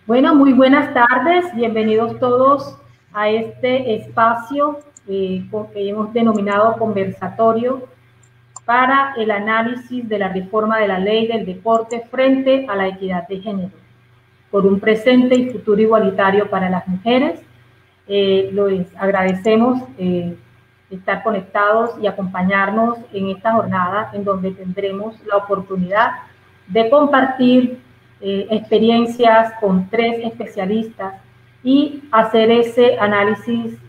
Bueno, muy buenas tardes, bienvenidos todos a este espacio que hemos denominado conversatorio para el análisis de la reforma de la ley del deporte frente a la equidad de género, por un presente y futuro igualitario para las mujeres. Les agradecemos estar conectados y acompañarnos en esta jornada en donde tendremos la oportunidad de compartir experiencias con 3 especialistas y hacer ese análisis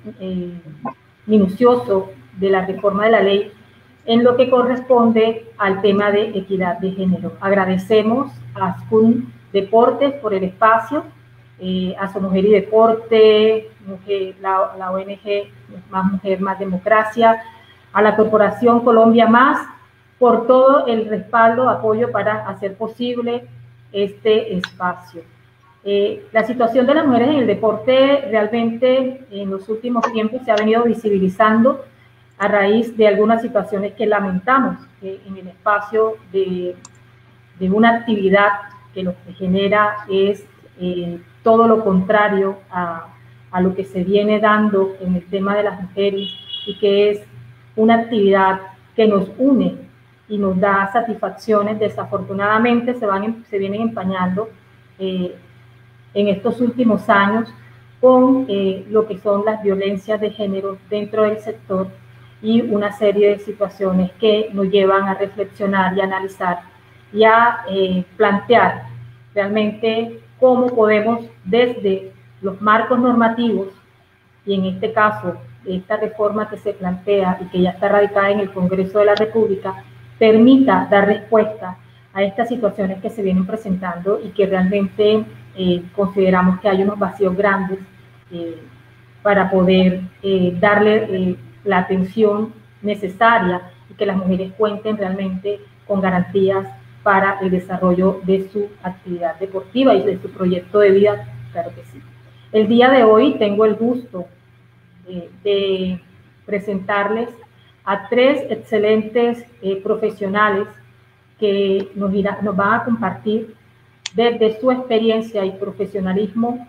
minucioso de la reforma de la ley en lo que corresponde al tema de equidad de género. Agradecemos a Ascun Deportes por el espacio, a Su Mujer y Deporte, la ONG Más Mujer, Más Democracia, a la Corporación Colombia Más, por todo el respaldo, apoyo para hacer posible este espacio. La situación de las mujeres en el deporte realmente en los últimos tiempos se ha venido visibilizando a raíz de algunas situaciones que lamentamos en el espacio de una actividad que lo que genera es todo lo contrario a lo que se viene dando en el tema de las mujeres y que es una actividad que nos une y nos da satisfacciones. Desafortunadamente se vienen empañando en estos últimos años con lo que son las violencias de género dentro del sector y una serie de situaciones que nos llevan a reflexionar y a analizar y a plantear realmente cómo podemos desde los marcos normativos y en este caso esta reforma que se plantea y que ya está radicada en el Congreso de la República permita dar respuesta a estas situaciones que se vienen presentando y que realmente consideramos que hay unos vacíos grandes para poder darle la atención necesaria y que las mujeres cuenten realmente con garantías para el desarrollo de su actividad deportiva y de su proyecto de vida, claro que sí. El día de hoy tengo el gusto de presentarles a 3 excelentes profesionales que nos van a compartir desde su experiencia y profesionalismo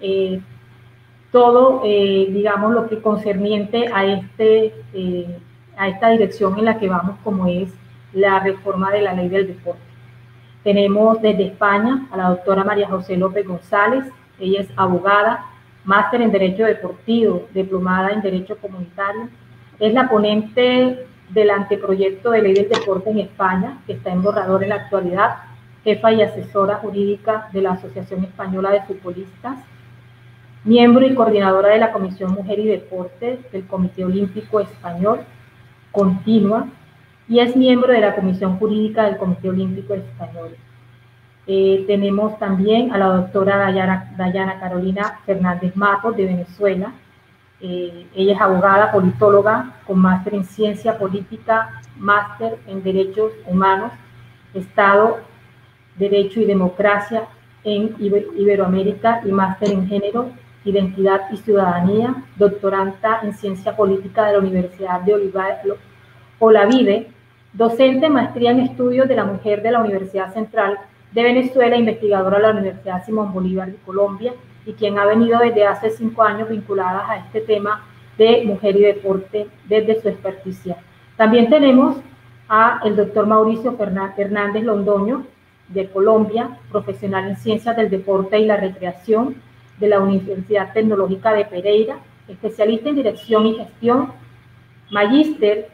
todo, digamos, lo que concerniente a esta dirección en la que vamos, como es la reforma de la ley del deporte. Tenemos desde España a la doctora María José López González. Ella es abogada, máster en Derecho Deportivo, diplomada en Derecho Comunitario. Es la ponente del anteproyecto de ley del deporte en España, que está en borrador en la actualidad, jefa y asesora jurídica de la Asociación Española de Futbolistas, miembro y coordinadora de la Comisión Mujer y Deporte del Comité Olímpico Español, continua, y es miembro de la Comisión Jurídica del Comité Olímpico Español. Tenemos también a la doctora Dayana Carolina Fernández Matos, de Venezuela. Ella es abogada, politóloga, con máster en Ciencia Política, máster en Derechos Humanos, Estado, Derecho y Democracia en Iberoamérica y máster en Género, Identidad y Ciudadanía, doctoranda en Ciencia Política de la Universidad de Olavide, docente en Maestría en Estudios de la Mujer de la Universidad Central de Venezuela, investigadora de la Universidad Simón Bolívar de Colombia, y quien ha venido desde hace 5 años vinculada a este tema de mujer y deporte desde su experticia. También tenemos a el doctor Mauricio Hernández Londoño, de Colombia, profesional en Ciencias del Deporte y la Recreación de la Universidad Tecnológica de Pereira, especialista en Dirección y Gestión, magíster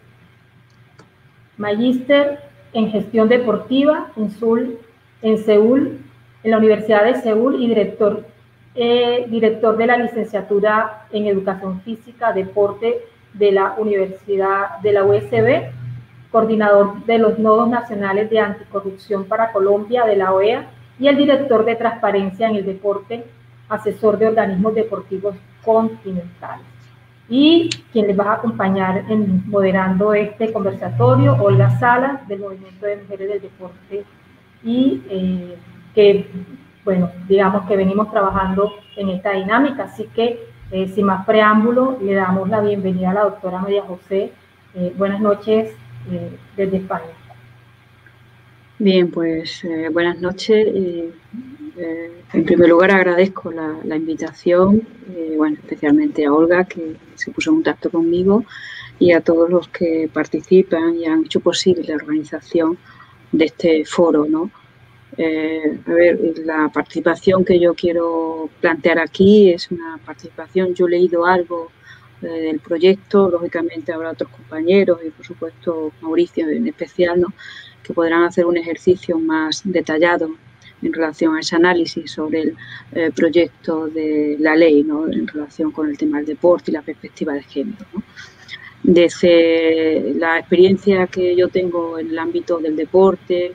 en Gestión Deportiva en Seúl, en la Universidad de Seúl, y director de la licenciatura en Educación Física, Deporte de la Universidad de la USB, coordinador de los nodos nacionales de anticorrupción para Colombia de la OEA y el director de transparencia en el deporte, asesor de organismos deportivos continentales. Y quien les va a acompañar moderando este conversatorio, Olga Salas, del Movimiento de Mujeres del Deporte, y que, bueno, digamos que venimos trabajando en esta dinámica. Así que, sin más preámbulo, le damos la bienvenida a la doctora María José. Buenas noches desde España. Bien, pues buenas noches. En primer lugar, agradezco la invitación, bueno, especialmente a Olga, que se puso en contacto conmigo, y a todos los que participan y han hecho posible la organización de este foro, ¿no? A ver, la participación que yo quiero plantear aquí es una participación, yo he leído algo del proyecto, lógicamente habrá otros compañeros y por supuesto Mauricio en especial, ¿no?, que podrán hacer un ejercicio más detallado en relación a ese análisis sobre el proyecto de la ley, ¿no?, en relación con el tema del deporte y la perspectiva de género, ¿no? Desde la experiencia que yo tengo en el ámbito del deporte,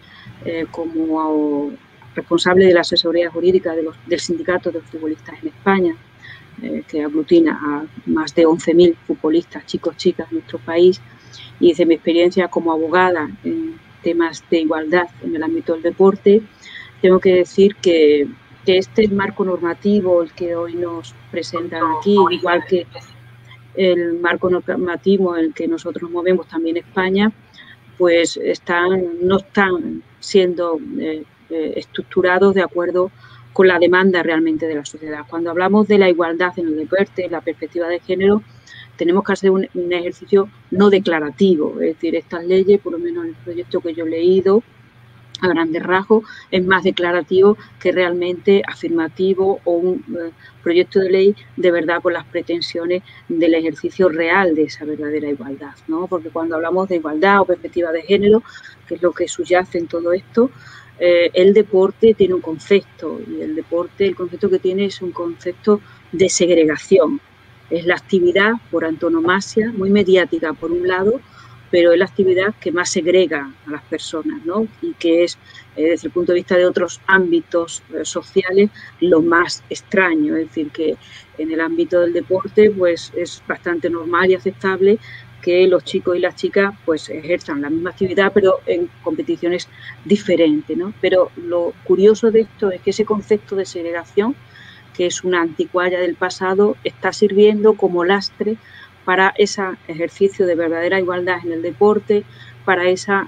como responsable de la asesoría jurídica del Sindicato de Futbolistas en España, que aglutina a más de 11.000 futbolistas, chicos, chicas en nuestro país, y desde mi experiencia como abogada en temas de igualdad en el ámbito del deporte, tengo que decir que este marco normativo, el que hoy nos presentan aquí, igual que el marco normativo en el que nosotros nos movemos también en España, pues no están siendo estructurados de acuerdo con la demanda realmente de la sociedad. Cuando hablamos de la igualdad en el deporte, la perspectiva de género, tenemos que hacer un ejercicio no declarativo, es decir, estas leyes, por lo menos en el proyecto que yo he leído, a grandes rasgos, es más declarativo que realmente afirmativo o un proyecto de ley de verdad con las pretensiones del ejercicio real de esa verdadera igualdad, ¿no? Porque cuando hablamos de igualdad o perspectiva de género, que es lo que subyace en todo esto, el deporte tiene un concepto, y el concepto que tiene es un concepto de segregación. Es la actividad por antonomasia, muy mediática por un lado, pero es la actividad que más segrega a las personas, ¿no? Y que es, desde el punto de vista de otros ámbitos sociales, lo más extraño. Es decir, que en el ámbito del deporte pues es bastante normal y aceptable que los chicos y las chicas pues ejerzan la misma actividad, pero en competiciones diferentes, ¿no? Pero lo curioso de esto es que ese concepto de segregación, que es una anticualla del pasado, está sirviendo como lastre para ese ejercicio de verdadera igualdad en el deporte, para esa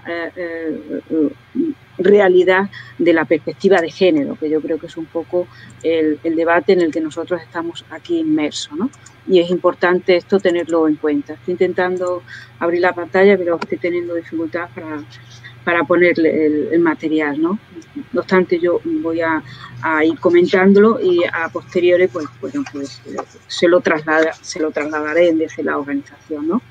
realidad de la perspectiva de género, que yo creo que es un poco el debate en el que nosotros estamos aquí inmersos, ¿no? Y es importante esto tenerlo en cuenta. Estoy intentando abrir la pantalla, pero estoy teniendo dificultad para ponerle el material, ¿no? No obstante, yo voy a ir comentándolo y a posteriores, pues, bueno, pues se lo trasladaré desde la organización, ¿no?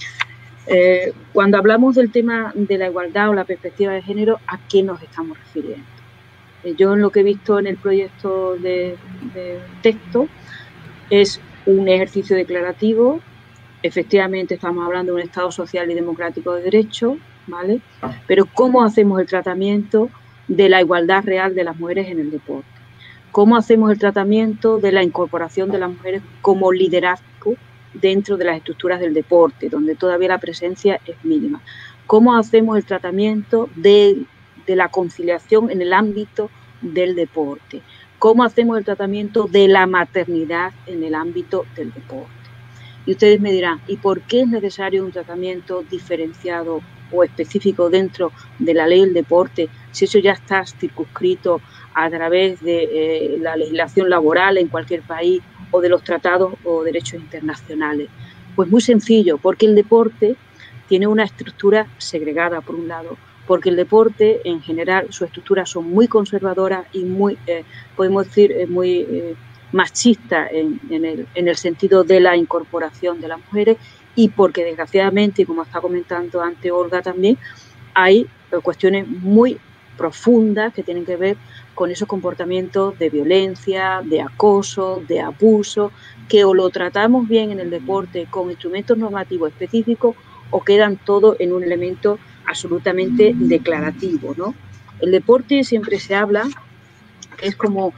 Cuando hablamos del tema de la igualdad o la perspectiva de género, ¿a qué nos estamos refiriendo? Yo en lo que he visto en el proyecto de texto es un ejercicio declarativo. Efectivamente estamos hablando de un Estado social y democrático de derecho, ¿vale? Pero ¿cómo hacemos el tratamiento de la igualdad real de las mujeres en el deporte? ¿Cómo hacemos el tratamiento de la incorporación de las mujeres como liderazgo dentro de las estructuras del deporte, donde todavía la presencia es mínima? ¿Cómo hacemos el tratamiento de la conciliación en el ámbito del deporte? ¿Cómo hacemos el tratamiento de la maternidad en el ámbito del deporte? Y ustedes me dirán, ¿y por qué es necesario un tratamiento diferenciado o específico dentro de la ley del deporte si eso ya está circunscrito a través de la legislación laboral en cualquier país o de los tratados o derechos internacionales? Pues muy sencillo, porque el deporte tiene una estructura segregada, por un lado, porque el deporte en general, sus estructuras son muy conservadoras y muy, podemos decir, muy machista en el sentido de la incorporación de las mujeres, y porque desgraciadamente, como está comentando antes Olga también, hay cuestiones muy profundas que tienen que ver con esos comportamientos de violencia, de acoso, de abuso, que o lo tratamos bien en el deporte con instrumentos normativos específicos o quedan todo en un elemento absolutamente declarativo, ¿no? El deporte siempre se habla que es como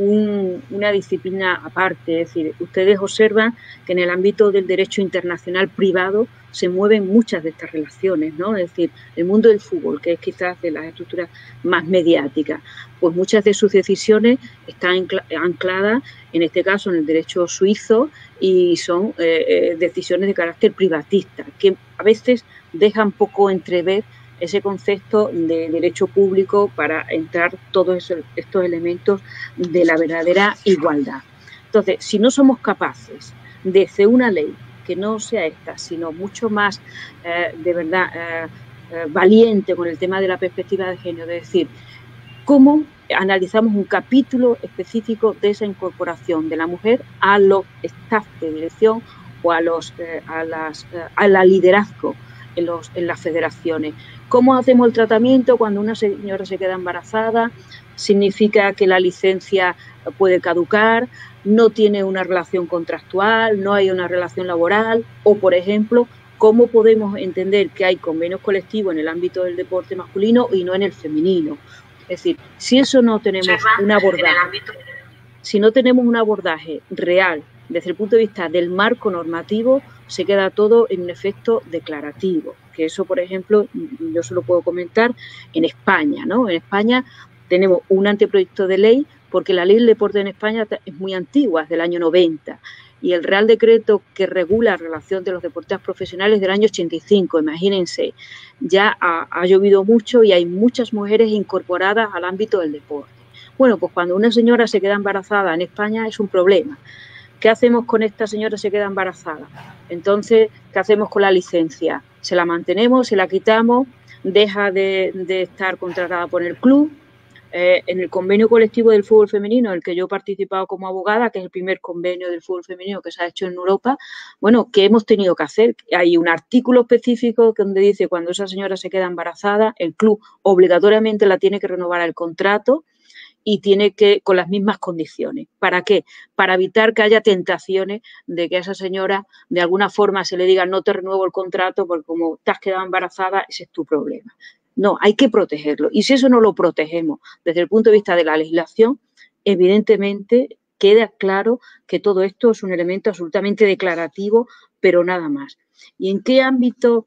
una disciplina aparte, es decir, ustedes observan que en el ámbito del derecho internacional privado se mueven muchas de estas relaciones, ¿no? Es decir, el mundo del fútbol, que es quizás de las estructuras más mediáticas, pues muchas de sus decisiones están ancladas, en este caso, en el derecho suizo, y son decisiones de carácter privatista, que a veces dejan poco entrever ese concepto de derecho público para entrar todos estos elementos de la verdadera igualdad. Entonces, si no somos capaces de hacer una ley que no sea esta, sino mucho más de verdad valiente con el tema de la perspectiva de género, es decir, cómo analizamos un capítulo específico de esa incorporación de la mujer a los staff de dirección o a liderazgo en las federaciones. ¿Cómo hacemos el tratamiento cuando una señora se queda embarazada? Significa que la licencia puede caducar, no tiene una relación contractual, no hay una relación laboral, o, por ejemplo, ¿cómo podemos entender que hay convenios colectivos en el ámbito del deporte masculino y no en el femenino? Es decir, si eso no tenemos un abordaje, si no tenemos un abordaje real desde el punto de vista del marco normativo, se queda todo en un efecto declarativo. Que eso, por ejemplo, yo se lo puedo comentar en España, ¿no? En España tenemos un anteproyecto de ley porque la ley del deporte en España es muy antigua, es del año 90. Y el Real Decreto que regula la relación de los deportistas profesionales del año 85, imagínense, ya ha llovido mucho y hay muchas mujeres incorporadas al ámbito del deporte. Bueno, pues cuando una señora se queda embarazada en España es un problema. ¿Qué hacemos con esta señora que se queda embarazada? Entonces, ¿qué hacemos con la licencia? ¿Se la mantenemos, se la quitamos, deja de estar contratada por el club? En el convenio colectivo del fútbol femenino, en el que yo he participado como abogada, que es el primer convenio del fútbol femenino que se ha hecho en Europa, bueno, ¿qué hemos tenido que hacer? Hay un artículo específico donde dice cuando esa señora se queda embarazada, el club obligatoriamente la tiene que renovar el contrato y tiene que, con las mismas condiciones. ¿Para qué? Para evitar que haya tentaciones de que a esa señora de alguna forma se le diga no te renuevo el contrato porque como te has quedado embarazada, ese es tu problema. No, hay que protegerlo. Y si eso no lo protegemos desde el punto de vista de la legislación, evidentemente queda claro que todo esto es un elemento absolutamente declarativo, pero nada más. ¿Y en qué ámbito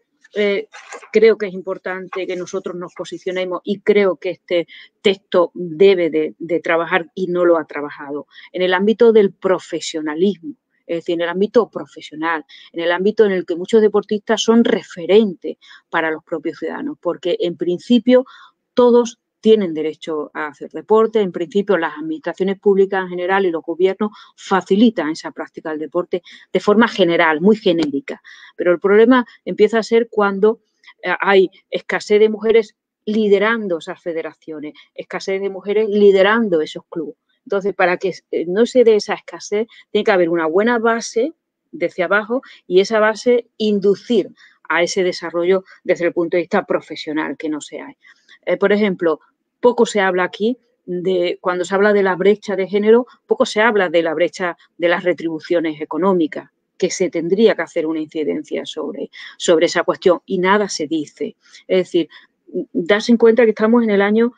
creo que es importante que nosotros nos posicionemos y creo que este texto debe de trabajar y no lo ha trabajado? En el ámbito del profesionalismo. Es decir, en el ámbito profesional, en el ámbito en el que muchos deportistas son referentes para los propios ciudadanos, porque en principio todos tienen derecho a hacer deporte, en principio las administraciones públicas en general y los gobiernos facilitan esa práctica del deporte de forma general, muy genérica, pero el problema empieza a ser cuando hay escasez de mujeres liderando esas federaciones, escasez de mujeres liderando esos clubes. Entonces, para que no se dé esa escasez, tiene que haber una buena base desde abajo y esa base inducir a ese desarrollo desde el punto de vista profesional, que no se hay. Por ejemplo, poco se habla aquí cuando se habla de la brecha de género, poco se habla de la brecha de las retribuciones económicas, que se tendría que hacer una incidencia sobre esa cuestión y nada se dice. Es decir, darse en cuenta que estamos en el año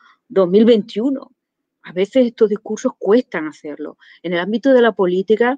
2021. A veces estos discursos cuestan hacerlo. En el ámbito de la política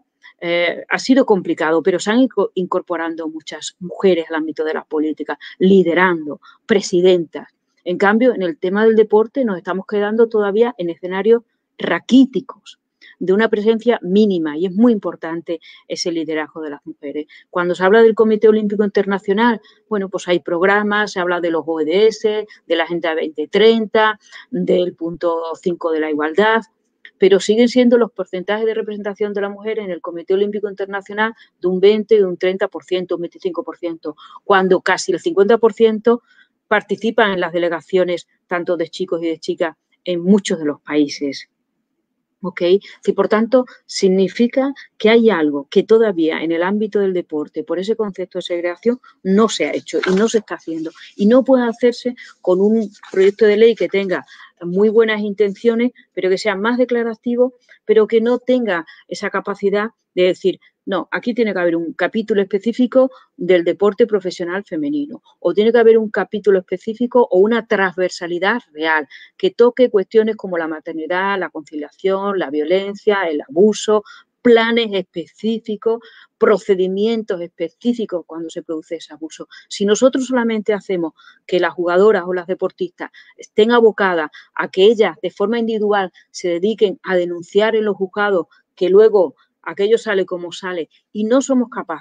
ha sido complicado, pero se han ido incorporando muchas mujeres al ámbito de la política, liderando, presidentas. En cambio, en el tema del deporte nos estamos quedando todavía en escenarios raquíticos, de una presencia mínima, y es muy importante ese liderazgo de las mujeres. Cuando se habla del Comité Olímpico Internacional, bueno, pues hay programas, se habla de los ODS, de la Agenda 2030, del punto 5 de la igualdad, pero siguen siendo los porcentajes de representación de la mujer en el Comité Olímpico Internacional de un 20, de un 30%, un 25%, cuando casi el 50% participan en las delegaciones tanto de chicos y de chicas en muchos de los países. ¿Ok? Y por tanto, significa que hay algo que todavía en el ámbito del deporte, por ese concepto de segregación, no se ha hecho y no se está haciendo. Y no puede hacerse con un proyecto de ley que tenga muy buenas intenciones, pero que sea más declarativo, pero que no tenga esa capacidad de decir, no, aquí tiene que haber un capítulo específico del deporte profesional femenino, o tiene que haber un capítulo específico o una transversalidad real que toque cuestiones como la maternidad, la conciliación, la violencia, el abuso, planes específicos, procedimientos específicos cuando se produce ese abuso. Si nosotros solamente hacemos que las jugadoras o las deportistas estén abocadas a que ellas de forma individual se dediquen a denunciar en los juzgados, que luego aquello sale como sale, y no somos capaces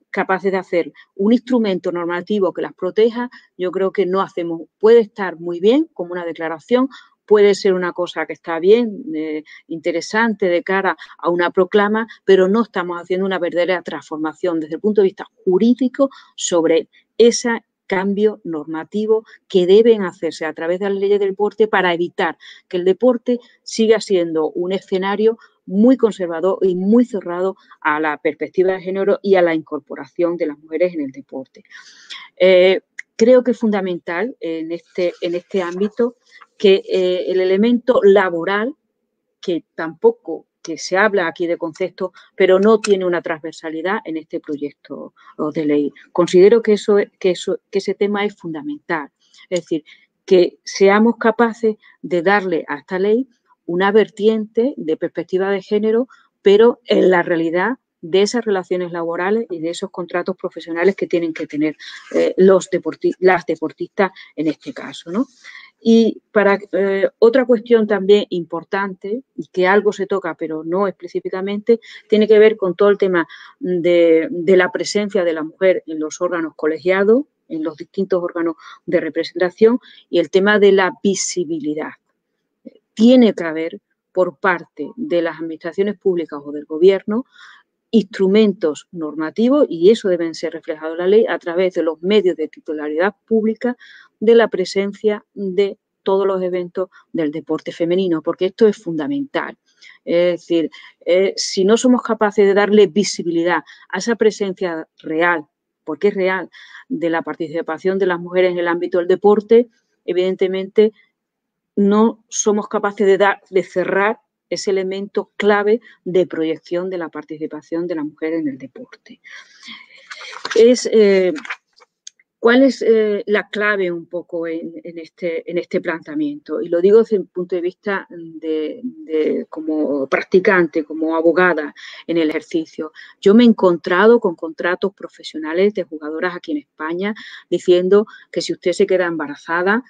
capaces de hacer un instrumento normativo que las proteja, yo creo que no hacemos. Puede estar muy bien como una declaración, puede ser una cosa que está bien, interesante de cara a una proclama, pero no estamos haciendo una verdadera transformación desde el punto de vista jurídico sobre ese cambio normativo que deben hacerse a través de las leyes del deporte para evitar que el deporte siga siendo un escenario muy conservador y muy cerrado a la perspectiva de género y a la incorporación de las mujeres en el deporte. Creo que es fundamental en este ámbito que el elemento laboral, que tampoco que se habla aquí de conceptos, pero no tiene una transversalidad en este proyecto de ley. Considero que ese tema es fundamental. Es decir, que seamos capaces de darle a esta ley una vertiente de perspectiva de género, pero en la realidad de esas relaciones laborales y de esos contratos profesionales que tienen que tener las deportistas en este caso, ¿no? Y para otra cuestión también importante, y que algo se toca pero no específicamente, tiene que ver con todo el tema de la presencia de la mujer en los órganos colegiados, en los distintos órganos de representación, y el tema de la visibilidad. Tiene que haber por parte de las administraciones públicas o del gobierno instrumentos normativos, y eso deben ser reflejados en la ley a través de los medios de titularidad pública, de la presencia de todos los eventos del deporte femenino, porque esto es fundamental. Es decir, si no somos capaces de darle visibilidad a esa presencia real, porque es real, de la participación de las mujeres en el ámbito del deporte, evidentemente no somos capaces de cerrar ese elemento clave de proyección de la participación de la mujer en el deporte. ¿Cuál es la clave un poco en este planteamiento? Y lo digo desde el punto de vista como practicante, como abogada en el ejercicio. Yo me he encontrado con contratos profesionales de jugadoras aquí en España diciendo que si usted se queda embarazada,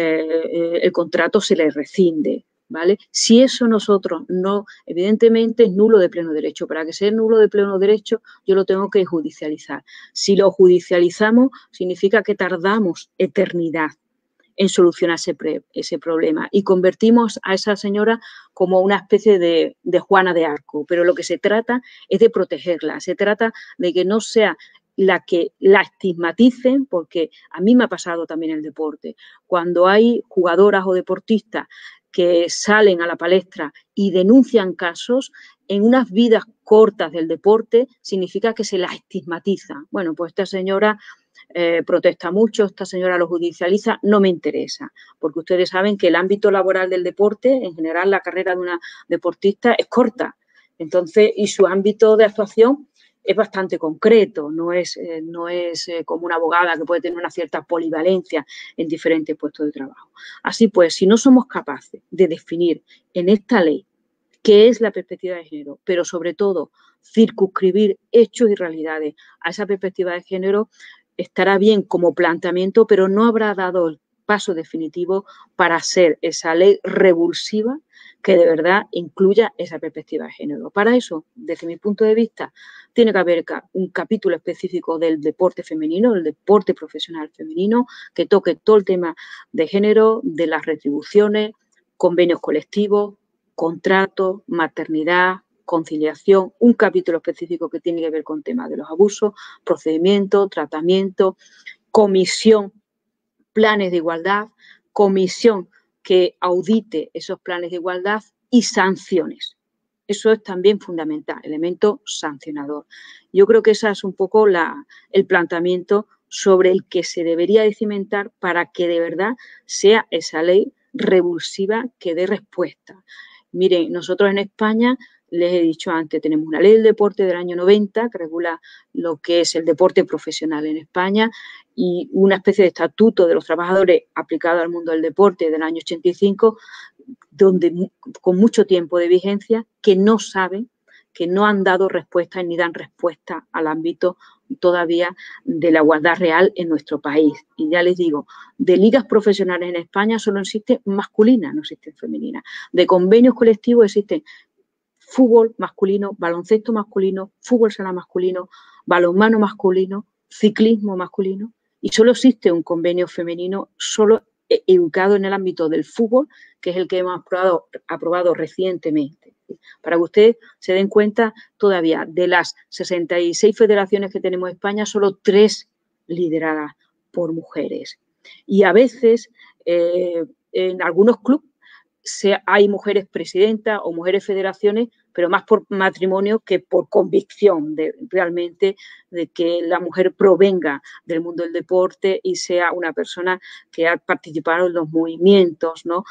el contrato se le rescinde, ¿vale? Si eso nosotros no, evidentemente es nulo de pleno derecho. Para que sea nulo de pleno derecho, yo lo tengo que judicializar. Si lo judicializamos, significa que tardamos eternidad en solucionar ese problema y convertimos a esa señora como una especie de Juana de Arco. Pero lo que se trata es de protegerla, se trata de que no sea la que la estigmaticen, porque a mí me ha pasado también en el deporte. Cuando hay jugadoras o deportistas que salen a la palestra y denuncian casos, en unas vidas cortas del deporte significa que se las estigmatiza. Bueno, pues esta señora protesta mucho, esta señora lo judicializa, no me interesa, porque ustedes saben que el ámbito laboral del deporte, en general la carrera de una deportista es corta, entonces, y su ámbito de actuación es bastante concreto, no es como una abogada que puede tener una cierta polivalencia en diferentes puestos de trabajo. Así pues, si no somos capaces de definir en esta ley qué es la perspectiva de género, pero sobre todo circunscribir hechos y realidades a esa perspectiva de género, estará bien como planteamiento, pero no habrá dado el paso definitivo para ser esa ley revulsiva que de verdad incluya esa perspectiva de género. Para eso, desde mi punto de vista, tiene que haber un capítulo específico del deporte femenino, del deporte profesional femenino, que toque todo el tema de género, de las retribuciones, convenios colectivos, contratos, maternidad, conciliación, un capítulo específico que tiene que ver con temas de los abusos, procedimiento, tratamiento, comisión, planes de igualdad, comisión que audite esos planes de igualdad y sanciones. Eso es también fundamental, elemento sancionador. Yo creo que ese es un poco el planteamiento sobre el que se debería de cimentar para que de verdad sea esa ley revulsiva que dé respuesta. Miren, nosotros en España, les he dicho antes, tenemos una ley del deporte del año 90 que regula lo que es el deporte profesional en España y una especie de estatuto de los trabajadores aplicado al mundo del deporte del año 85, donde con mucho tiempo de vigencia, que no saben, que no han dado respuesta ni dan respuesta al ámbito todavía de la igualdad real en nuestro país. Y ya les digo, de ligas profesionales en España solo existen masculinas, no existen femeninas. De convenios colectivos existen fútbol masculino, baloncesto masculino, fútbol sala masculino, balonmano masculino, ciclismo masculino, y solo existe un convenio femenino solo educado en el ámbito del fútbol, que es el que hemos aprobado recientemente. Para que ustedes se den cuenta, todavía de las 66 federaciones que tenemos en España, solo 3 lideradas por mujeres. Y a veces, en algunos clubes, hay mujeres presidentas o mujeres federaciones, pero más por matrimonio que por convicción realmente de que la mujer provenga del mundo del deporte y sea una persona que ha participado en los movimientos, ¿no?,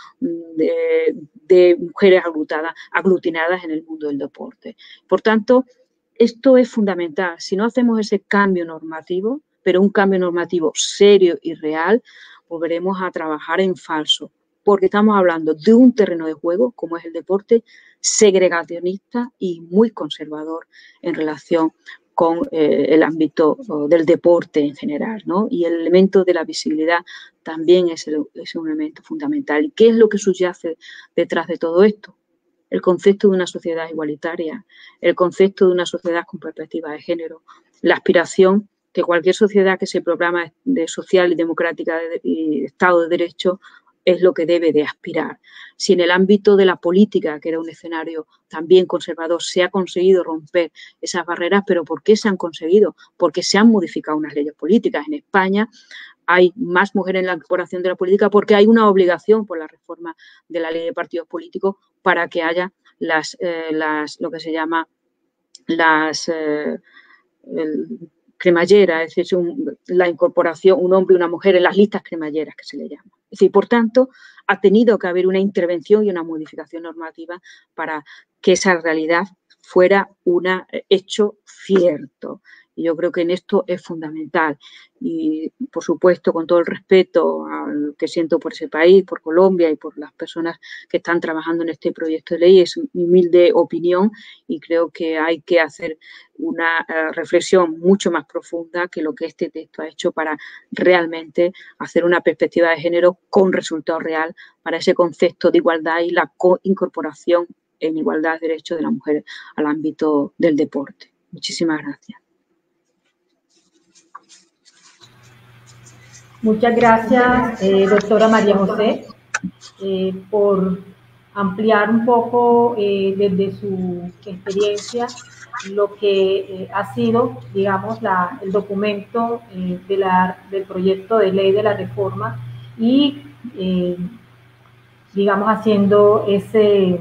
de mujeres aglutinadas en el mundo del deporte. Por tanto, esto es fundamental. Si no hacemos ese cambio normativo, pero un cambio normativo serio y real, volveremos a trabajar en falso, porque estamos hablando de un terreno de juego, como es el deporte, segregacionista y muy conservador en relación con el ámbito del deporte en general, ¿no? Y el elemento de la visibilidad también es un elemento fundamental. ¿Y qué es lo que subyace detrás de todo esto? El concepto de una sociedad igualitaria, el concepto de una sociedad con perspectiva de género, la aspiración que cualquier sociedad que se programa de social y democrática y Estado de Derecho es lo que debe de aspirar. Si en el ámbito de la política, que era un escenario también conservador, se ha conseguido romper esas barreras, ¿pero por qué se han conseguido? Porque se han modificado unas leyes políticas. En España hay más mujeres en la corporación de la política porque hay una obligación por la reforma de la ley de partidos políticos para que haya lo que se llama las cremalleras, es decir, la incorporación, un hombre y una mujer en las listas cremalleras que se le llama. Es decir, por tanto, ha tenido que haber una intervención y una modificación normativa para que esa realidad fuera un hecho cierto. Y yo creo que en esto es fundamental. Y, por supuesto, con todo el respeto que siento por ese país, por Colombia y por las personas que están trabajando en este proyecto de ley, es mi humilde opinión y creo que hay que hacer una reflexión mucho más profunda que lo que este texto ha hecho para realmente hacer una perspectiva de género con resultado real para ese concepto de igualdad y la incorporación en igualdad de derechos de la mujer al ámbito del deporte. Muchísimas gracias. Muchas gracias, doctora María José, por ampliar un poco desde su experiencia lo que ha sido, digamos, el documento del proyecto de ley de la reforma y, digamos, haciendo ese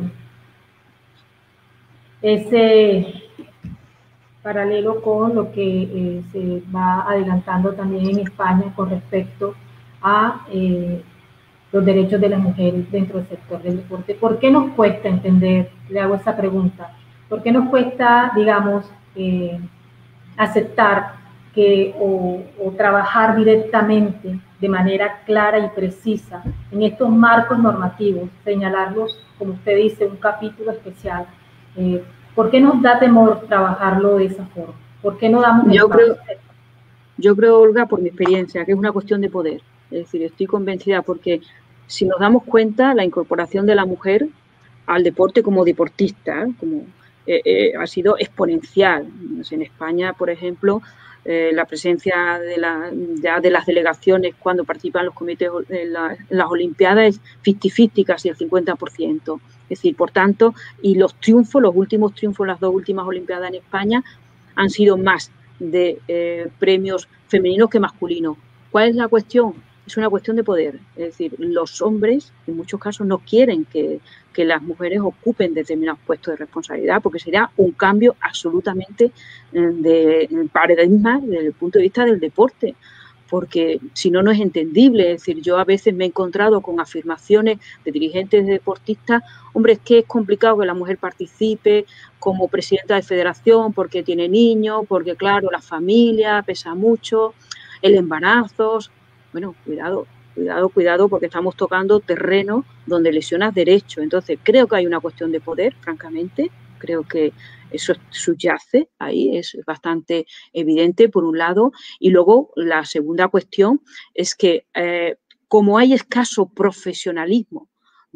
paralelo con lo que se va adelantando también en España con respecto a los derechos de las mujeres dentro del sector del deporte. ¿Por qué nos cuesta entender? Le hago esa pregunta. ¿Por qué nos cuesta, digamos, aceptar o trabajar directamente de manera clara y precisa en estos marcos normativos, señalarlos, como usted dice, un capítulo especial? ¿Por qué nos da temor trabajarlo de esa forma? ¿Por qué no damos el paso? Yo creo, Olga, por mi experiencia, que es una cuestión de poder. Es decir, estoy convencida porque si nos damos cuenta, la incorporación de la mujer al deporte como deportista ha sido exponencial. En España, por ejemplo, la presencia de las delegaciones cuando participan los comités en las Olimpiadas es 50-50, casi el 50%. Es decir, por tanto, y los últimos triunfos, las 2 últimas Olimpiadas en España han sido más de premios femeninos que masculinos. ¿Cuál es la cuestión? Es una cuestión de poder. Es decir, los hombres en muchos casos no quieren que las mujeres ocupen determinados puestos de responsabilidad porque sería un cambio absolutamente de paradigma desde el punto de vista del deporte. Porque si no, no es entendible. Es decir, yo a veces me he encontrado con afirmaciones de dirigentes de deportistas, hombre, es que es complicado que la mujer participe como presidenta de federación porque tiene niños, porque claro, la familia pesa mucho, el embarazo. Bueno, cuidado, porque estamos tocando terreno donde lesionas derechos. Entonces, creo que hay una cuestión de poder, francamente. Creo que eso subyace ahí, es bastante evidente, por un lado. Y luego, la segunda cuestión es que, como hay escaso profesionalismo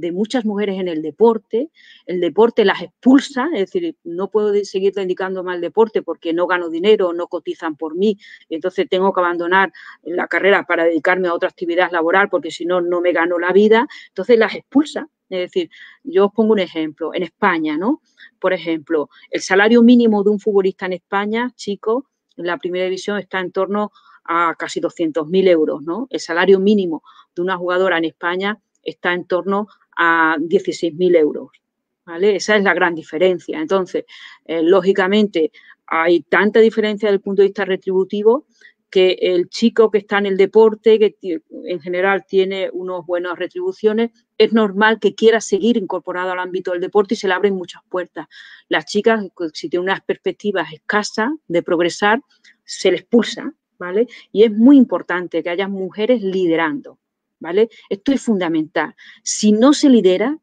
de muchas mujeres en el deporte las expulsa, es decir, no puedo seguir dedicando más al deporte porque no gano dinero, no cotizan por mí, entonces tengo que abandonar la carrera para dedicarme a otra actividad laboral porque si no, no me gano la vida, entonces las expulsa. Es decir, yo os pongo un ejemplo, en España, ¿no? Por ejemplo, el salario mínimo de un futbolista en España, chicos, en la primera división está en torno a casi 200.000 euros, ¿no? El salario mínimo de una jugadora en España está en torno a 16.000 euros, ¿vale? Esa es la gran diferencia. Entonces, lógicamente, hay tanta diferencia desde el punto de vista retributivo que el chico que está en el deporte, que en general tiene unas buenas retribuciones, es normal que quiera seguir incorporado al ámbito del deporte y se le abren muchas puertas. Las chicas, si tienen unas perspectivas escasas de progresar, se les expulsa, ¿vale? Y es muy importante que haya mujeres liderando, ¿vale? Esto es fundamental. Si no se lidera,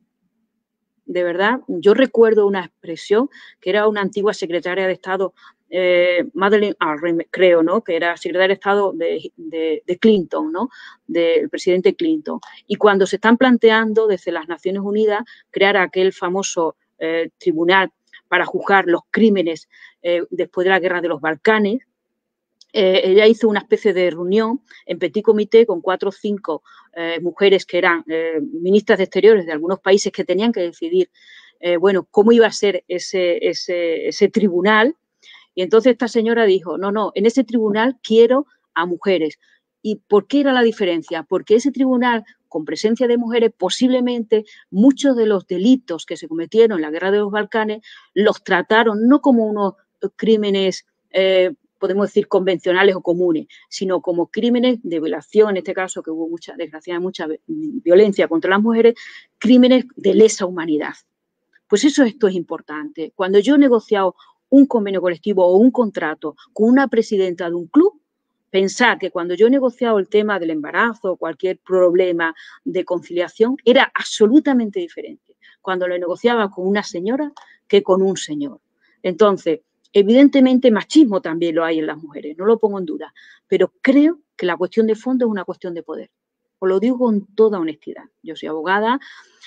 de verdad, yo recuerdo una expresión que era una antigua secretaria de Estado, Madeleine Albright, creo, ¿no? Que era secretaria de Estado de Clinton, ¿no? Del presidente Clinton. Y cuando se están planteando desde las Naciones Unidas crear aquel famoso tribunal para juzgar los crímenes después de la guerra de los Balcanes, ella hizo una especie de reunión en petit comité con 4 o 5 mujeres que eran ministras de Exteriores de algunos países que tenían que decidir, bueno, cómo iba a ser ese tribunal. Y entonces esta señora dijo, no, en ese tribunal quiero a mujeres. ¿Y por qué era la diferencia? Porque ese tribunal, con presencia de mujeres, posiblemente muchos de los delitos que se cometieron en la guerra de los Balcanes los trataron no como unos crímenes podemos decir convencionales o comunes, sino como crímenes de violación, en este caso que hubo desgraciadamente mucha violencia contra las mujeres, crímenes de lesa humanidad. Pues esto es importante. Cuando yo he negociado un convenio colectivo o un contrato con una presidenta de un club, pensar que cuando yo he negociado el tema del embarazo o cualquier problema de conciliación era absolutamente diferente cuando lo negociaba con una señora que con un señor. Entonces, evidentemente machismo también lo hay en las mujeres, no lo pongo en duda, pero creo que la cuestión de fondo es una cuestión de poder. Os lo digo con toda honestidad. Yo soy abogada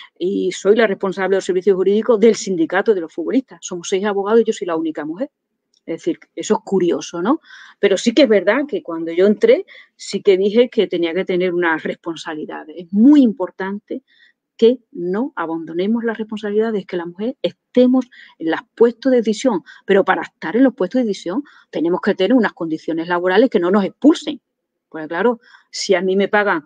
y soy la responsable del servicio jurídico del sindicato de los futbolistas. Somos 6 abogados y yo soy la única mujer. Es decir, eso es curioso, ¿no? Pero sí que es verdad que cuando yo entré, sí que dije que tenía que tener unas responsabilidades. Es muy importante que no abandonemos las responsabilidades, que las mujeres estemos en los puestos de decisión, pero para estar en los puestos de decisión tenemos que tener unas condiciones laborales que no nos expulsen. Pues claro, si a mí me pagan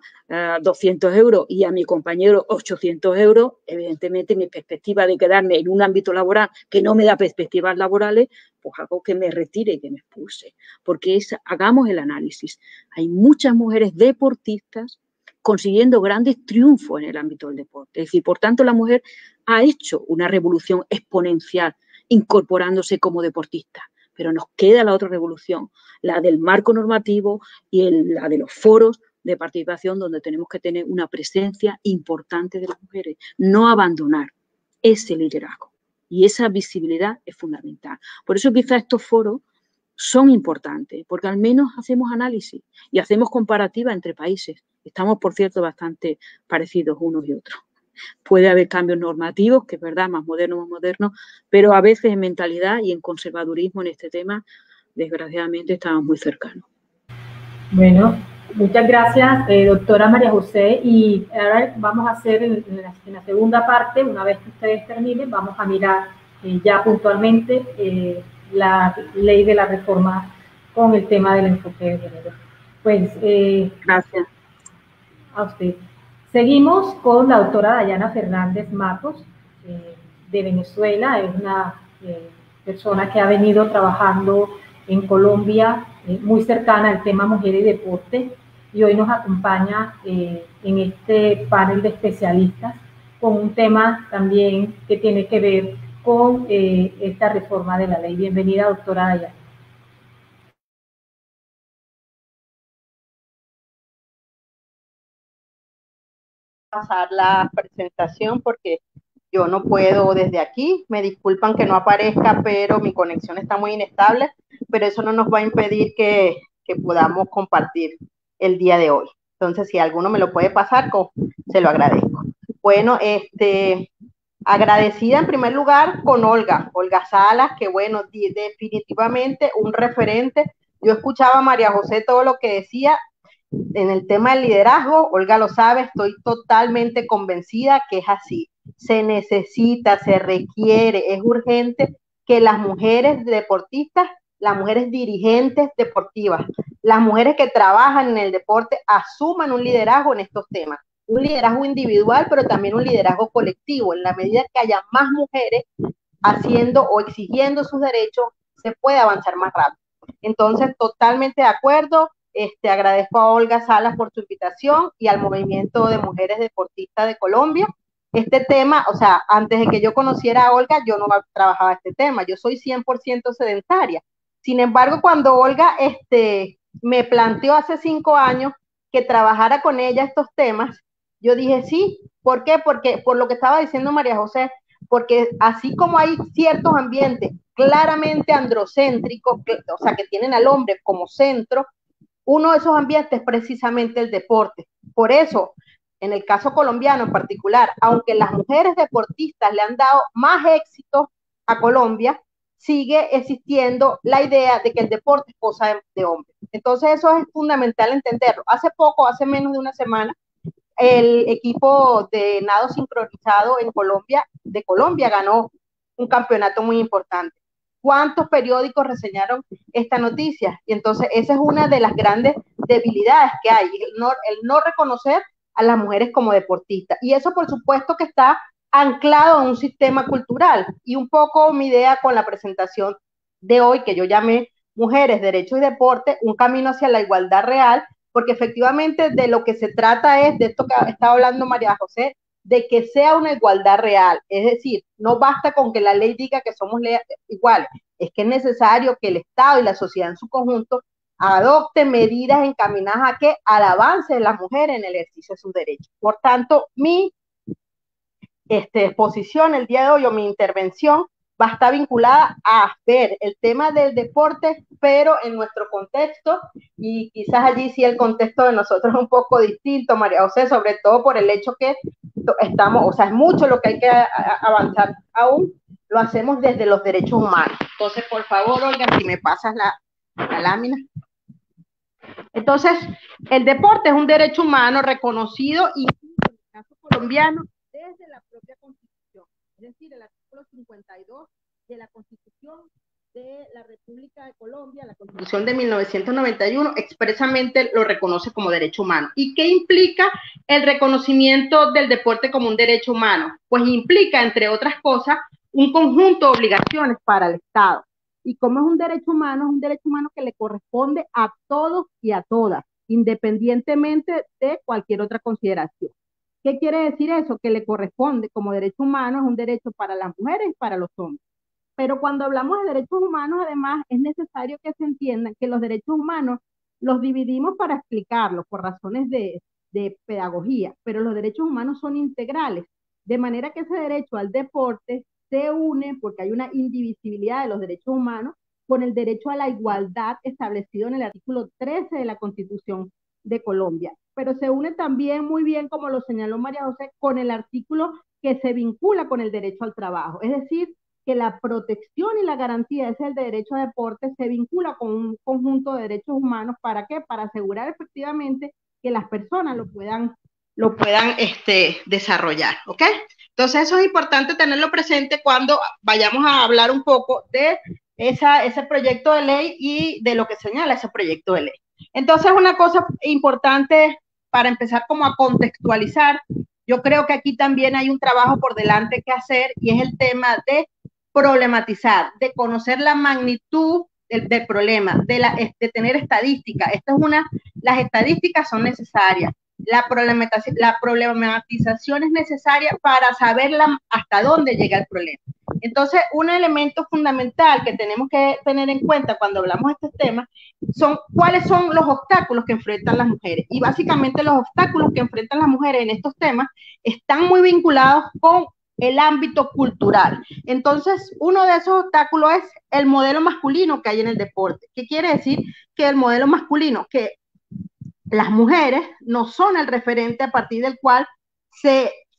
200 euros y a mi compañero 800 euros, evidentemente mi perspectiva de quedarme en un ámbito laboral que no me da perspectivas laborales, pues hago que me retire y que me expulse. Porque hagamos el análisis. Hay muchas mujeres deportistas consiguiendo grandes triunfos en el ámbito del deporte. Es decir, por tanto, la mujer ha hecho una revolución exponencial incorporándose como deportista. Pero nos queda la otra revolución, la del marco normativo y la de los foros de participación donde tenemos que tener una presencia importante de las mujeres, no abandonar ese liderazgo. Y esa visibilidad es fundamental. Por eso quizás estos foros son importantes, porque al menos hacemos análisis y hacemos comparativa entre países. Estamos, por cierto, bastante parecidos unos y otros. Puede haber cambios normativos, que es verdad, más modernos, pero a veces en mentalidad y en conservadurismo en este tema, desgraciadamente, estamos muy cercanos. Bueno, muchas gracias, doctora María José. Y ahora vamos a hacer en la segunda parte, una vez que ustedes terminen, vamos a mirar ya puntualmente la ley de la reforma con el tema del enfoque de género. Pues, gracias. A usted. Seguimos con la doctora Dayana Fernández Matos, de Venezuela. Es una persona que ha venido trabajando en Colombia, muy cercana al tema mujer y deporte, y hoy nos acompaña en este panel de especialistas con un tema también que tiene que ver con esta reforma de la ley. Bienvenida, doctora Dayana. Pasar la presentación porque yo no puedo desde aquí, me disculpan que no aparezca, pero mi conexión está muy inestable, pero eso no nos va a impedir que podamos compartir el día de hoy. Entonces, si alguno me lo puede pasar, se lo agradezco. Bueno, agradecida en primer lugar con Olga Salas, que bueno, definitivamente un referente. Yo escuchaba a María José todo lo que decía en el tema del liderazgo, Olga lo sabe, estoy totalmente convencida que es así. Se necesita, se requiere, es urgente que las mujeres deportistas, las mujeres dirigentes deportivas, las mujeres que trabajan en el deporte asuman un liderazgo en estos temas. Un liderazgo individual, pero también un liderazgo colectivo. En la medida que haya más mujeres haciendo o exigiendo sus derechos, se puede avanzar más rápido. Entonces, totalmente de acuerdo. Agradezco a Olga Salas por su invitación y al Movimiento de Mujeres Deportistas de Colombia. Este tema, o sea, antes de que yo conociera a Olga, yo no trabajaba este tema. Yo soy 100% sedentaria. Sin embargo, cuando Olga me planteó hace 5 años que trabajara con ella estos temas, yo dije sí. ¿Por qué? Porque por lo que estaba diciendo María José, porque así como hay ciertos ambientes claramente androcéntricos, o sea, que tienen al hombre como centro, uno de esos ambientes es precisamente el deporte. Por eso, en el caso colombiano en particular, aunque las mujeres deportistas le han dado más éxito a Colombia, sigue existiendo la idea de que el deporte es cosa de hombres. Entonces eso es fundamental entenderlo. Hace poco, hace menos de una semana, el equipo de nado sincronizado de Colombia ganó un campeonato muy importante. ¿Cuántos periódicos reseñaron esta noticia? Y entonces esa es una de las grandes debilidades que hay, el no reconocer a las mujeres como deportistas. Y eso por supuesto que está anclado en un sistema cultural. Y un poco mi idea con la presentación de hoy, que yo llamé Mujeres, Derechos y Deporte, un camino hacia la igualdad real, porque efectivamente de lo que se trata es, de esto que estaba hablando María José, de que sea una igualdad real. Es decir, no basta con que la ley diga que somos iguales, es que es necesario que el Estado y la sociedad en su conjunto adopte medidas encaminadas a que al avance de las mujeres en el ejercicio de sus derechos. Por tanto, mi exposición el día de hoy o mi intervención va a estar vinculada a ver el tema del deporte, pero en nuestro contexto, y quizás allí sí el contexto de nosotros es un poco distinto, María José, sobre todo por el hecho que estamos, o sea, es mucho lo que hay que avanzar aún, lo hacemos desde los derechos humanos. Entonces, por favor, Olga, si me pasas la lámina. Entonces, el deporte es un derecho humano reconocido y en el caso colombiano desde la propia Constitución, es decir, el artículo 52 de la Constitución de la República de Colombia, la Constitución de 1991, expresamente lo reconoce como derecho humano. ¿Y qué implica el reconocimiento del deporte como un derecho humano? Pues implica, entre otras cosas, un conjunto de obligaciones para el Estado. Y como es un derecho humano que le corresponde a todos y a todas, independientemente de cualquier otra consideración. ¿Qué quiere decir eso? Que le corresponde como derecho humano, es un derecho para las mujeres y para los hombres. Pero cuando hablamos de derechos humanos, además, es necesario que se entienda que los derechos humanos los dividimos para explicarlos por razones de pedagogía, pero los derechos humanos son integrales, de manera que ese derecho al deporte se une, porque hay una indivisibilidad de los derechos humanos, con el derecho a la igualdad establecido en el artículo 13 de la Constitución de Colombia. Pero se une también muy bien, como lo señaló María José, con el artículo que se vincula con el derecho al trabajo. Es decir, que la protección y la garantía, ese es el derecho a deporte, se vincula con un conjunto de derechos humanos. ¿Para qué? Para asegurar efectivamente que las personas lo puedan desarrollar, ¿ok? Entonces eso es importante tenerlo presente cuando vayamos a hablar un poco de ese proyecto de ley y de lo que señala ese proyecto de ley. Entonces una cosa importante para empezar como a contextualizar, yo creo que aquí también hay un trabajo por delante que hacer y es el tema de problematizar, de conocer la magnitud del problema, de tener estadísticas. Las estadísticas son necesarias. La problematización es necesaria para saber hasta dónde llega el problema. Entonces, un elemento fundamental que tenemos que tener en cuenta cuando hablamos de este tema son cuáles son los obstáculos que enfrentan las mujeres. Y básicamente los obstáculos que enfrentan las mujeres en estos temas están muy vinculados con el ámbito cultural. Entonces, uno de esos obstáculos es el modelo masculino que hay en el deporte. ¿Qué quiere decir? Que el modelo masculino, que las mujeres no son el referente a partir del cual se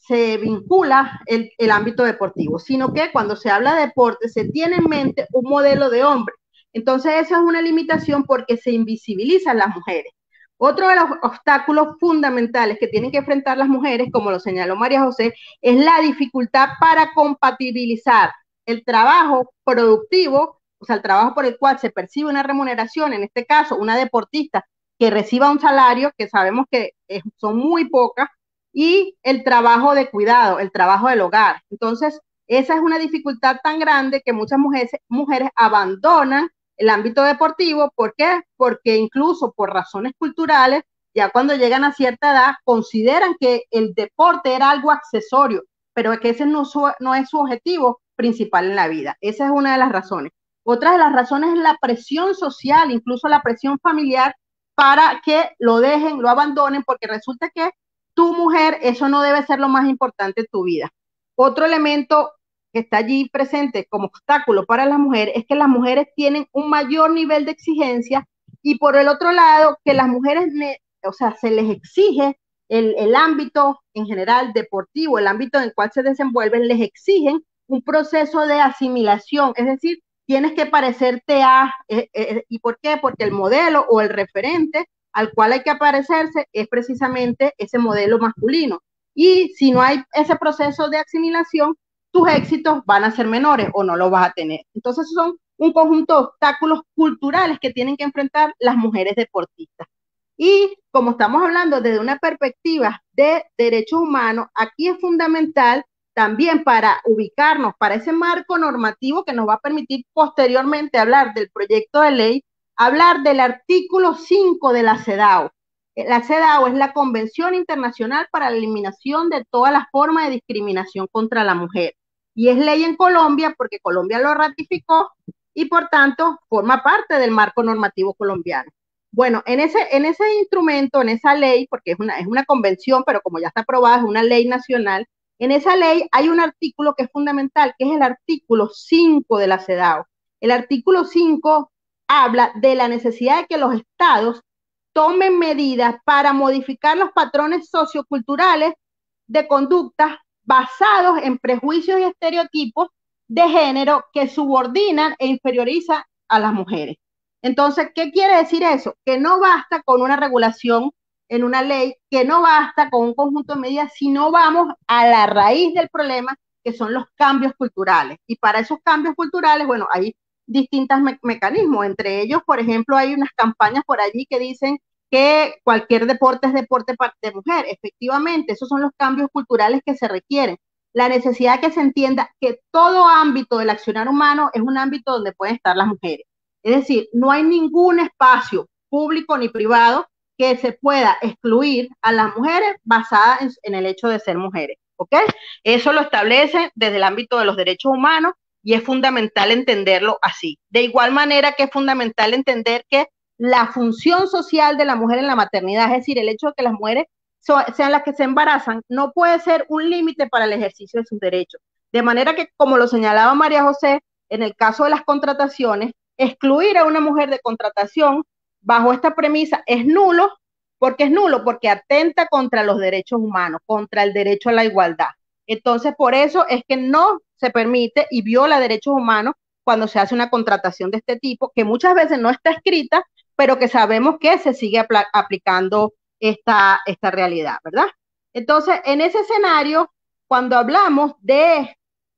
se vincula el ámbito deportivo, sino que cuando se habla de deporte se tiene en mente un modelo de hombre. Entonces esa es una limitación porque se invisibilizan las mujeres. Otro de los obstáculos fundamentales que tienen que enfrentar las mujeres, como lo señaló María José, es la dificultad para compatibilizar el trabajo productivo, o sea, el trabajo por el cual se percibe una remuneración, en este caso, una deportista que reciba un salario, que sabemos que son muy pocas, y el trabajo de cuidado, el trabajo del hogar. Entonces, esa es una dificultad tan grande que muchas mujeres abandonan el ámbito deportivo. ¿Por qué? Porque incluso por razones culturales, ya cuando llegan a cierta edad, consideran que el deporte era algo accesorio, pero que ese no es su objetivo principal en la vida. Esa es una de las razones. Otra de las razones es la presión social, incluso la presión familiar, para que lo dejen, lo abandonen, porque resulta que tu mujer, eso no debe ser lo más importante en tu vida. Otro elemento que está allí presente como obstáculo para las mujeres es que las mujeres tienen un mayor nivel de exigencia, y por el otro lado, que las mujeres, o sea, se les exige el ámbito en general deportivo, el ámbito en el cual se desenvuelven, les exigen un proceso de asimilación, es decir, tienes que parecerte a, ¿y por qué? Porque el modelo o el referente al cual hay que parecerse es precisamente ese modelo masculino. Y si no hay ese proceso de asimilación, tus éxitos van a ser menores o no los vas a tener. Entonces son un conjunto de obstáculos culturales que tienen que enfrentar las mujeres deportistas. Y como estamos hablando desde una perspectiva de derechos humanos, aquí es fundamental también para ubicarnos para ese marco normativo que nos va a permitir posteriormente hablar del proyecto de ley, hablar del artículo 5 de la CEDAW. La CEDAW es la Convención Internacional para la Eliminación de todas las formas de discriminación contra la mujer. Y es ley en Colombia porque Colombia lo ratificó y por tanto forma parte del marco normativo colombiano. Bueno, en ese instrumento, en esa ley, porque es una convención, pero como ya está aprobada, es una ley nacional, en esa ley hay un artículo que es fundamental, que es el artículo 5 de la CEDAW. El artículo 5 habla de la necesidad de que los estados tomen medidas para modificar los patrones socioculturales de conductas basados en prejuicios y estereotipos de género que subordinan e inferiorizan a las mujeres. Entonces, ¿qué quiere decir eso? Que no basta con una regulación en una ley, que no basta con un conjunto de medidas, sino vamos a la raíz del problema, que son los cambios culturales. Y para esos cambios culturales, bueno, hay distintos mecanismos. Entre ellos, por ejemplo, hay unas campañas por allí que dicen que cualquier deporte es deporte de mujer. Efectivamente, esos son los cambios culturales que se requieren. La necesidad de que se entienda que todo ámbito del accionar humano es un ámbito donde pueden estar las mujeres. Es decir, no hay ningún espacio público ni privado que se pueda excluir a las mujeres basada en el hecho de ser mujeres, ¿ok? Eso lo establece desde el ámbito de los derechos humanos y es fundamental entenderlo así. De igual manera que es fundamental entender que la función social de la mujer en la maternidad, es decir, el hecho de que las mujeres sean las que se embarazan, no puede ser un límite para el ejercicio de sus derechos. De manera que, como lo señalaba María José, en el caso de las contrataciones, excluir a una mujer de contratación bajo esta premisa es nulo. ¿Por qué es nulo? Porque atenta contra los derechos humanos, contra el derecho a la igualdad. Entonces, por eso es que no se permite y viola derechos humanos cuando se hace una contratación de este tipo, que muchas veces no está escrita, pero que sabemos que se sigue aplicando esta realidad, ¿verdad? Entonces, en ese escenario, cuando hablamos de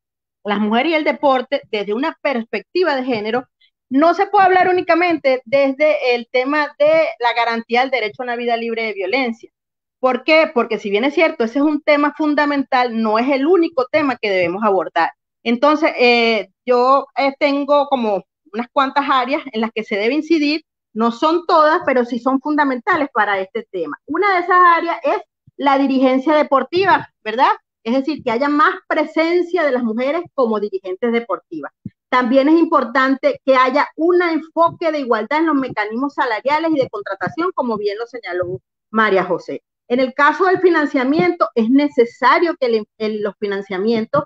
las mujeres y el deporte desde una perspectiva de género, no se puede hablar únicamente desde el tema de la garantía del derecho a una vida libre de violencia. ¿Por qué? Porque si bien es cierto, ese es un tema fundamental, no es el único tema que debemos abordar. Entonces, yo tengo como unas cuantas áreas en las que se debe incidir, no son todas, pero sí son fundamentales para este tema. Una de esas áreas es la dirigencia deportiva, ¿verdad? Es decir, que haya más presencia de las mujeres como dirigentes deportivas. También es importante que haya un enfoque de igualdad en los mecanismos salariales y de contratación, como bien lo señaló María José. En el caso del financiamiento, es necesario que los financiamientos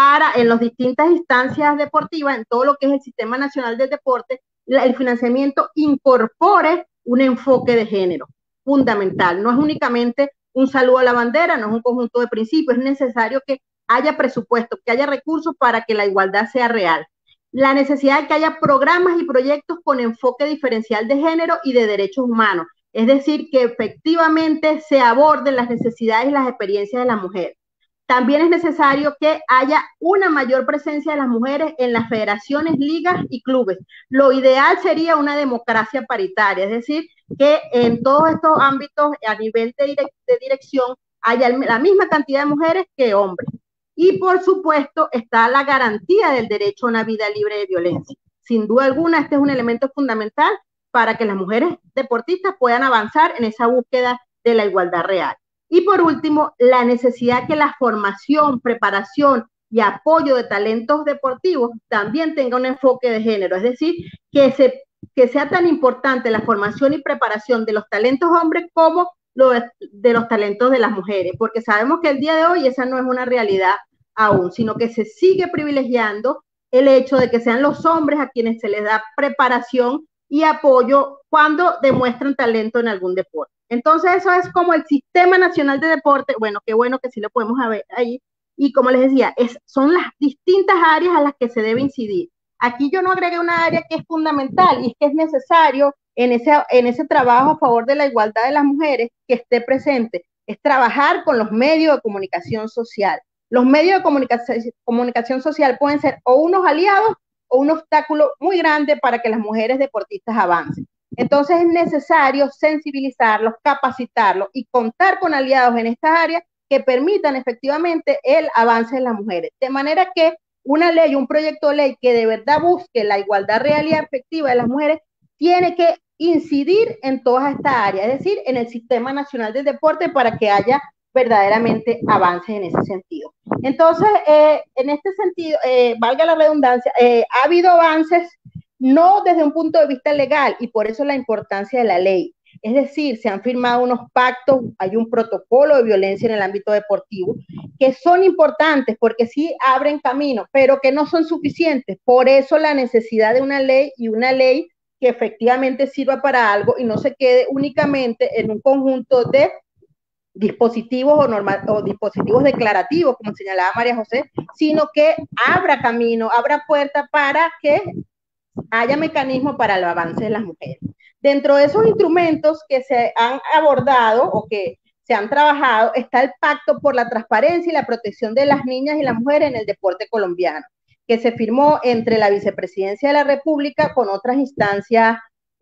en las distintas instancias deportivas, en todo lo que es el Sistema Nacional del Deporte, el financiamiento incorpore un enfoque de género fundamental. No es únicamente un saludo a la bandera, no es un conjunto de principios, es necesario que haya presupuesto, que haya recursos para que la igualdad sea real. La necesidad de que haya programas y proyectos con enfoque diferencial de género y de derechos humanos, es decir, que efectivamente se aborden las necesidades y las experiencias de las mujeres. También es necesario que haya una mayor presencia de las mujeres en las federaciones, ligas y clubes. Lo ideal sería una democracia paritaria, es decir, que en todos estos ámbitos a nivel de dirección haya la misma cantidad de mujeres que hombres. Y por supuesto está la garantía del derecho a una vida libre de violencia. Sin duda alguna, este es un elemento fundamental para que las mujeres deportistas puedan avanzar en esa búsqueda de la igualdad real. Y por último, la necesidad que la formación, preparación y apoyo de talentos deportivos también tenga un enfoque de género, es decir, que sea tan importante la formación y preparación de los talentos hombres como de los talentos de las mujeres, porque sabemos que el día de hoy esa no es una realidad aún, sino que se sigue privilegiando el hecho de que sean los hombres a quienes se les da preparación y apoyo cuando demuestran talento en algún deporte. Entonces eso es como el Sistema Nacional de Deporte, bueno, qué bueno que sí lo podemos ver ahí, y como les decía, son las distintas áreas a las que se debe incidir. Aquí yo no agregué una área que es fundamental y es que es necesario en ese trabajo a favor de la igualdad de las mujeres que esté presente, es trabajar con los medios de comunicación social. Los medios de comunicación social pueden ser o unos aliados o un obstáculo muy grande para que las mujeres deportistas avancen. Entonces es necesario sensibilizarlos, capacitarlos y contar con aliados en estas áreas que permitan efectivamente el avance de las mujeres. De manera que una ley, un proyecto de ley que de verdad busque la igualdad real y efectiva de las mujeres, tiene que incidir en todas estas áreas, es decir, en el Sistema Nacional del Deporte para que haya verdaderamente avances en ese sentido. Entonces, en este sentido, valga la redundancia, ha habido avances no desde un punto de vista legal y por eso la importancia de la ley. Es decir, se han firmado unos pactos, hay un protocolo de violencia en el ámbito deportivo que son importantes porque sí abren camino, pero que no son suficientes. Por eso la necesidad de una ley y una ley que efectivamente sirva para algo y no se quede únicamente en un conjunto de dispositivos o dispositivos declarativos, como señalaba María José, sino que abra camino, abra puerta para que haya mecanismos para el avance de las mujeres. Dentro de esos instrumentos que se han abordado o que se han trabajado está el Pacto por la Transparencia y la Protección de las Niñas y las Mujeres en el Deporte Colombiano, que se firmó entre la Vicepresidencia de la República con otras instancias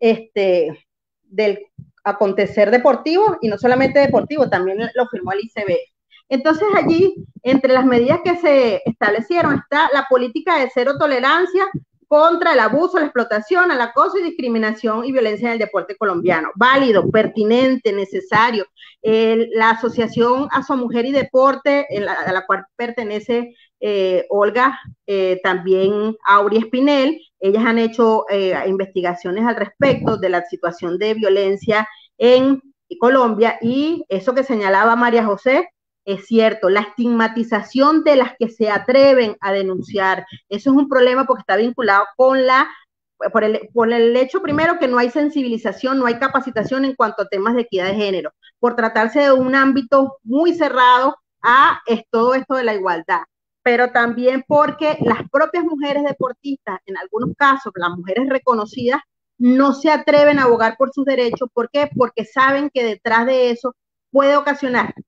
del acontecer deportivo, y no solamente deportivo, también lo firmó el ICB. Entonces allí, entre las medidas que se establecieron, está la política de cero tolerancia contra el abuso, la explotación, el acoso y discriminación y violencia en el deporte colombiano. Válido, pertinente, necesario. La Asociación Asomujer y Deporte, a la cual pertenece Olga, también Auri Espinel, ellas han hecho investigaciones al respecto de la situación de violencia en Colombia, y eso que señalaba María José es cierto, la estigmatización de las que se atreven a denunciar, eso es un problema porque está vinculado con por el hecho primero que no hay sensibilización, no hay capacitación en cuanto a temas de equidad de género, por tratarse de un ámbito muy cerrado a todo esto de la igualdad, pero también porque las propias mujeres deportistas, en algunos casos, las mujeres reconocidas, no se atreven a abogar por sus derechos. ¿Por qué? Porque saben que detrás de eso puede ocasionarse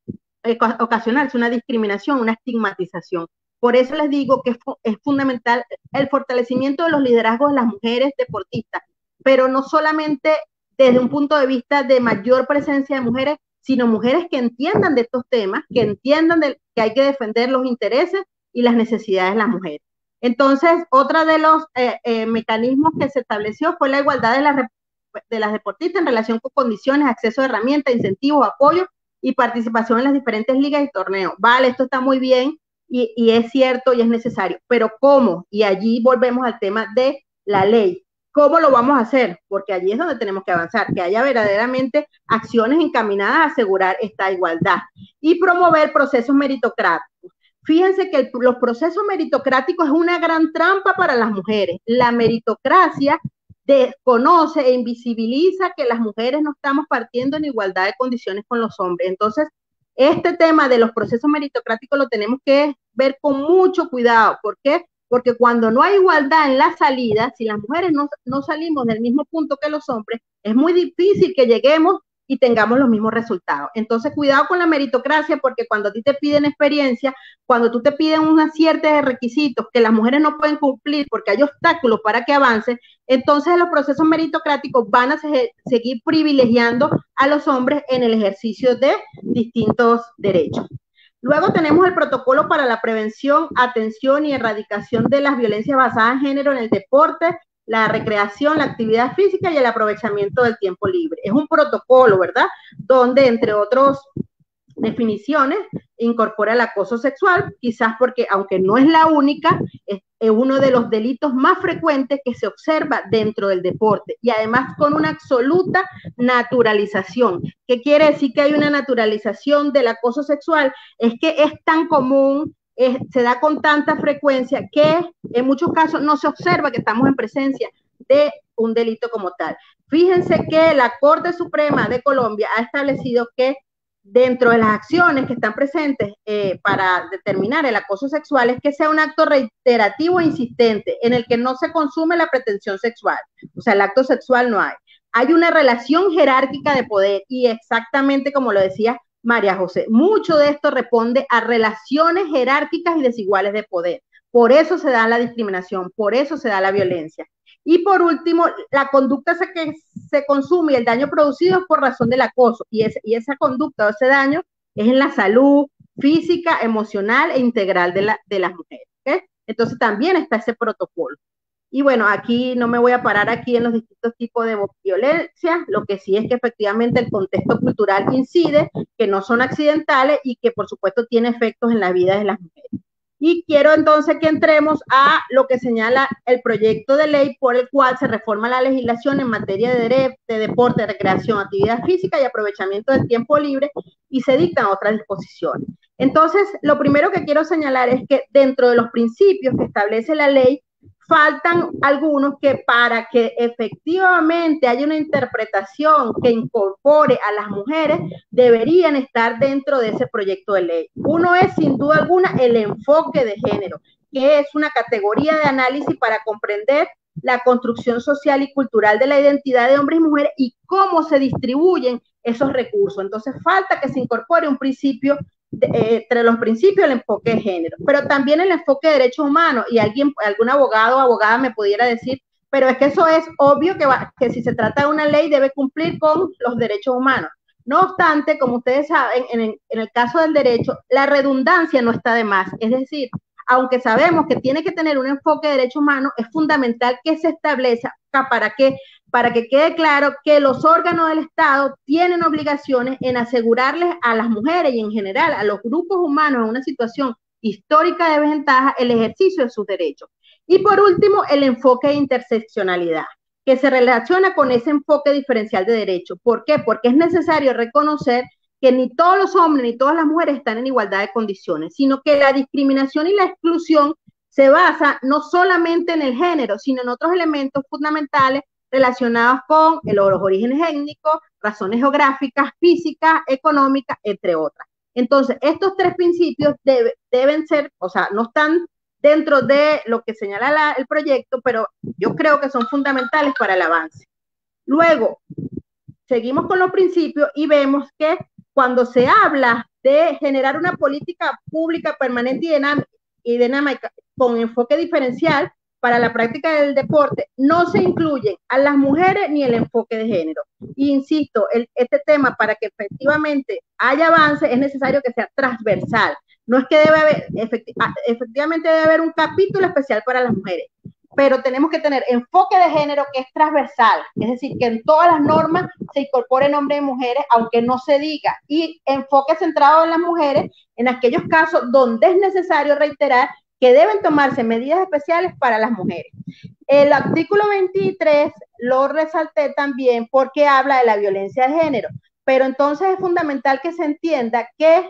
una discriminación, una estigmatización. Por eso les digo que es fundamental el fortalecimiento de los liderazgos de las mujeres deportistas, pero no solamente desde un punto de vista de mayor presencia de mujeres, sino mujeres que entiendan de estos temas, que entiendan que hay que defender los intereses y las necesidades de las mujeres. Entonces, otro de los mecanismos que se estableció fue la igualdad de las deportistas en relación con condiciones, acceso a herramientas, incentivos, apoyo y participación en las diferentes ligas y torneos. Vale, esto está muy bien y es cierto y es necesario, pero ¿cómo? Y allí volvemos al tema de la ley. ¿Cómo lo vamos a hacer? Porque allí es donde tenemos que avanzar, que haya verdaderamente acciones encaminadas a asegurar esta igualdad y promover procesos meritocráticos. Fíjense que los procesos meritocráticos es una gran trampa para las mujeres. La meritocracia desconoce e invisibiliza que las mujeres no estamos partiendo en igualdad de condiciones con los hombres. Entonces, este tema de los procesos meritocráticos lo tenemos que ver con mucho cuidado. ¿Por qué? Porque cuando no hay igualdad en la salida, si las mujeres no salimos del mismo punto que los hombres, es muy difícil que lleguemos y tengamos los mismos resultados. Entonces, cuidado con la meritocracia, porque cuando a ti te piden experiencia, cuando tú te piden una serie de requisitos que las mujeres no pueden cumplir porque hay obstáculos para que avancen, entonces los procesos meritocráticos van a seguir privilegiando a los hombres en el ejercicio de distintos derechos. Luego tenemos el protocolo para la prevención, atención y erradicación de las violencias basadas en género en el deporte, la recreación, la actividad física y el aprovechamiento del tiempo libre. Es un protocolo, ¿verdad? Donde, entre otras definiciones, incorpora el acoso sexual, quizás porque, aunque no es la única, es uno de los delitos más frecuentes que se observa dentro del deporte y además con una absoluta naturalización. ¿Qué quiere decir que hay una naturalización del acoso sexual? Es que es tan común, se da con tanta frecuencia que en muchos casos no se observa que estamos en presencia de un delito como tal. Fíjense que la Corte Suprema de Colombia ha establecido que dentro de las acciones que están presentes para determinar el acoso sexual es que sea un acto reiterativo e insistente en el que no se consume la pretensión sexual, o sea, el acto sexual no hay. Hay una relación jerárquica de poder y exactamente como lo decía María José, mucho de esto responde a relaciones jerárquicas y desiguales de poder. Por eso se da la discriminación, por eso se da la violencia. Y por último, la conducta que se consume y el daño producido es por razón del acoso. Y esa conducta o ese daño es en la salud física, emocional e integral de las mujeres. ¿Okay? Entonces también está ese protocolo. Y bueno, aquí no me voy a parar aquí en los distintos tipos de violencia, lo que sí es que efectivamente el contexto cultural incide, que no son accidentales y que por supuesto tiene efectos en la vida de las mujeres. Y quiero entonces que entremos a lo que señala el proyecto de ley por el cual se reforma la legislación en materia de deporte, recreación, actividad física y aprovechamiento del tiempo libre y se dictan otras disposiciones. Entonces, lo primero que quiero señalar es que dentro de los principios que establece la ley, faltan algunos que para que efectivamente haya una interpretación que incorpore a las mujeres, deberían estar dentro de ese proyecto de ley. Uno es, sin duda alguna, el enfoque de género, que es una categoría de análisis para comprender la construcción social y cultural de la identidad de hombres y mujeres y cómo se distribuyen esos recursos. Entonces, falta que se incorpore un principio entre los principios el enfoque de género, pero también el enfoque de derechos humanos, y algún abogado o abogada me pudiera decir, pero es que eso es obvio que si se trata de una ley debe cumplir con los derechos humanos. No obstante, como ustedes saben, en el caso del derecho, la redundancia no está de más, es decir, aunque sabemos que tiene que tener un enfoque de derechos humanos, es fundamental que se establezca para que quede claro que los órganos del Estado tienen obligaciones en asegurarles a las mujeres y en general a los grupos humanos en una situación histórica de desventaja el ejercicio de sus derechos. Y por último, el enfoque de interseccionalidad, que se relaciona con ese enfoque diferencial de derechos. ¿Por qué? Porque es necesario reconocer que ni todos los hombres ni todas las mujeres están en igualdad de condiciones, sino que la discriminación y la exclusión se basa no solamente en el género, sino en otros elementos fundamentales relacionados con los orígenes étnicos, razones geográficas, físicas, económicas, entre otras. Entonces, estos tres principios deben ser, o sea, no están dentro de lo que señala el proyecto, pero yo creo que son fundamentales para el avance. Luego, seguimos con los principios y vemos que cuando se habla de generar una política pública permanente y dinámica con enfoque diferencial para la práctica del deporte, no se incluyen a las mujeres ni el enfoque de género. Y insisto, este tema para que efectivamente haya avance es necesario que sea transversal. No es que debe haber, efectivamente debe haber un capítulo especial para las mujeres, pero tenemos que tener enfoque de género que es transversal, es decir, que en todas las normas se incorporen hombres y mujeres, aunque no se diga, y enfoque centrado en las mujeres en aquellos casos donde es necesario reiterar que deben tomarse medidas especiales para las mujeres. El artículo 23 lo resalté también porque habla de la violencia de género, pero entonces es fundamental que se entienda que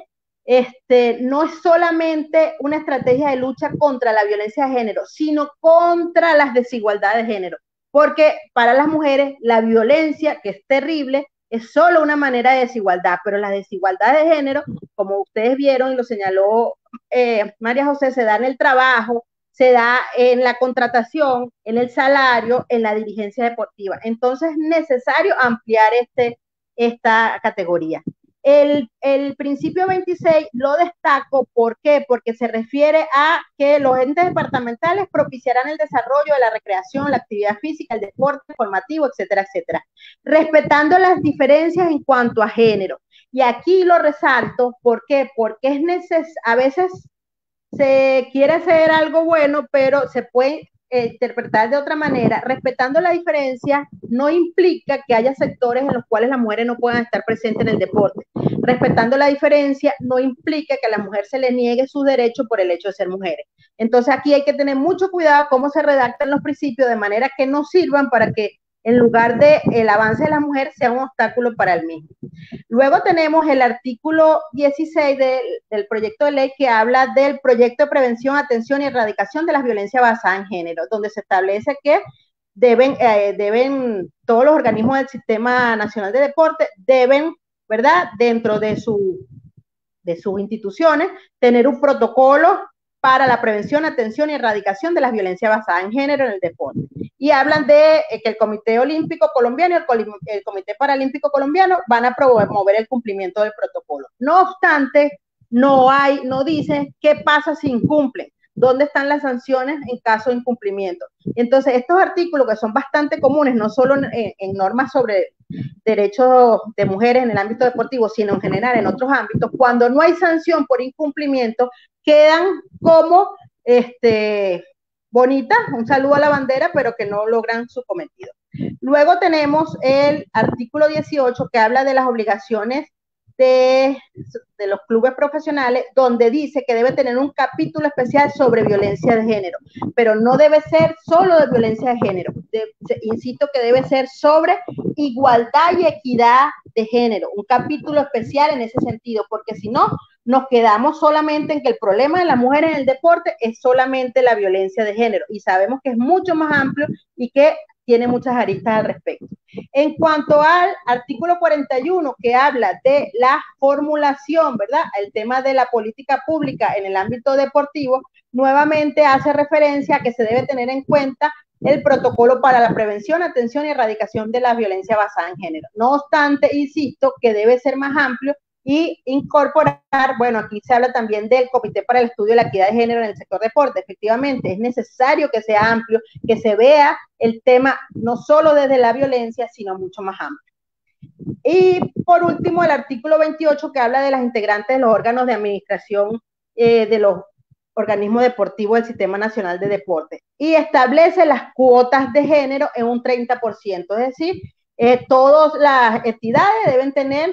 no es solamente una estrategia de lucha contra la violencia de género, sino contra las desigualdades de género, porque para las mujeres la violencia, que es terrible, es solo una manera de desigualdad, pero la desigualdad de género, como ustedes vieron y lo señaló María José, se da en el trabajo, se da en la contratación, en el salario, en la dirigencia deportiva. Entonces es necesario ampliar esta categoría. El principio 26 lo destaco, ¿por qué? Porque se refiere a que los entes departamentales propiciarán el desarrollo de la recreación, la actividad física, el deporte formativo, etcétera, etcétera, respetando las diferencias en cuanto a género. Y aquí lo resalto, ¿por qué? Porque es necesario, a veces se quiere hacer algo bueno, pero se puede interpretar de otra manera. Respetando la diferencia no implica que haya sectores en los cuales las mujeres no puedan estar presentes en el deporte. Respetando la diferencia no implica que a la mujer se le niegue sus derechos por el hecho de ser mujeres. Entonces aquí hay que tener mucho cuidado cómo se redactan los principios de manera que no sirvan para que en lugar de el avance de la mujer sea un obstáculo para el mismo. Luego tenemos el artículo 16 del proyecto de ley que habla del proyecto de prevención, atención y erradicación de las violencias basadas en género, donde se establece que deben todos los organismos del Sistema Nacional de Deporte deben, ¿verdad?, dentro de sus instituciones, tener un protocolo para la prevención, atención y erradicación de las violencias basadas en género en el deporte. Y hablan de que el Comité Olímpico Colombiano y el Comité Paralímpico Colombiano van a promover el cumplimiento del protocolo. No obstante, no dice qué pasa si incumplen, dónde están las sanciones en caso de incumplimiento. Entonces, estos artículos que son bastante comunes, no solo en normas sobre derechos de mujeres en el ámbito deportivo, sino en general en otros ámbitos, cuando no hay sanción por incumplimiento, quedan como bonitas, un saludo a la bandera, pero que no logran su cometido. Luego tenemos el artículo 18 que habla de las obligaciones de los clubes profesionales, donde dice que debe tener un capítulo especial sobre violencia de género, pero no debe ser solo de violencia de género, insisto que debe ser sobre igualdad y equidad de género, un capítulo especial en ese sentido, porque si no, nos quedamos solamente en que el problema de las mujeres en el deporte es solamente la violencia de género, y sabemos que es mucho más amplio y que tiene muchas aristas al respecto. En cuanto al artículo 41, que habla de la formulación, ¿verdad?, el tema de la política pública en el ámbito deportivo, nuevamente hace referencia a que se debe tener en cuenta el protocolo para la prevención, atención y erradicación de la violencia basada en género. No obstante, insisto que debe ser más amplio y incorporar, bueno, aquí se habla también del Comité para el Estudio de la Equidad de Género en el sector deporte. Efectivamente, es necesario que sea amplio, que se vea el tema no solo desde la violencia, sino mucho más amplio. Y por último, el artículo 28 que habla de las integrantes de los órganos de administración de los organismos deportivos del Sistema Nacional de Deporte y establece las cuotas de género en un 30%, es decir, todas las entidades deben tener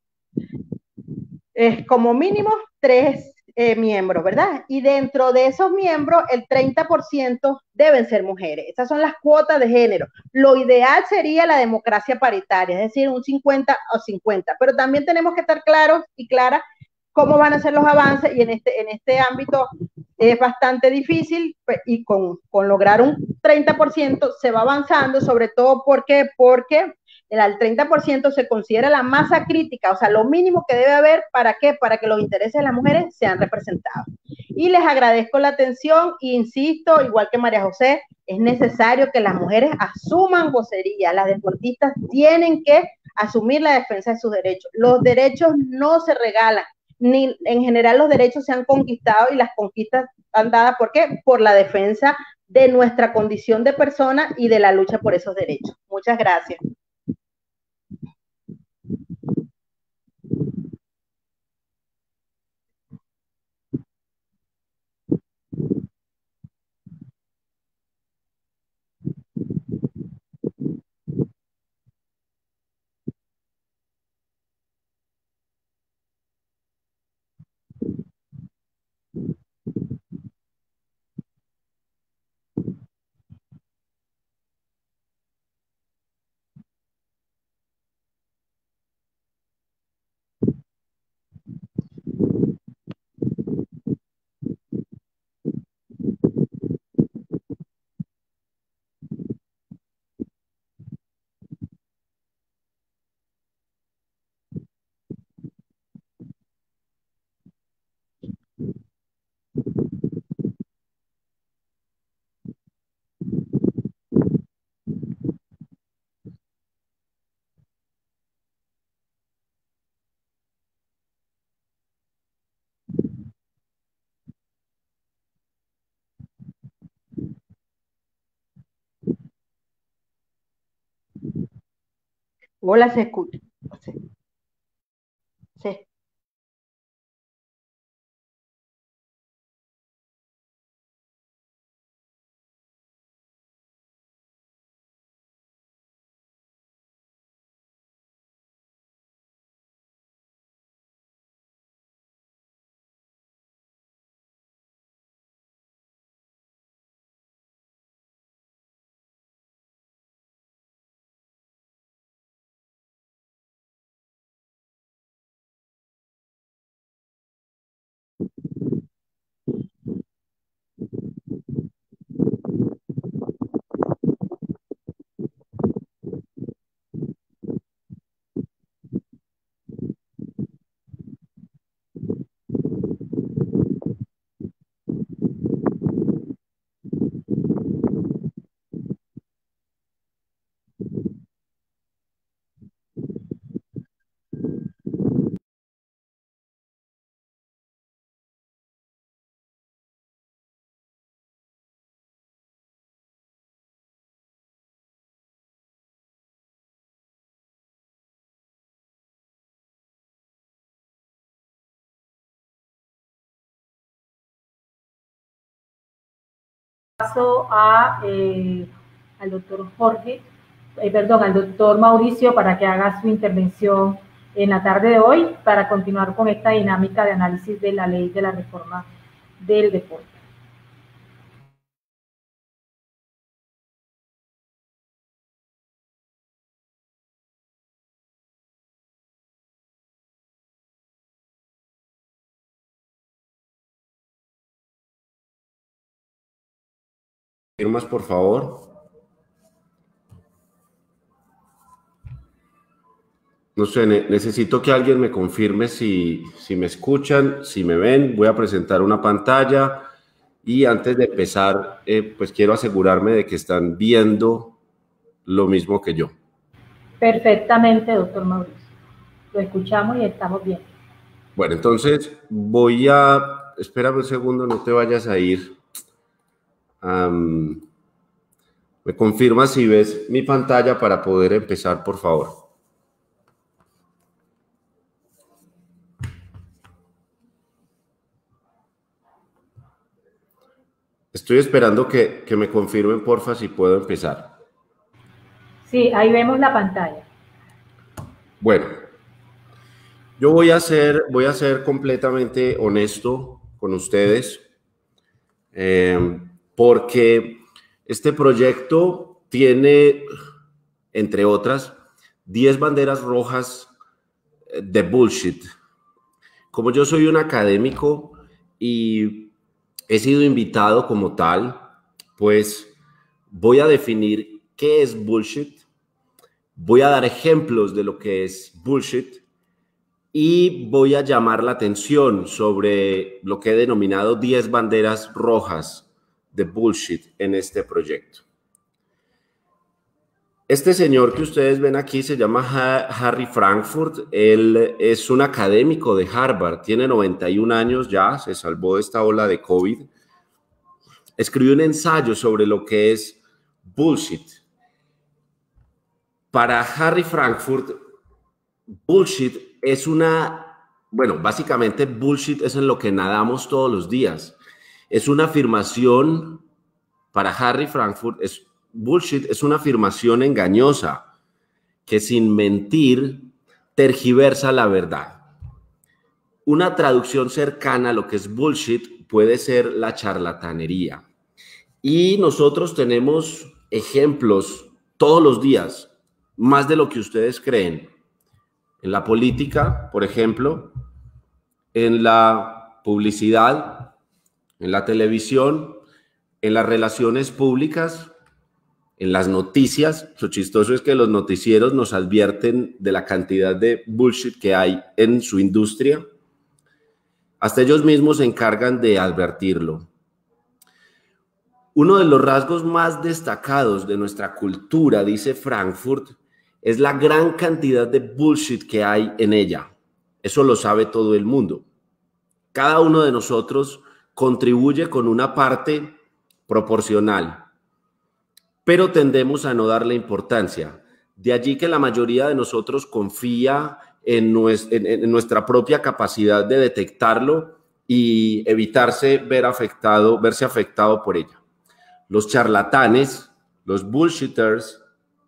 como mínimo 3 miembros, ¿verdad? Y dentro de esos miembros, el 30% deben ser mujeres. Esas son las cuotas de género. Lo ideal sería la democracia paritaria, es decir, un 50 o 50, pero también tenemos que estar claros y claras cómo van a ser los avances y en este ámbito es bastante difícil y con lograr un 30% se va avanzando, sobre todo porque el 30% se considera la masa crítica, o sea, lo mínimo que debe haber, ¿para qué? Para que los intereses de las mujeres sean representados. Y les agradezco la atención e insisto, igual que María José, es necesario que las mujeres asuman vocería, las deportistas tienen que asumir la defensa de sus derechos. Los derechos no se regalan, ni en general los derechos se han conquistado y las conquistas han dado, ¿por qué? Por la defensa de nuestra condición de persona y de la lucha por esos derechos. Muchas gracias. Hola, se escucha. Sí, sí. Paso al doctor Jorge, perdón, al doctor Mauricio para que haga su intervención en la tarde de hoy para continuar con esta dinámica de análisis de la ley de la reforma del deporte. Firmas, por favor. No sé, necesito que alguien me confirme si me escuchan, si me ven. Voy a presentar una pantalla y antes de empezar, pues quiero asegurarme de que están viendo lo mismo que yo. Perfectamente, doctor Mauricio. Lo escuchamos y estamos bien. Bueno, entonces espérame un segundo, no te vayas a ir. Me confirma si ves mi pantalla para poder empezar, por favor. Estoy esperando que me confirmen, porfa, si puedo empezar. Sí, ahí vemos la pantalla. Bueno, yo voy a ser completamente honesto con ustedes, porque este proyecto tiene, entre otras, 10 banderas rojas de bullshit. Como yo soy un académico y he sido invitado como tal, pues voy a definir qué es bullshit, voy a dar ejemplos de lo que es bullshit y voy a llamar la atención sobre lo que he denominado 10 banderas rojas de bullshit en este proyecto. Este señor que ustedes ven aquí se llama Harry Frankfurt. Él es un académico de Harvard, tiene 91 años ya, se salvó de esta ola de COVID. Escribió un ensayo sobre lo que es bullshit. Para Harry Frankfurt, bullshit es básicamente bullshit es en lo que nadamos todos los días. Es una afirmación, para Harry Frankfurt, bullshit es una afirmación engañosa que sin mentir tergiversa la verdad. Una traducción cercana a lo que es bullshit puede ser la charlatanería. Y nosotros tenemos ejemplos todos los días, más de lo que ustedes creen. En la política, por ejemplo, en la publicidad, en la televisión, en las relaciones públicas, en las noticias. Lo chistoso es que los noticieros nos advierten de la cantidad de bullshit que hay en su industria. Hasta ellos mismos se encargan de advertirlo. Uno de los rasgos más destacados de nuestra cultura, dice Frankfurt, es la gran cantidad de bullshit que hay en ella. Eso lo sabe todo el mundo. Cada uno de nosotros contribuye con una parte proporcional, pero tendemos a no darle importancia. De allí que la mayoría de nosotros confía en nuestra propia capacidad de detectarlo y evitarse verse afectado por ella. Los charlatanes, los bullshitters,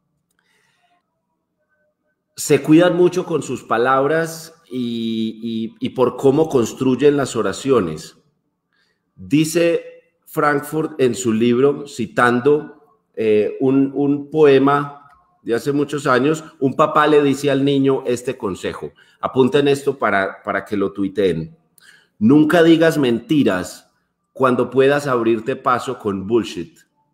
se cuidan mucho con sus palabras y por cómo construyen las oraciones. Dice Frankfurt en su libro, citando un poema de hace muchos años, un papá le dice al niño este consejo. Apunten esto para que lo tuiteen. Nunca digas mentiras cuando puedas abrirte paso con bullshit.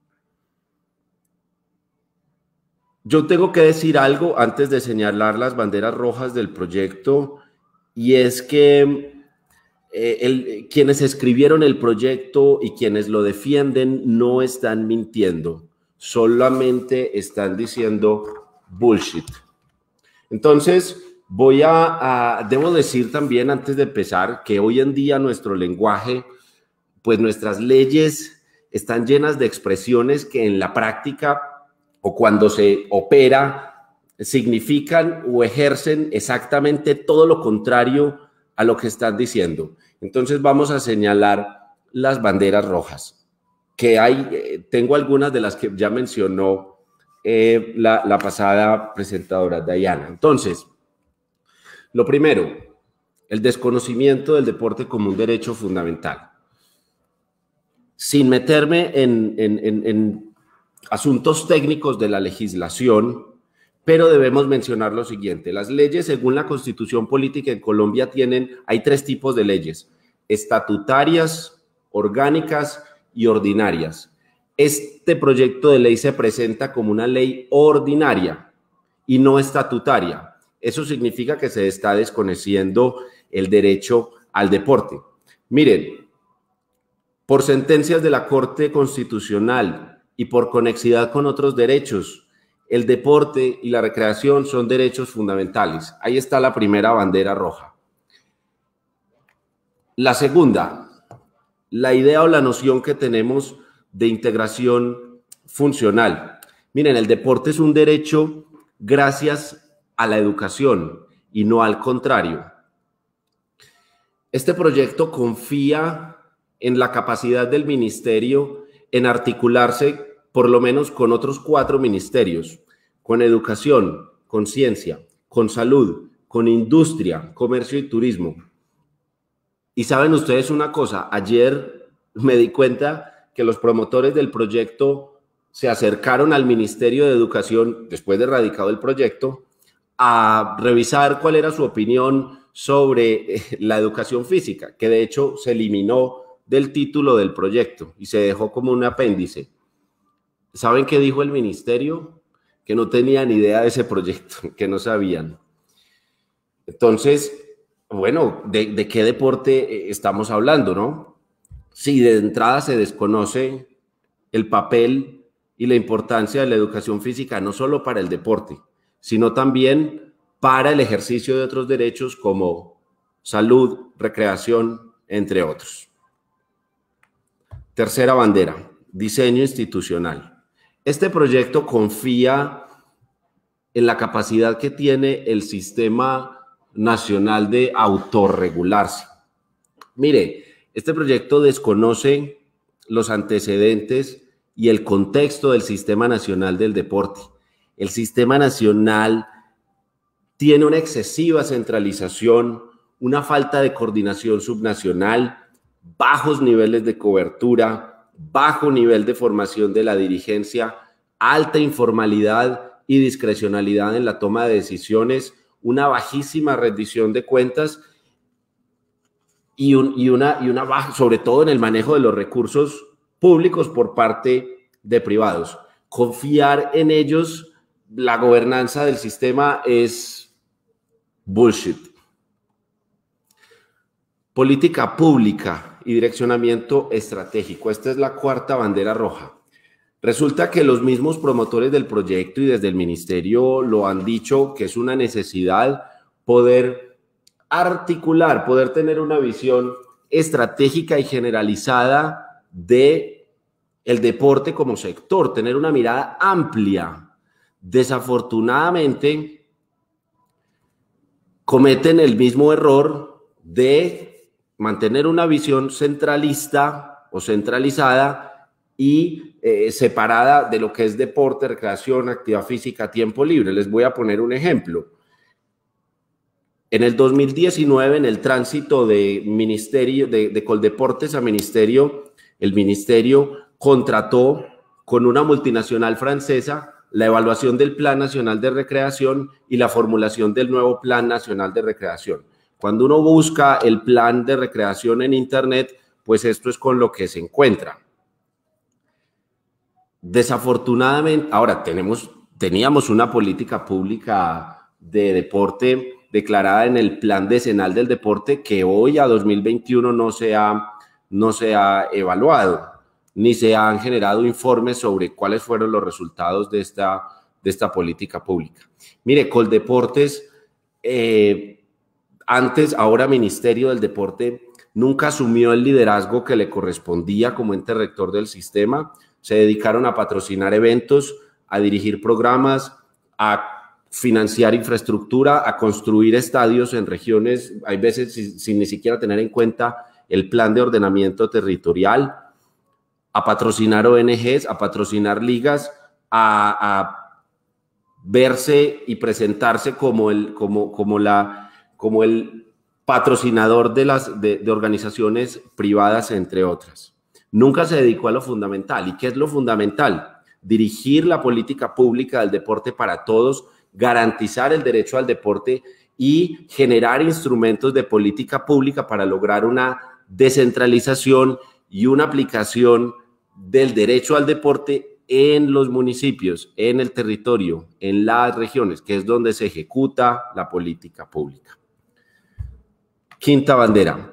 Yo tengo que decir algo antes de señalar las banderas rojas del proyecto, y es que quienes escribieron el proyecto y quienes lo defienden no están mintiendo, solamente están diciendo bullshit. Entonces, debo decir también antes de empezar que hoy en día nuestro lenguaje, pues nuestras leyes están llenas de expresiones que en la práctica o cuando se opera significan o ejercen exactamente todo lo contrario a lo que están diciendo. Entonces vamos a señalar las banderas rojas, que hay, tengo algunas de las que ya mencionó la pasada presentadora, Diana. Entonces, lo primero, el desconocimiento del deporte como un derecho fundamental. Sin meterme en asuntos técnicos de la legislación, pero debemos mencionar lo siguiente. Las leyes, según la Constitución Política en Colombia, hay 3 tipos de leyes: estatutarias, orgánicas y ordinarias. Este proyecto de ley se presenta como una ley ordinaria y no estatutaria. Eso significa que se está desconociendo el derecho al deporte. Miren, por sentencias de la Corte Constitucional y por conexidad con otros derechos, el deporte y la recreación son derechos fundamentales. Ahí está la primera bandera roja. La segunda, la idea o la noción que tenemos de integración funcional. Miren, el deporte es un derecho gracias a la educación y no al contrario. Este proyecto confía en la capacidad del ministerio en articularse por lo menos con otros 4 ministerios, con educación, con ciencia, con salud, con industria, comercio y turismo. Y saben ustedes una cosa, ayer me di cuenta que los promotores del proyecto se acercaron al Ministerio de Educación, después de radicado el proyecto, a revisar cuál era su opinión sobre la educación física, que de hecho se eliminó del título del proyecto y se dejó como un apéndice. ¿Saben qué dijo el ministerio? Que no tenían idea de ese proyecto, que no sabían. Entonces, bueno, ¿de qué deporte estamos hablando, no? Si de entrada se desconoce el papel y la importancia de la educación física, no solo para el deporte, sino también para el ejercicio de otros derechos como salud, recreación, entre otros. Tercera bandera, diseño institucional. Este proyecto confía en la capacidad que tiene el Sistema Nacional de autorregularse. Mire, este proyecto desconoce los antecedentes y el contexto del Sistema Nacional del Deporte. El Sistema Nacional tiene una excesiva centralización, una falta de coordinación subnacional, bajos niveles de cobertura, bajo nivel de formación de la dirigencia, alta informalidad y discrecionalidad en la toma de decisiones, una bajísima rendición de cuentas y una baja, sobre todo en el manejo de los recursos públicos por parte de privados. Confiar en ellos, la gobernanza del sistema es bullshit. Política pública y direccionamiento estratégico. Esta es la cuarta bandera roja. Resulta que los mismos promotores del proyecto y desde el ministerio lo han dicho que es una necesidad poder articular, poder tener una visión estratégica y generalizada de el deporte como sector, tener una mirada amplia desafortunadamente cometen el mismo error de mantener una visión centralista o centralizada y separada de lo que es deporte, recreación, actividad física, tiempo libre. Les voy a poner un ejemplo. En el 2019, en el tránsito de ministerio, de Coldeportes a ministerio, el ministerio contrató con una multinacional francesa la evaluación del Plan Nacional de Recreación y la formulación del nuevo Plan Nacional de Recreación. Cuando uno busca el plan de recreación en Internet, pues esto es con lo que se encuentra. Desafortunadamente, ahora teníamos una política pública de deporte declarada en el Plan Decenal del Deporte que hoy a 2021 no se ha evaluado, ni se han generado informes sobre cuáles fueron los resultados de esta política pública. Mire, Coldeportes, antes, ahora Ministerio del Deporte, nunca asumió el liderazgo que le correspondía como ente rector del sistema. Se dedicaron a patrocinar eventos, a dirigir programas, a financiar infraestructura, a construir estadios en regiones, hay veces sin ni siquiera tener en cuenta el plan de ordenamiento territorial, a patrocinar ONGs, a patrocinar ligas, a verse y presentarse como el patrocinador de organizaciones privadas, entre otras. Nunca se dedicó a lo fundamental. ¿Y qué es lo fundamental? Dirigir la política pública del deporte para todos, garantizar el derecho al deporte y generar instrumentos de política pública para lograr una descentralización y una aplicación del derecho al deporte en los municipios, en el territorio, en las regiones, que es donde se ejecuta la política pública. Quinta bandera.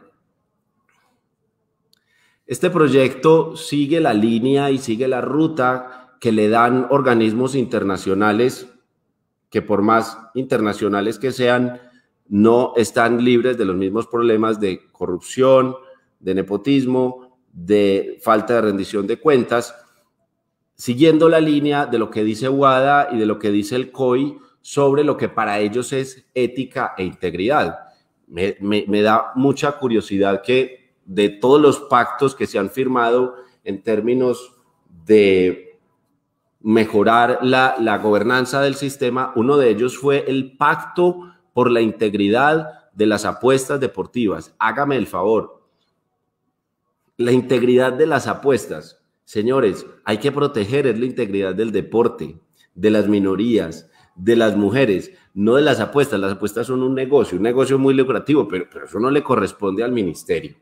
Este proyecto sigue la línea y sigue la ruta que le dan organismos internacionales que por más internacionales que sean, no están libres de los mismos problemas de corrupción, de nepotismo, de falta de rendición de cuentas, siguiendo la línea de lo que dice WADA y de lo que dice el COI sobre lo que para ellos es ética e integridad. Me da mucha curiosidad que de todos los pactos que se han firmado en términos de mejorar la gobernanza del sistema, uno de ellos fue el pacto por la integridad de las apuestas deportivas. Hágame el favor. La integridad de las apuestas. Señores, hay que proteger la integridad del deporte, de las minorías, de las mujeres, no de las apuestas. Las apuestas son un negocio muy lucrativo, pero eso no le corresponde al ministerio.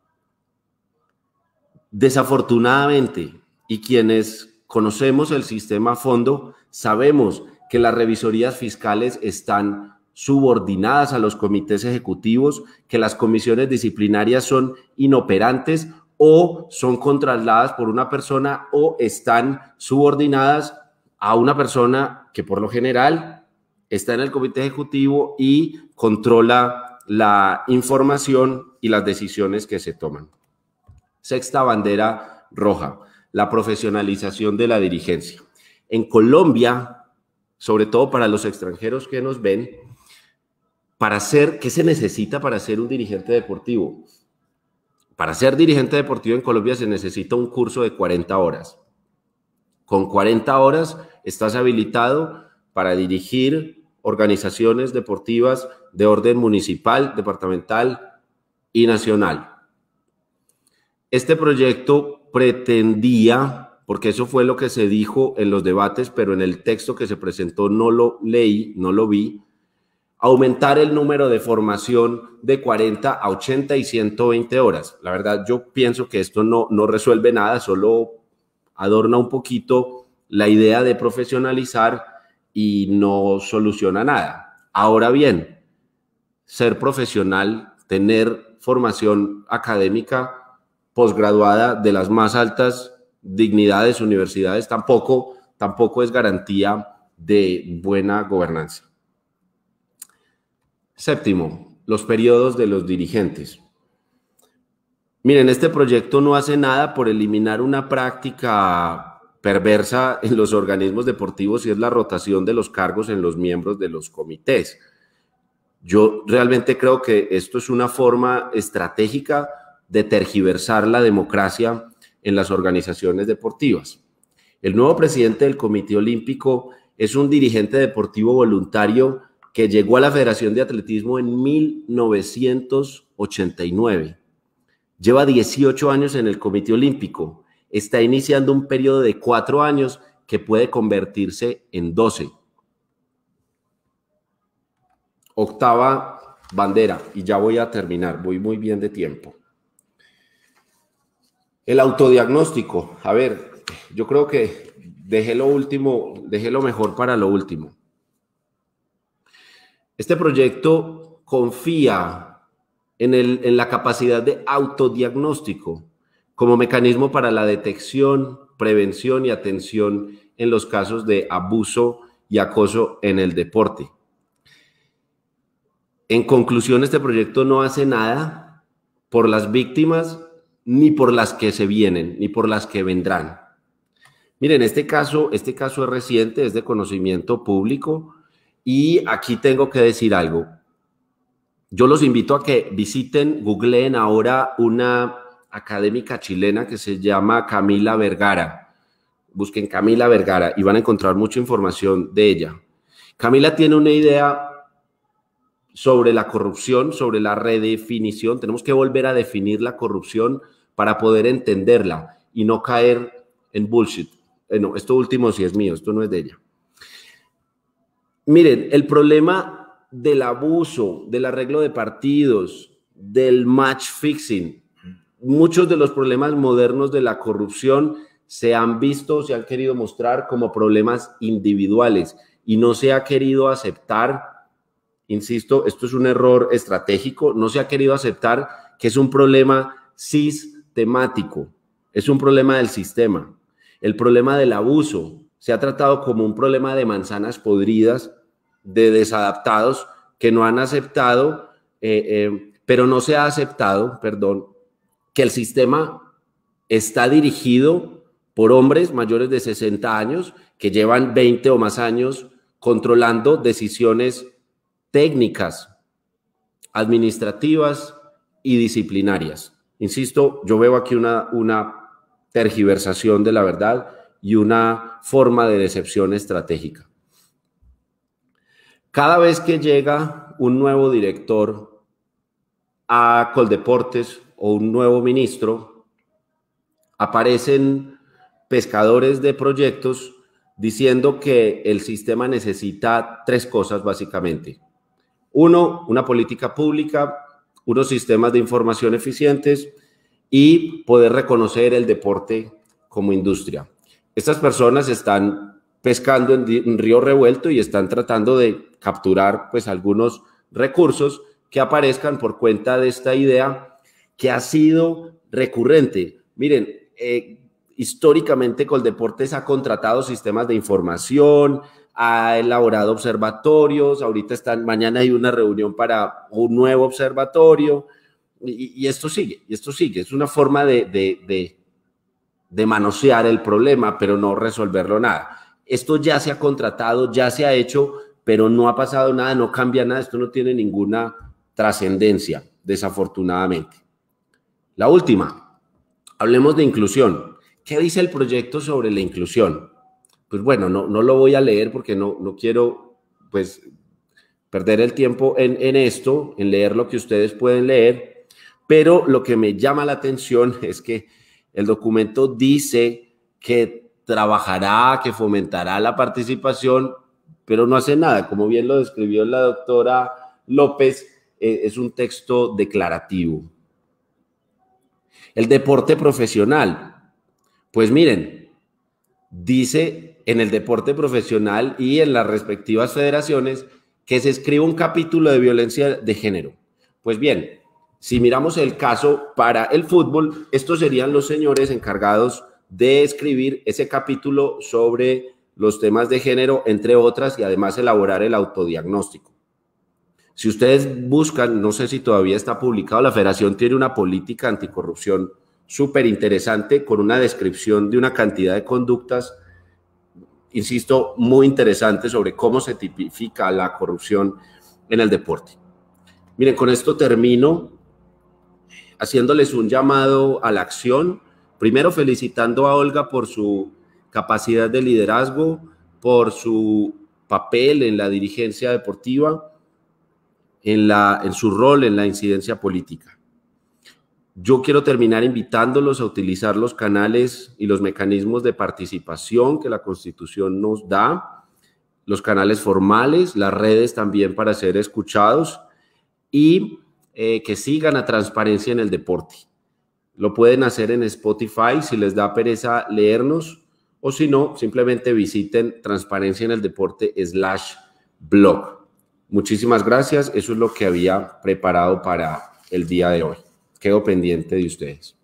Desafortunadamente, y quienes conocemos el sistema a fondo, sabemos que las revisorías fiscales están subordinadas a los comités ejecutivos, que las comisiones disciplinarias son inoperantes o son controladas por una persona o están subordinadas a una persona que por lo general está en el comité ejecutivo y controla la información y las decisiones que se toman. Sexta bandera roja. La profesionalización de la dirigencia. En Colombia, sobre todo para los extranjeros que nos ven, ¿qué se necesita para ser un dirigente deportivo? Para ser dirigente deportivo en Colombia se necesita un curso de 40 horas. Con 40 horas estás habilitado para dirigir organizaciones deportivas de orden municipal, departamental y nacional. Este proyecto pretendía, porque eso fue lo que se dijo en los debates, pero en el texto que se presentó no lo leí, no lo vi, aumentar el número de formación de 40 a 80 y 120 horas. La verdad, yo pienso que esto no resuelve nada, solo adorna un poquito la idea de profesionalizar y no soluciona nada. Ahora bien, ser profesional, tener formación académica posgraduada de las más altas dignidades, universidades, tampoco es garantía de buena gobernanza. Séptimo, los periodos de los dirigentes. Miren, este proyecto no hace nada por eliminar una práctica perversa en los organismos deportivos y es la rotación de los cargos en los miembros de los comités. Yo realmente creo que esto es una forma estratégica de tergiversar la democracia en las organizaciones deportivas. El nuevo presidente del Comité Olímpico es un dirigente deportivo voluntario que llegó a la Federación de Atletismo en 1989. Lleva 18 años en el Comité Olímpico. Está iniciando un periodo de 4 años que puede convertirse en 12. Octava bandera, y ya voy a terminar, voy muy bien de tiempo. El autodiagnóstico. A ver, yo creo que dejé lo mejor para lo último. Este proyecto confía en la capacidad de autodiagnóstico como mecanismo para la detección, prevención y atención en los casos de abuso y acoso en el deporte. En conclusión, este proyecto no hace nada por las víctimas, ni por las que se vienen, ni por las que vendrán. Miren, este caso es reciente, es de conocimiento público, y aquí tengo que decir algo. Yo los invito a que visiten, googleen ahora una académica chilena que se llama Camila Vergara. Busquen Camila Vergara y van a encontrar mucha información de ella. Camila tiene una idea sobre la corrupción, sobre la redefinición. Tenemos que volver a definir la corrupción para poder entenderla y no caer en bullshit. No, esto último sí es mío, esto no es de ella. Miren, el problema del abuso, del arreglo de partidos, del match fixing, muchos de los problemas modernos de la corrupción se han querido mostrar como problemas individuales y no se ha querido aceptar, insisto, esto es un error estratégico, no se ha querido aceptar que es un problema sistemático, es un problema del sistema. El problema del abuso se ha tratado como un problema de manzanas podridas, de desadaptados que no han aceptado, pero no se ha aceptado, que el sistema está dirigido por hombres mayores de 60 años que llevan 20 o más años controlando decisiones técnicas, administrativas y disciplinarias. Insisto, yo veo aquí una tergiversación de la verdad y una forma de decepción estratégica. Cada vez que llega un nuevo director a Coldeportes o un nuevo ministro, aparecen pescadores de proyectos diciendo que el sistema necesita 3 cosas básicamente. 1, una política pública, unos sistemas de información eficientes y poder reconocer el deporte como industria. Estas personas están pescando en río revuelto y están tratando de capturar pues algunos recursos que aparezcan por cuenta de esta idea que ha sido recurrente. Miren, históricamente Coldeportes ha contratado sistemas de información, ha elaborado observatorios, mañana hay una reunión para un nuevo observatorio y esto sigue, es una forma de manosear el problema, pero no resolverlo nada. Esto ya se ha contratado, ya se ha hecho, pero no ha pasado nada, no cambia nada, esto no tiene ninguna trascendencia, desafortunadamente. La última, hablemos de inclusión. ¿Qué dice el proyecto sobre la inclusión? Pues bueno, no lo voy a leer porque no quiero pues perder el tiempo en esto, en leer lo que ustedes pueden leer, pero lo que me llama la atención es que el documento dice que trabajará, que fomentará la participación, pero no hace nada. Como bien lo describió la doctora López, es un texto declarativo. El deporte profesional. Pues miren, dice en el deporte profesional y en las respectivas federaciones que se escriba un capítulo de violencia de género. Pues bien, si miramos el caso para el fútbol, estos serían los señores encargados de escribir ese capítulo sobre los temas de género, entre otras, y además elaborar el autodiagnóstico. Si ustedes buscan, no sé si todavía está publicado, la Federación tiene una política anticorrupción súper interesante con una descripción de una cantidad de conductas, insisto, muy interesante sobre cómo se tipifica la corrupción en el deporte. Miren, con esto termino haciéndoles un llamado a la acción. Primero, felicitando a Olga por su capacidad de liderazgo, por su papel en la dirigencia deportiva, en su rol en la incidencia política. Yo quiero terminar invitándolos a utilizar los canales y los mecanismos de participación que la Constitución nos da, los canales formales, las redes también para ser escuchados, y que sigan a Transparencia en el Deporte. Lo pueden hacer en Spotify si les da pereza leernos, o si no, simplemente visiten transparenciaeneldeporte.blog. Muchísimas gracias. Eso es lo que había preparado para el día de hoy. Quedo pendiente de ustedes.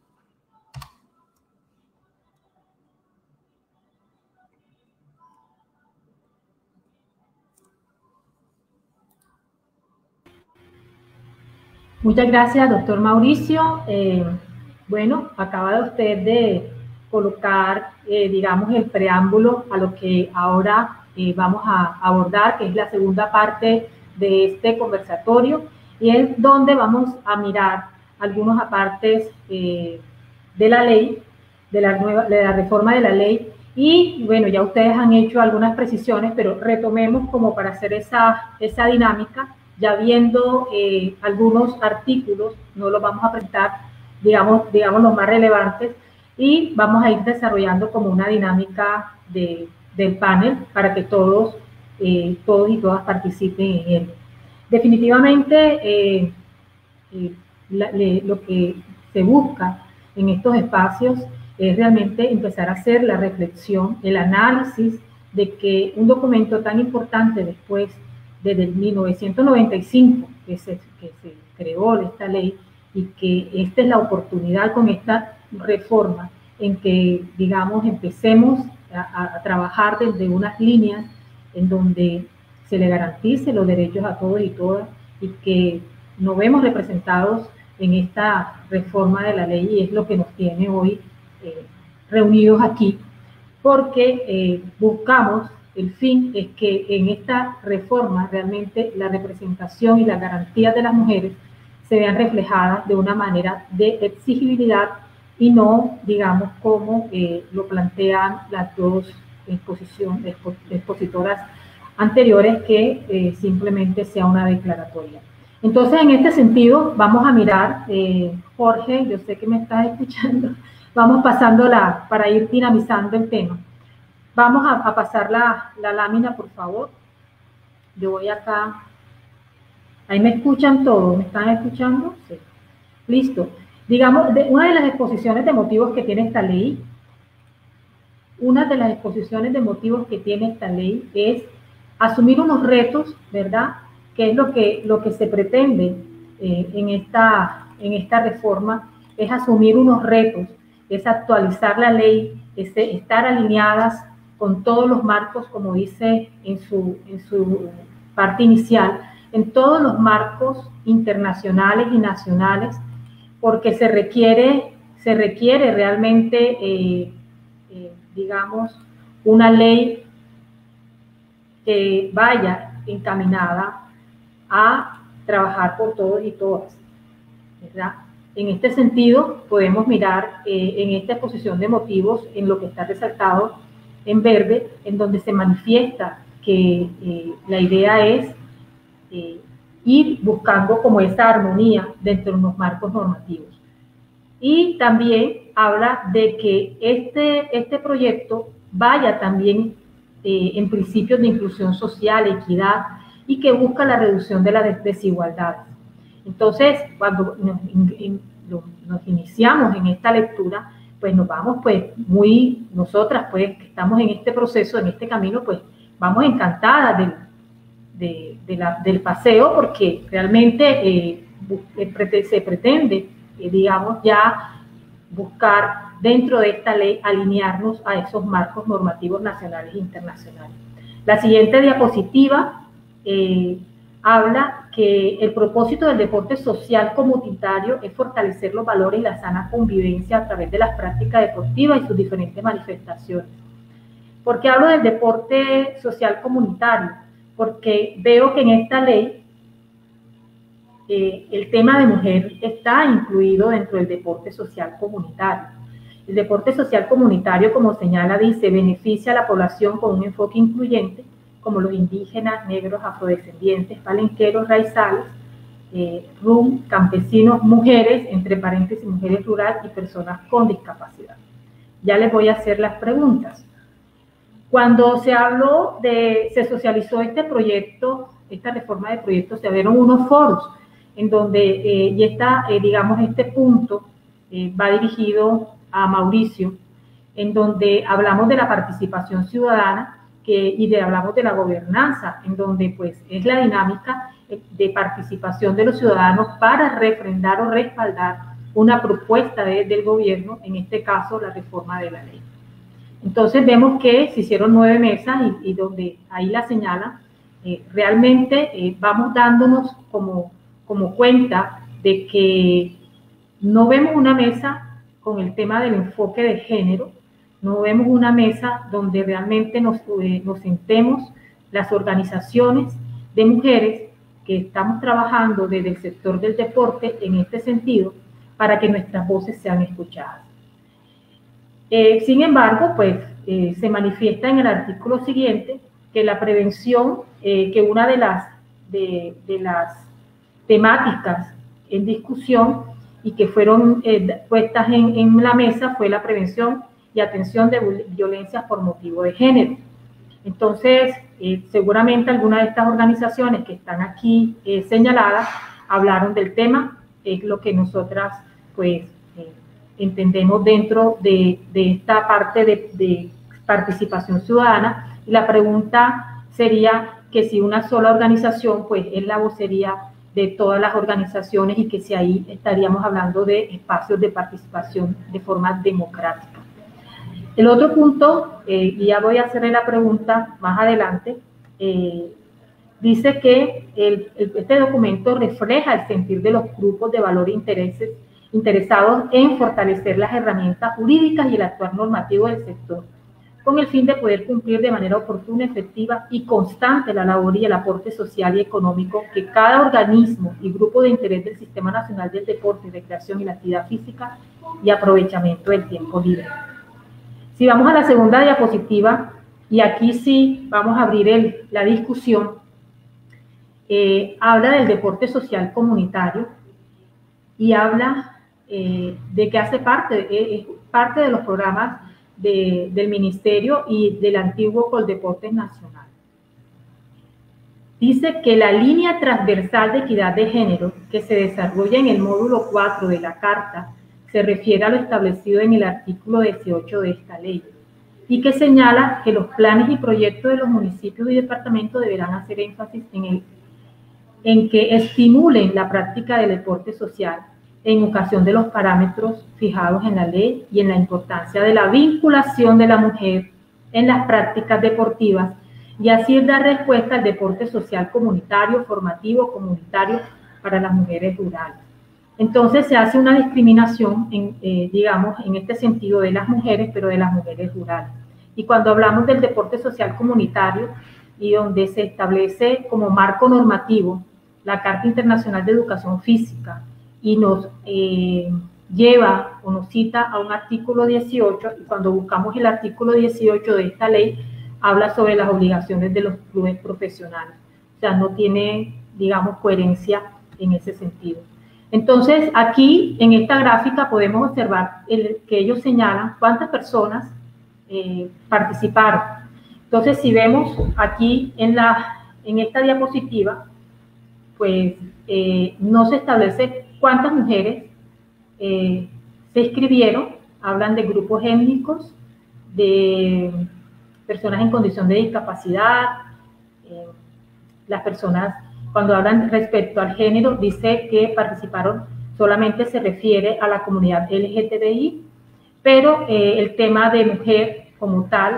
Muchas gracias, doctor Mauricio. Bueno, acaba usted de colocar, digamos, el preámbulo a lo que ahora vamos a abordar, que es la segunda parte de este conversatorio, y es donde vamos a mirar algunos apartes de la ley, de la reforma de la ley. Y bueno, ya ustedes han hecho algunas precisiones, pero retomemos como para hacer esa dinámica, ya viendo algunos artículos, no los vamos a presentar, digamos los más relevantes, y vamos a ir desarrollando como una dinámica del panel para que todos y todas participen en él. Definitivamente, lo que se busca en estos espacios es realmente empezar a hacer la reflexión, el análisis de que un documento tan importante desde el 1995 que se creó esta ley, y que esta es la oportunidad con esta reforma en que, digamos, empecemos a trabajar desde unas líneas en donde se le garantice los derechos a todos y todas, y que nos vemos representados en esta reforma de la ley, y es lo que nos tiene hoy reunidos aquí, porque buscamos, el fin es que en esta reforma realmente la representación y las garantías de las mujeres se vean reflejadas de una manera de exigibilidad, y no, digamos, como lo plantean las dos expositoras anteriores, que simplemente sea una declaratoria. Entonces, en este sentido, vamos a mirar, Jorge, yo sé que me estás escuchando, vamos pasándola para ir dinamizando el tema. Vamos a pasar la lámina, por favor. Yo voy acá. ¿Ahí me escuchan todos? ¿Me están escuchando? Sí. Listo. Digamos, una de las exposiciones de motivos que tiene esta ley, es asumir unos retos, ¿verdad? Que es lo que se pretende en esta reforma, es asumir unos retos, es actualizar la ley, es estar alineadas con todos los marcos, como dice en su parte inicial, en todos los marcos internacionales y nacionales, porque se requiere realmente, digamos, una ley que vaya encaminada a trabajar por todos y todas, ¿verdad? En este sentido, podemos mirar en esta exposición de motivos, en lo que está resaltado en verde, en donde se manifiesta que la idea es ir buscando como esa armonía dentro de unos marcos normativos. Y también habla de que este proyecto vaya también en principios de inclusión social, equidad, y que busca la reducción de las desigualdades. Entonces, cuando nos iniciamos en esta lectura, pues nos vamos pues nosotras pues que estamos en este proceso, en este camino, pues vamos encantadas del paseo, porque realmente se pretende, digamos, ya buscar dentro de esta ley alinearnos a esos marcos normativos nacionales e internacionales. La siguiente diapositiva habla que el propósito del deporte social comunitario es fortalecer los valores y la sana convivencia a través de las prácticas deportivas y sus diferentes manifestaciones. ¿Por qué hablo del deporte social comunitario? Porque veo que en esta ley el tema de mujer está incluido dentro del deporte social comunitario. El deporte social comunitario, como señala, dice, beneficia a la población con un enfoque incluyente, como los indígenas, negros, afrodescendientes, palenqueros, raizales, rum, campesinos, mujeres, entre paréntesis, mujeres rurales y personas con discapacidad. Ya les voy a hacer las preguntas. Cuando se socializó este proyecto, esta reforma de proyecto, se abrieron unos foros en donde, digamos, este punto va dirigido a Mauricio, en donde hablamos de la participación ciudadana hablamos de la gobernanza, en donde pues es la dinámica de participación de los ciudadanos para refrendar o respaldar una propuesta del gobierno, en este caso la reforma de la ley. Entonces vemos que se hicieron 9 mesas y donde ahí la señalan, realmente vamos dándonos como cuenta de que no vemos una mesa con el tema del enfoque de género, no vemos una mesa donde realmente nos sentemos las organizaciones de mujeres que estamos trabajando desde el sector del deporte en este sentido para que nuestras voces sean escuchadas. Sin embargo, pues se manifiesta en el artículo siguiente que la prevención, que una de las temáticas en discusión y que fueron puestas en la mesa fue la prevención y atención de violencias por motivo de género. Entonces, seguramente algunas de estas organizaciones que están aquí señaladas hablaron del tema, es lo que nosotras pues entendemos dentro de esta parte de participación ciudadana. Y la pregunta sería que si una sola organización pues es la vocería de todas las organizaciones y que si ahí estaríamos hablando de espacios de participación de forma democrática. El otro punto, y ya voy a hacerle la pregunta más adelante, dice que este documento refleja el sentir de los grupos de valor e interesados en fortalecer las herramientas jurídicas y el actuar normativo del sector, con el fin de poder cumplir de manera oportuna, efectiva y constante la labor y el aporte social y económico que cada organismo y grupo de interés del Sistema Nacional del Deporte, Recreación y la Actividad Física y aprovechamiento del tiempo libre. Si vamos a la segunda diapositiva, y aquí sí vamos a abrir la discusión, habla del deporte social comunitario y habla de que hace es parte de los programas del Ministerio y del antiguo Coldeportes Nacional. Dice que la línea transversal de equidad de género que se desarrolla en el módulo 4 de la Carta se refiere a lo establecido en el artículo 18 de esta ley y que señala que los planes y proyectos de los municipios y departamentos deberán hacer énfasis en que estimulen la práctica del deporte social en ocasión de los parámetros fijados en la ley y en la importancia de la vinculación de la mujer en las prácticas deportivas y así dar respuesta al deporte social comunitario, formativo, comunitario para las mujeres rurales. Entonces se hace una discriminación, digamos, en este sentido de las mujeres, pero de las mujeres rurales. Y cuando hablamos del deporte social comunitario y donde se establece como marco normativo la Carta Internacional de Educación Física y nos lleva o nos cita a un artículo 18, y cuando buscamos el artículo 18 de esta ley, habla sobre las obligaciones de los clubes profesionales. O sea, no tiene, digamos, coherencia en ese sentido. Entonces, aquí en esta gráfica podemos observar que ellos señalan cuántas personas participaron. Entonces, si vemos aquí en esta diapositiva, pues no se establece cuántas mujeres se inscribieron, hablan de grupos étnicos, de personas en condición de discapacidad, las personas, cuando hablan respecto al género, dice que participaron, solamente se refiere a la comunidad LGTBI, pero el tema de mujer como tal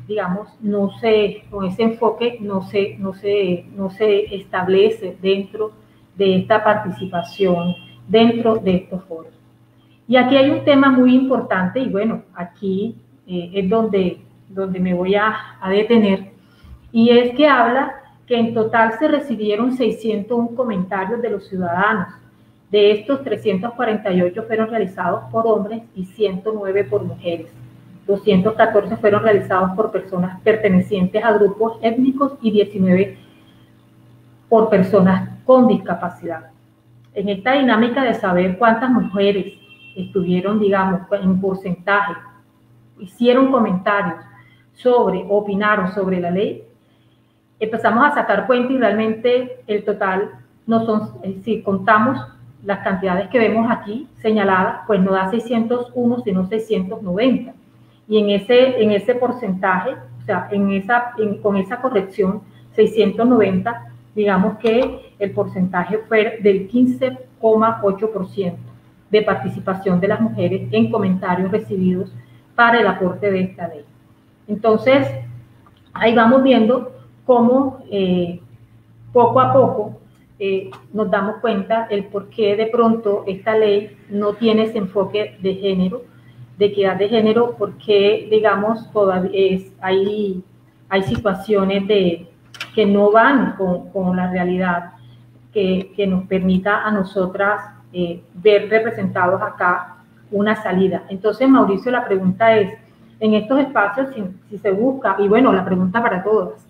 digamos, con ese enfoque no se establece dentro de esta participación, dentro de estos foros. Y aquí hay un tema muy importante, y bueno, aquí es donde me voy a detener, y es que habla que en total se recibieron 601 comentarios de los ciudadanos. De estos, 348 fueron realizados por hombres y 109 por mujeres. 214 fueron realizados por personas pertenecientes a grupos étnicos y 19 por personas con discapacidad. En esta dinámica de saber cuántas mujeres estuvieron, digamos, en porcentaje, hicieron comentarios opinaron sobre la ley, empezamos a sacar cuenta y realmente el total no son, si contamos las cantidades que vemos aquí señaladas, pues no da 601, sino 690. Y en ese porcentaje, o sea, con esa corrección, 690, digamos que el porcentaje fue del 15,8% de participación de las mujeres en comentarios recibidos para el aporte de esta ley. Entonces, ahí vamos viendo cómo poco a poco nos damos cuenta el por qué de pronto esta ley no tiene ese enfoque de género, de equidad de género, porque, digamos, todavía hay situaciones que no van con la realidad que nos permita a nosotras ver representados acá una salida. Entonces, Mauricio, la pregunta es, en estos espacios, si se busca, y bueno, la pregunta para todos,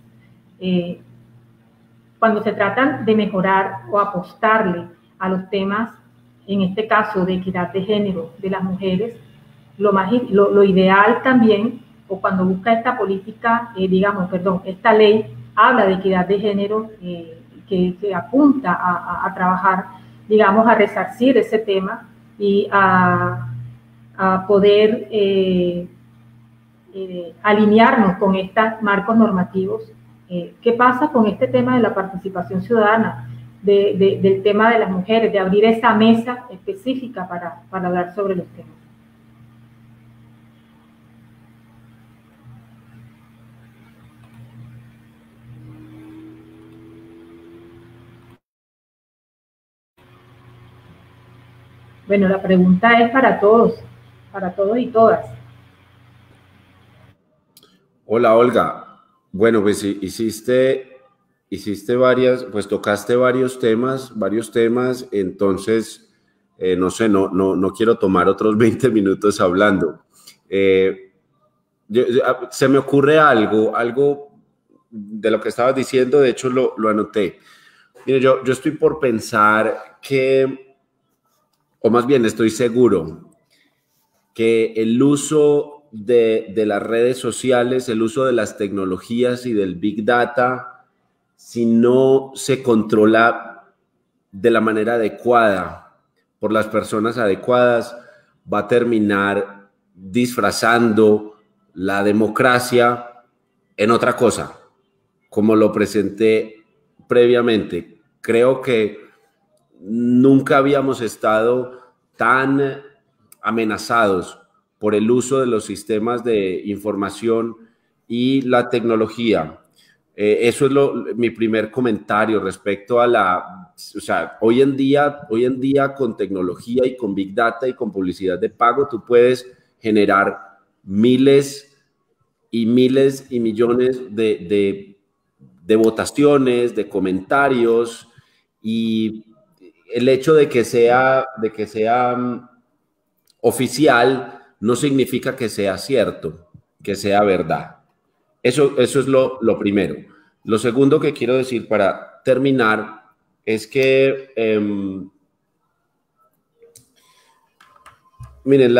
cuando se tratan de mejorar o apostarle a los temas, en este caso de equidad de género de las mujeres, lo ideal también, o cuando busca esta política, esta ley habla de equidad de género, que apunta a trabajar, digamos, a resarcir ese tema y a poder alinearnos con estos marcos normativos. ¿Qué pasa con este tema de la participación ciudadana, del tema de las mujeres, de abrir esa mesa específica para hablar sobre los temas? Bueno, la pregunta es para todos y todas. Hola, Olga. Bueno, pues hiciste varias, pues tocaste varios temas, entonces, no sé, no quiero tomar otros 20 minutos hablando. Se me ocurre algo de lo que estabas diciendo, de hecho lo anoté. Mire, yo estoy por pensar que, o más bien estoy seguro, que el uso de las redes sociales, el uso de las tecnologías y del Big Data, si no se controla de la manera adecuada por las personas adecuadas, va a terminar disfrazando la democracia en otra cosa, como lo presenté previamente. Creo que nunca habíamos estado tan amenazados por el uso de los sistemas de información y la tecnología. Eso es mi primer comentario respecto a o sea, hoy en día con tecnología y con Big Data y con publicidad de pago, tú puedes generar miles y millones de votaciones, de comentarios, y el hecho de que sea oficial no significa que sea cierto, que sea verdad. Eso es lo primero. Lo segundo que quiero decir para terminar es que, miren,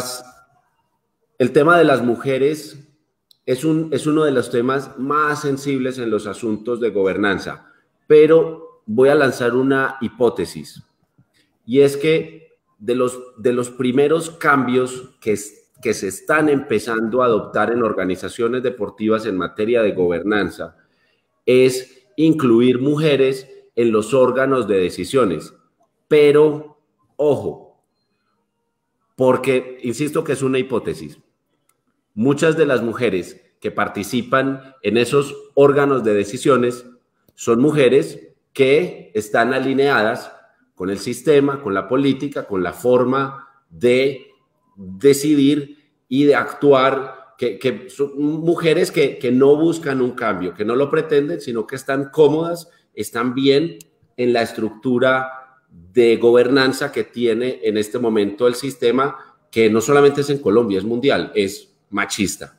el tema de las mujeres es uno de los temas más sensibles en los asuntos de gobernanza, pero voy a lanzar una hipótesis, y es que de los primeros cambios que se están empezando a adoptar en organizaciones deportivas en materia de gobernanza es incluir mujeres en los órganos de decisiones. Pero, ojo, porque insisto que es una hipótesis. Muchas de las mujeres que participan en esos órganos de decisiones son mujeres que están alineadas con el sistema, con la política, con la forma de decidir y de actuar, que son mujeres que no buscan un cambio, que no lo pretenden, sino que están cómodas, están bien en la estructura de gobernanza que tiene en este momento el sistema, que no solamente es en Colombia, es mundial, es machista.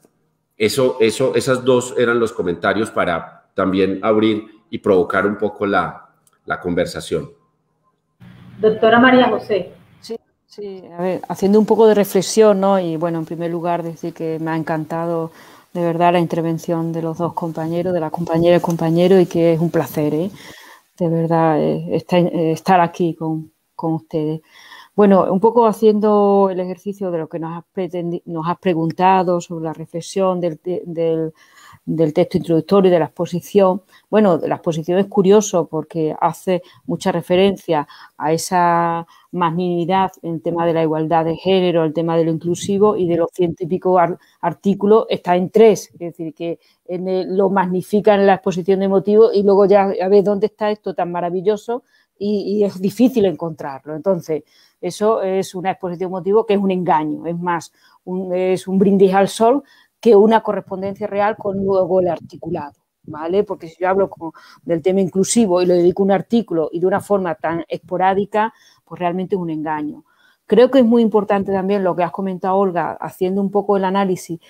Esas dos eran los comentarios para también abrir y provocar un poco la conversación. Doctora María José. Sí, a ver, haciendo un poco de reflexión, ¿no? Y bueno, en primer lugar decir que me ha encantado de verdad la intervención de los dos compañeros, de la compañera y compañero, y que es un placer, de verdad, estar aquí con ustedes. Bueno, un poco haciendo el ejercicio de lo que nos has preguntado sobre la reflexión del texto introductorio y de la exposición. Bueno, la exposición es curioso porque hace mucha referencia a esa magnanimidad en el tema de la igualdad de género, el tema de lo inclusivo, y de los 100 y pico artículos está en 3, es decir, que lo magnifican en la exposición de motivos y luego ya ves dónde está esto tan maravilloso y es difícil encontrarlo. Entonces, eso es una exposición de motivos que es un engaño, es más, es un brindis al sol que una correspondencia real con luego el articulado, ¿vale? Porque si yo hablo del tema inclusivo y le dedico un artículo y de una forma tan esporádica, pues realmente es un engaño. Creo que es muy importante también lo que has comentado, Olga, haciendo un poco el análisis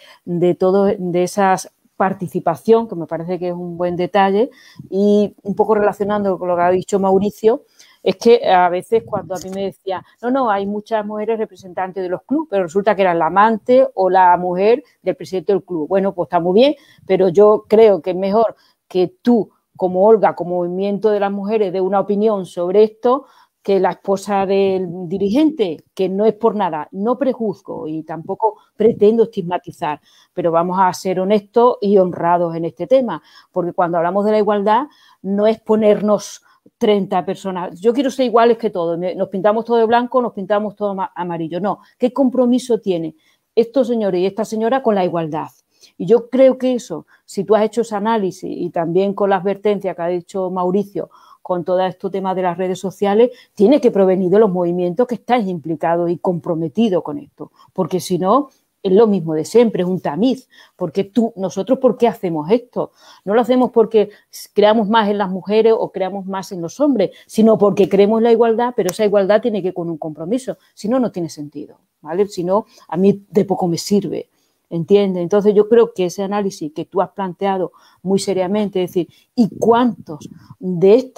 de esa participación, que me parece que es un buen detalle, y un poco relacionando con lo que ha dicho Mauricio, es que a veces cuando a mí me decía, no, hay muchas mujeres representantes de los clubes, pero resulta que eran la amante o la mujer del presidente del club. Bueno, pues está muy bien, pero yo creo que es mejor que tú, como Olga, como movimiento de las mujeres, dé una opinión sobre esto que la esposa del dirigente, que no es por nada, no prejuzgo y tampoco pretendo estigmatizar, pero vamos a ser honestos y honrados en este tema, porque cuando hablamos de la igualdad no es ponernos 30 personas, yo quiero ser iguales que todos, nos pintamos todo de blanco, nos pintamos todo amarillo, no, ¿qué compromiso tiene estos señores y esta señora con la igualdad? Y yo creo que eso, si tú has hecho ese análisis y también con la advertencia que ha dicho Mauricio, con todo este tema de las redes sociales, tiene que provenir de los movimientos que estáis implicados y comprometidos con esto, porque si no, es lo mismo de siempre, es un tamiz, porque nosotros, ¿por qué hacemos esto? No lo hacemos porque creamos más en las mujeres o creamos más en los hombres, sino porque creemos en la igualdad, pero esa igualdad tiene que ir con un compromiso, si no, no tiene sentido, ¿vale? Si no, a mí de poco me sirve. ¿Entiendes? Entonces yo creo que ese análisis que tú has planteado muy seriamente, es decir, ¿y cuántos de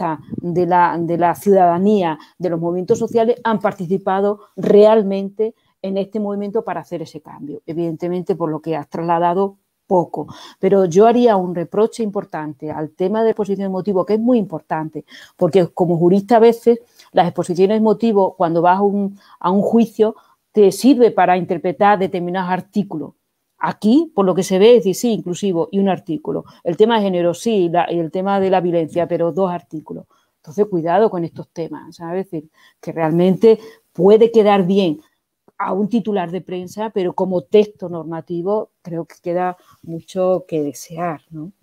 la ciudadanía, de los movimientos sociales han participado realmente en este movimiento para hacer ese cambio? Evidentemente, por lo que has trasladado, poco. Pero yo haría un reproche importante al tema de exposición de motivos, que es muy importante, porque como jurista a veces las exposiciones de motivos, cuando vas a un juicio, te sirve para interpretar determinados artículos. Aquí, por lo que se ve, es decir, sí, inclusivo, y un artículo. El tema de género, sí, y el tema de la violencia, pero 2 artículos. Entonces, cuidado con estos temas, ¿sabes? Es decir, que realmente puede quedar bien a un titular de prensa, pero como texto normativo creo que queda mucho que desear, ¿no?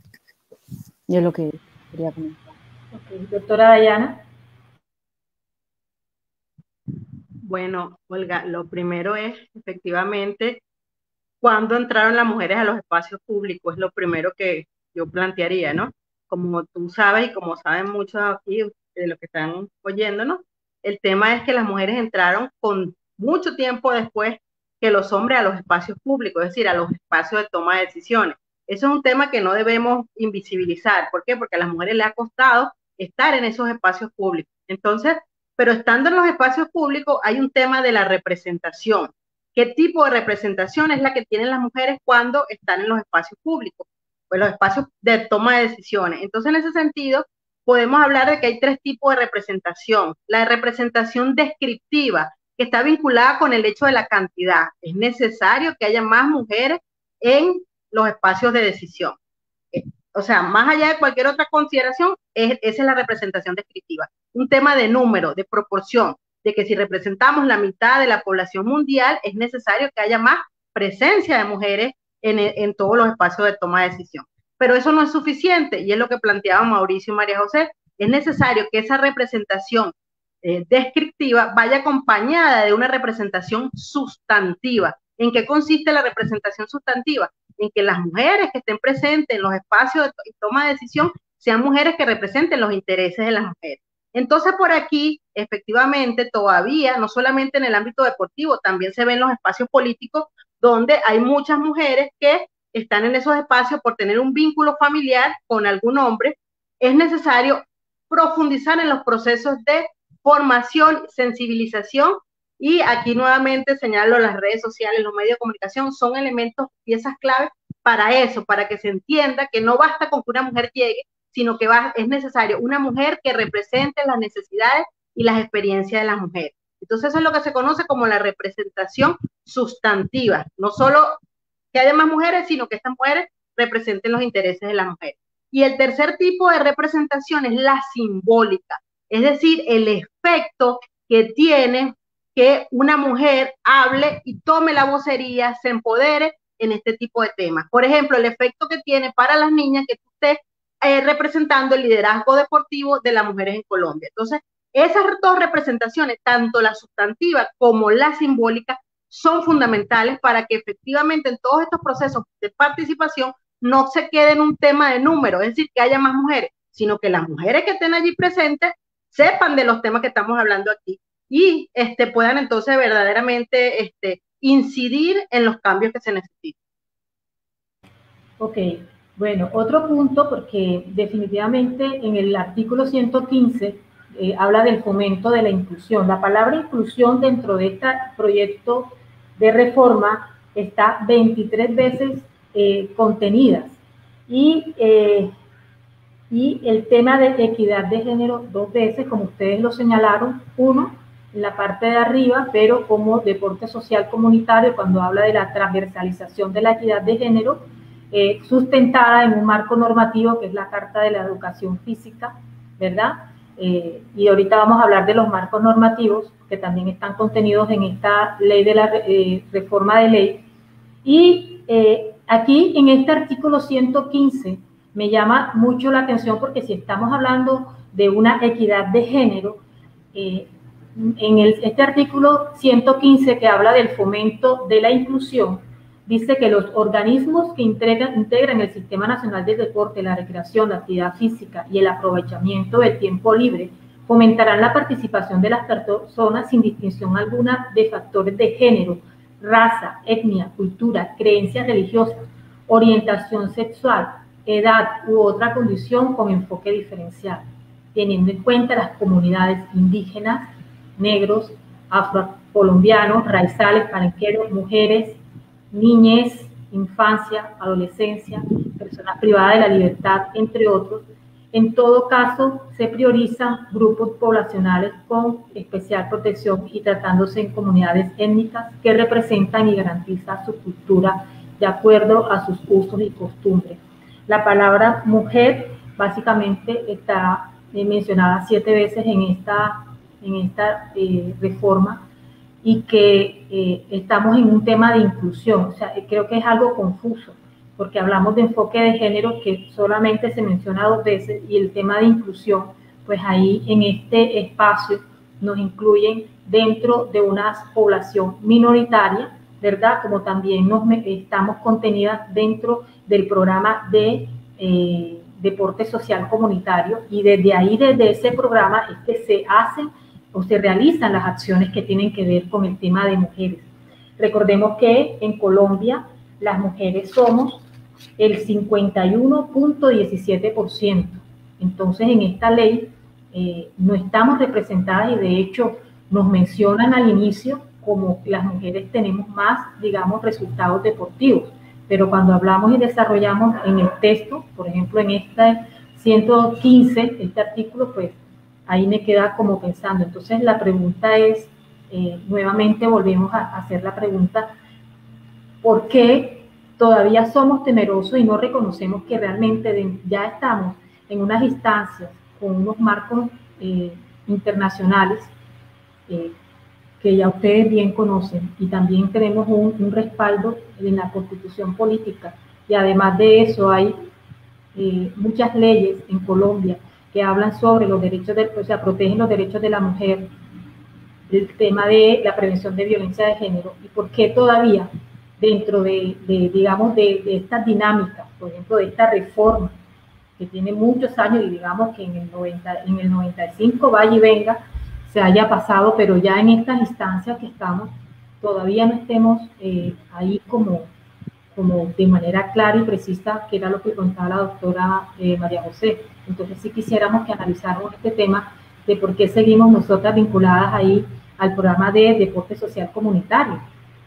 Y es lo que quería comentar. Okay. Doctora Dayana. Bueno, Olga, lo primero es, efectivamente, ¿cuándo entraron las mujeres a los espacios públicos? Es lo primero que yo plantearía, ¿no? Como tú sabes y como saben muchos aquí de los que están oyéndonos, el tema es que las mujeres entraron con mucho tiempo después que los hombres a los espacios públicos, es decir, a los espacios de toma de decisiones. Eso es un tema que no debemos invisibilizar. ¿Por qué? Porque a las mujeres les ha costado estar en esos espacios públicos. Entonces, pero estando en los espacios públicos hay un tema de la representación. ¿Qué tipo de representación es la que tienen las mujeres cuando están en los espacios públicos? Pues los espacios de toma de decisiones. Entonces, en ese sentido, podemos hablar de que hay 3 tipos de representación. La representación descriptiva, que está vinculada con el hecho de la cantidad. Es necesario que haya más mujeres en los espacios de decisión. O sea, más allá de cualquier otra consideración, esa es la representación descriptiva. Un tema de número, de proporción, de que si representamos la mitad de la población mundial, es necesario que haya más presencia de mujeres en todos los espacios de toma de decisión. Pero eso no es suficiente, y es lo que planteaba Mauricio y María José. Es necesario que esa representación descriptiva vaya acompañada de una representación sustantiva. ¿En qué consiste la representación sustantiva? En que las mujeres que estén presentes en los espacios de toma de decisión sean mujeres que representen los intereses de las mujeres. Entonces, por aquí, efectivamente, todavía, no solamente en el ámbito deportivo, también se ven los espacios políticos donde hay muchas mujeres que están en esos espacios por tener un vínculo familiar con algún hombre. Es necesario profundizar en los procesos de formación, sensibilización, y aquí nuevamente señalo las redes sociales, los medios de comunicación son elementos, piezas clave para eso, para que se entienda que no basta con que una mujer llegue, sino que es necesario una mujer que represente las necesidades y las experiencias de las mujeres. Entonces eso es lo que se conoce como la representación sustantiva, no solo que haya más mujeres, sino que estas mujeres representen los intereses de las mujeres. Y el tercer tipo de representación es la simbólica, es decir, el efecto que tiene que una mujer hable y tome la vocería, se empodere en este tipo de temas. Por ejemplo, el efecto que tiene para las niñas que usted representando el liderazgo deportivo de las mujeres en Colombia. Entonces, esas dos representaciones, tanto la sustantiva como la simbólica, son fundamentales para que efectivamente en todos estos procesos de participación no se quede en un tema de número, es decir, que haya más mujeres, sino que las mujeres que estén allí presentes sepan de los temas que estamos hablando aquí y puedan entonces verdaderamente incidir en los cambios que se necesitan. Ok, bueno, otro punto, porque definitivamente en el artículo 115 habla del fomento de la inclusión. La palabra inclusión dentro de este proyecto de reforma está 23 veces contenidas, y el tema de equidad de género 2 veces, como ustedes lo señalaron, uno en la parte de arriba, pero como deporte social comunitario, cuando habla de la transversalización de la equidad de género, sustentada en un marco normativo que es la Carta de la Educación Física, ¿verdad? Y ahorita vamos a hablar de los marcos normativos que también están contenidos en esta ley de la reforma de ley. Y aquí en este artículo 115 me llama mucho la atención, porque si estamos hablando de una equidad de género, en este artículo 115 que habla del fomento de la inclusión, dice que los organismos que integran el Sistema Nacional del Deporte, la recreación, la actividad física y el aprovechamiento del tiempo libre fomentarán la participación de las personas sin distinción alguna de factores de género, raza, etnia, cultura, creencias religiosas, orientación sexual, edad u otra condición con enfoque diferencial, teniendo en cuenta las comunidades indígenas, negros, afrocolombianos, raizales, palenqueros, mujeres, niñez, infancia, adolescencia, personas privadas de la libertad, entre otros. En todo caso, se priorizan grupos poblacionales con especial protección y tratándose en comunidades étnicas que representan y garantizan su cultura de acuerdo a sus usos y costumbres. La palabra mujer básicamente está mencionada 7 veces en esta reforma, y que estamos en un tema de inclusión. O sea, creo que es algo confuso, porque hablamos de enfoque de género que solamente se menciona 2 veces, y el tema de inclusión, pues ahí en este espacio nos incluyen dentro de una población minoritaria, ¿verdad? Como también estamos contenidas dentro del programa de deporte social comunitario, y desde ahí, desde ese programa, es que se hacen o se realizan las acciones que tienen que ver con el tema de mujeres. Recordemos que en Colombia las mujeres somos el 51.17%. Entonces, en esta ley no estamos representadas, y de hecho nos mencionan al inicio como las mujeres tenemos más, digamos, resultados deportivos. Pero cuando hablamos y desarrollamos en el texto, por ejemplo, en este 115, este artículo, pues ahí me queda como pensando. Entonces la pregunta es, nuevamente volvemos a hacer la pregunta, ¿por qué todavía somos temerosos y no reconocemos que realmente ya estamos en unas instancias con unos marcos internacionales que ya ustedes bien conocen, y también tenemos un respaldo en la Constitución política, y además de eso hay muchas leyes en Colombia que hablan sobre los derechos, o sea, protegen los derechos de la mujer, el tema de la prevención de violencia de género, y por qué todavía dentro digamos, de estas dinámicas, por ejemplo, de esta reforma que tiene muchos años, y digamos que en el 95 vaya y venga, se haya pasado, pero ya en estas instancias que estamos, todavía no estemos ahí como de manera clara y precisa, que era lo que contaba la doctora María José. Entonces sí quisiéramos que analizáramos este tema de por qué seguimos nosotras vinculadas ahí al programa de deporte social comunitario.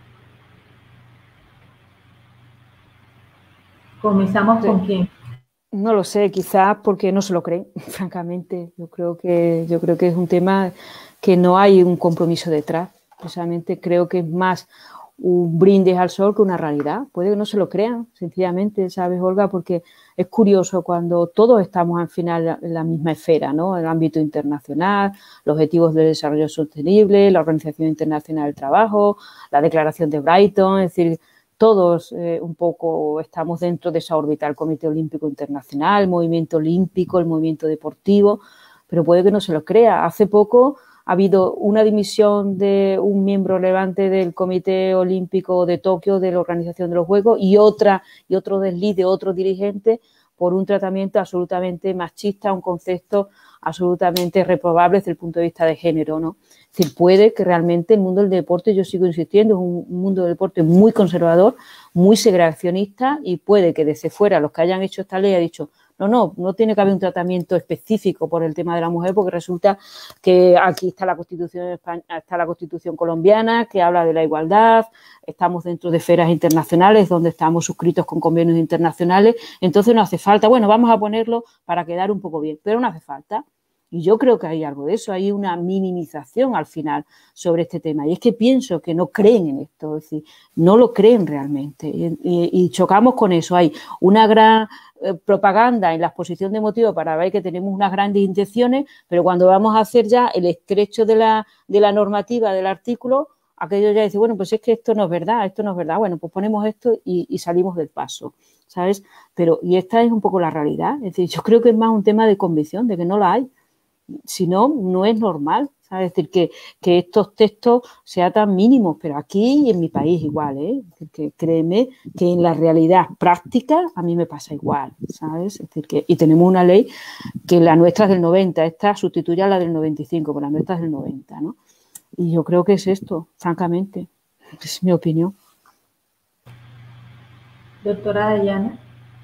¿Comenzamos con quién? No lo sé, quizás porque no se lo creen, francamente. Yo creo que es un tema que no hay un compromiso detrás. Precisamente creo que es más un brindis al sol que una realidad. Puede que no se lo crean, sencillamente, ¿sabes, Olga? Porque es curioso cuando todos estamos al final en la misma esfera, ¿no? En el ámbito internacional, los Objetivos de Desarrollo Sostenible, la Organización Internacional del Trabajo, la Declaración de Brighton, es decir, todos un poco estamos dentro de esa órbita, el Comité Olímpico Internacional, el movimiento olímpico, el movimiento deportivo, pero puede que no se lo crea. Hace poco ha habido una dimisión de un miembro relevante del Comité Olímpico de Tokio, de la organización de los Juegos, y otro desliz de otro dirigente por un tratamiento absolutamente machista, un concepto absolutamente reprobable desde el punto de vista de género, ¿no? Es decir, puede que realmente el mundo del deporte, yo sigo insistiendo, es un mundo del deporte muy conservador, muy segregacionista, y puede que desde fuera los que hayan hecho esta ley hayan dicho no tiene que haber un tratamiento específico por el tema de la mujer, porque resulta que aquí está la Constitución colombiana que habla de la igualdad, estamos dentro de esferas internacionales donde estamos suscritos con convenios internacionales, entonces no hace falta, bueno, vamos a ponerlo para quedar un poco bien, pero no hace falta. Y yo creo que hay algo de eso, hay una minimización al final sobre este tema. Y es que pienso que no creen en esto, es decir, no lo creen realmente. Y chocamos con eso. Hay una gran propaganda en la exposición de motivos para ver que tenemos unas grandes intenciones, pero cuando vamos a hacer ya el estrecho de la normativa del artículo, aquello ya dice, bueno, pues es que esto no es verdad, bueno, pues ponemos esto y salimos del paso, ¿sabes? Y esta es un poco la realidad, es decir, yo creo que es más un tema de convicción, de que no la hay. Si no, no es normal, ¿sabes? Es decir, que estos textos sean tan mínimos, pero aquí y en mi país igual, ¿eh? Es decir, que créeme que en la realidad práctica a mí me pasa igual, ¿sabes? Es decir, y tenemos una ley que la nuestra es del 90, esta sustituye a la del 95, pero la nuestra es del 90, ¿no? Y yo creo que es esto, francamente, es mi opinión. Doctora Dayana.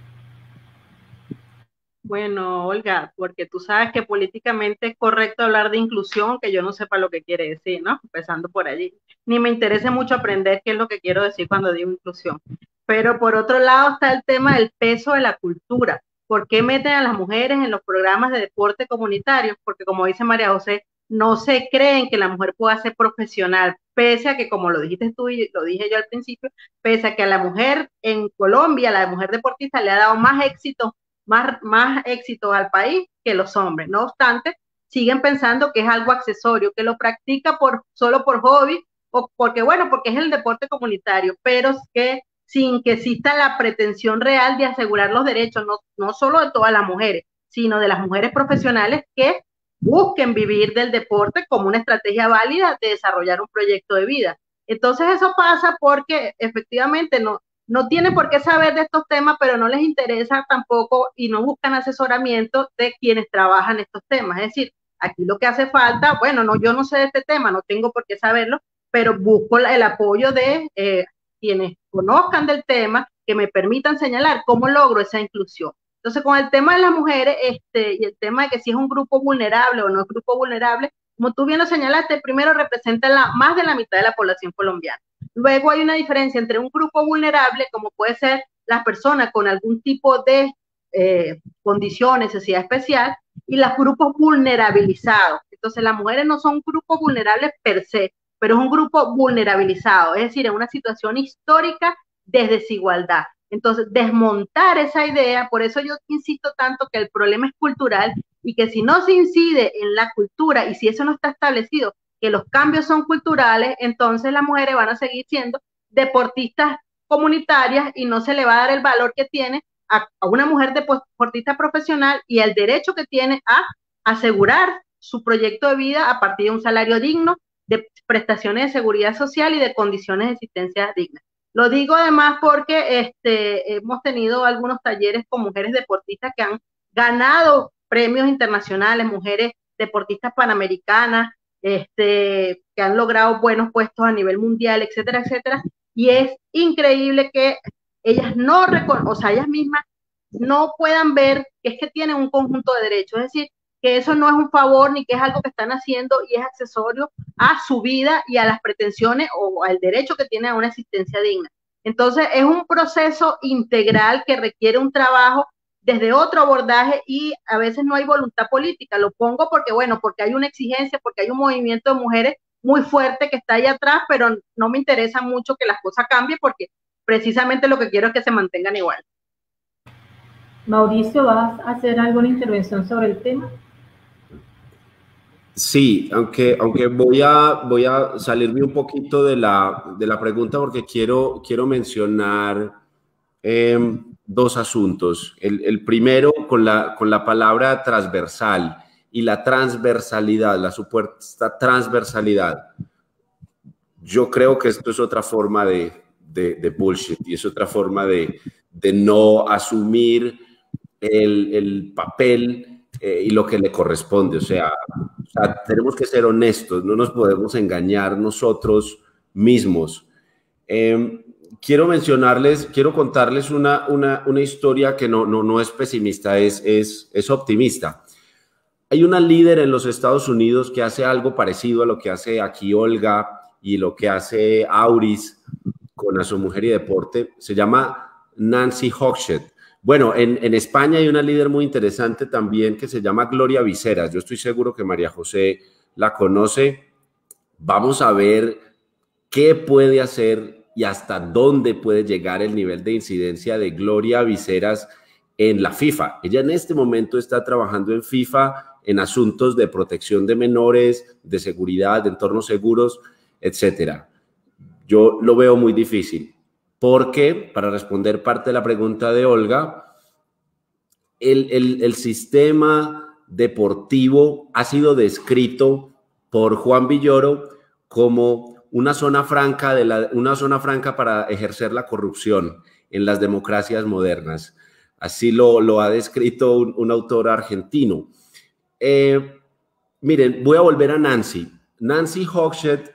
Bueno, Olga, porque tú sabes que políticamente es correcto hablar de inclusión, que yo no sepa lo que quiere decir, ¿no? Empezando por allí. Ni me interesa mucho aprender qué es lo que quiero decir cuando digo inclusión. Pero por otro lado está el tema del peso de la cultura. ¿Por qué meten a las mujeres en los programas de deporte comunitarios? Porque como dice María José, no se creen que la mujer pueda ser profesional, pese a que, como lo dijiste tú y lo dije yo al principio, pese a que a la mujer en Colombia, la mujer deportista le ha dado más éxito al país que los hombres. No obstante, siguen pensando que es algo accesorio, que lo practica solo por hobby o porque es el deporte comunitario, pero que sin que exista la pretensión real de asegurar los derechos, no solo de todas las mujeres, sino de las mujeres profesionales que busquen vivir del deporte como una estrategia válida de desarrollar un proyecto de vida. Entonces eso pasa porque efectivamente no tienen por qué saber de estos temas, pero no les interesa tampoco y no buscan asesoramiento de quienes trabajan estos temas. Es decir, aquí lo que hace falta, bueno, yo no sé de este tema, no tengo por qué saberlo, pero busco el apoyo de quienes conozcan del tema, que me permitan señalar cómo logro esa inclusión. Entonces, con el tema de las mujeres y el tema de que si es un grupo vulnerable o no es grupo vulnerable, como tú bien lo señalaste, primero representa más de la mitad de la población colombiana. Luego hay una diferencia entre un grupo vulnerable, como puede ser las personas con algún tipo de condición, necesidad especial, y los grupos vulnerabilizados. Entonces, las mujeres no son grupos vulnerables per se, pero es un grupo vulnerabilizado, es decir, en una situación histórica de desigualdad. Entonces, desmontar esa idea, por eso yo insisto tanto que el problema es cultural y que si no se incide en la cultura y si eso no está establecido, que los cambios son culturales, entonces las mujeres van a seguir siendo deportistas comunitarias y no se le va a dar el valor que tiene a una mujer deportista profesional y el derecho que tiene a asegurar su proyecto de vida a partir de un salario digno, de prestaciones de seguridad social y de condiciones de existencia dignas. Lo digo además porque hemos tenido algunos talleres con mujeres deportistas que han ganado premios internacionales, mujeres deportistas panamericanas, que han logrado buenos puestos a nivel mundial, etcétera, etcétera, y es increíble que ellas ellas mismas no puedan ver que es que tienen un conjunto de derechos, es decir, que eso no es un favor ni que es algo que están haciendo y es accesorio a su vida y a las pretensiones o al derecho que tienen a una existencia digna. Entonces es un proceso integral que requiere un trabajo desde otro abordaje y a veces no hay voluntad política. Lo pongo porque, bueno, porque hay una exigencia, porque hay un movimiento de mujeres muy fuerte que está ahí atrás, pero no me interesa mucho que las cosas cambien porque precisamente lo que quiero es que se mantengan igual. Mauricio, ¿vas a hacer alguna intervención sobre el tema? Sí, aunque voy a salirme un poquito de la pregunta porque quiero mencionar dos asuntos. El primero con la palabra transversal y la transversalidad, la supuesta transversalidad. Yo creo que esto es otra forma de bullshit y es otra forma de no asumir el papel y lo que le corresponde. O sea, tenemos que ser honestos, no nos podemos engañar nosotros mismos. Quiero contarles una historia que no es pesimista, es optimista. Hay una líder en los Estados Unidos que hace algo parecido a lo que hace aquí Olga y lo que hace Auris con A Su Mujer y Deporte. Se llama Nancy Hochschild. Bueno, en España hay una líder muy interesante también que se llama Gloria Viseras. Yo estoy seguro que María José la conoce. Vamos a ver qué puede hacer y hasta dónde puede llegar el nivel de incidencia de Gloria Viseras en la FIFA. Ella en este momento está trabajando en FIFA en asuntos de protección de menores, de seguridad, de entornos seguros, etcétera. Yo lo veo muy difícil. Porque, para responder parte de la pregunta de Olga, el sistema deportivo ha sido descrito por Juan Villoro como una zona franca para ejercer la corrupción en las democracias modernas. Así lo ha descrito un autor argentino. Miren, voy a volver a Nancy. Nancy Hochschild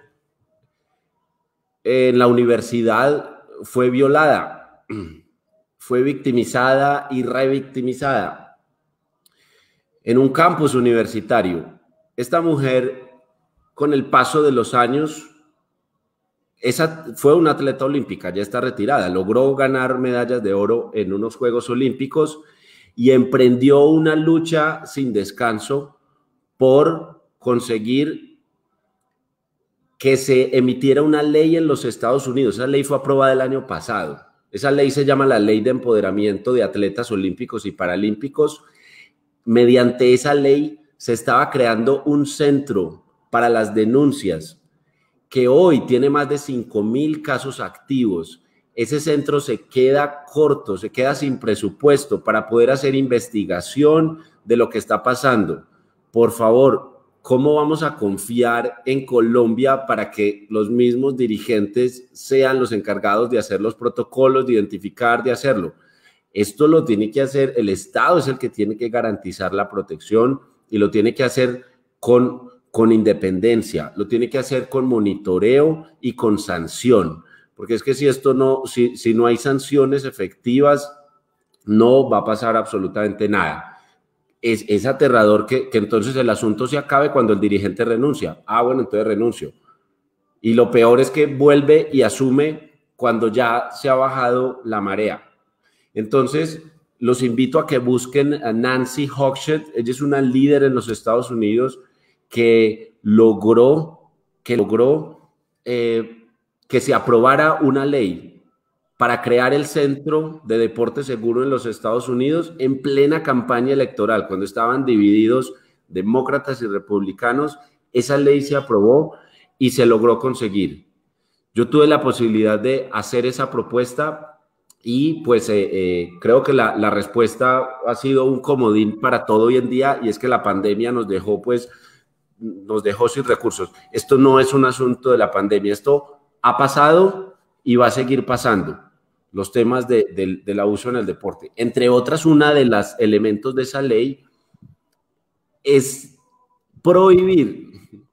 en la universidad fue violada, fue victimizada y revictimizada en un campus universitario. Esta mujer, con el paso de los años, fue una atleta olímpica, ya está retirada, logró ganar medallas de oro en unos Juegos Olímpicos y emprendió una lucha sin descanso por conseguir que se emitiera una ley en los Estados Unidos. Esa ley fue aprobada el año pasado. Esa ley se llama la Ley de Empoderamiento de Atletas Olímpicos y Paralímpicos. Mediante esa ley se estaba creando un centro para las denuncias que hoy tiene más de 5,000 casos activos. Ese centro se queda corto, se queda sin presupuesto para poder hacer investigación de lo que está pasando. Por favor, ¿cómo vamos a confiar en Colombia para que los mismos dirigentes sean los encargados de hacer los protocolos, de identificar, de hacerlo? Esto lo tiene que hacer el Estado, es el que tiene que garantizar la protección y lo tiene que hacer con independencia, lo tiene que hacer con monitoreo y con sanción, porque es que si no hay sanciones efectivas, no va a pasar absolutamente nada. Es aterrador que entonces el asunto se acabe cuando el dirigente renuncia. Bueno, entonces renuncio. Y lo peor es que vuelve y asume cuando ya se ha bajado la marea. Entonces, los invito a que busquen a Nancy Hochschild. Ella es una líder en los Estados Unidos que logró que se aprobara una ley para crear el Centro de Deporte Seguro en los Estados Unidos en plena campaña electoral, cuando estaban divididos demócratas y republicanos esa ley se aprobó y se logró conseguir. Yo tuve la posibilidad de hacer esa propuesta y pues creo que la respuesta ha sido un comodín para todo hoy en día, y es que la pandemia nos dejó sin recursos. Esto no es un asunto de la pandemia, esto ha pasado y va a seguir pasando. Los temas del abuso en el deporte. Entre otras, una de los elementos de esa ley es prohibir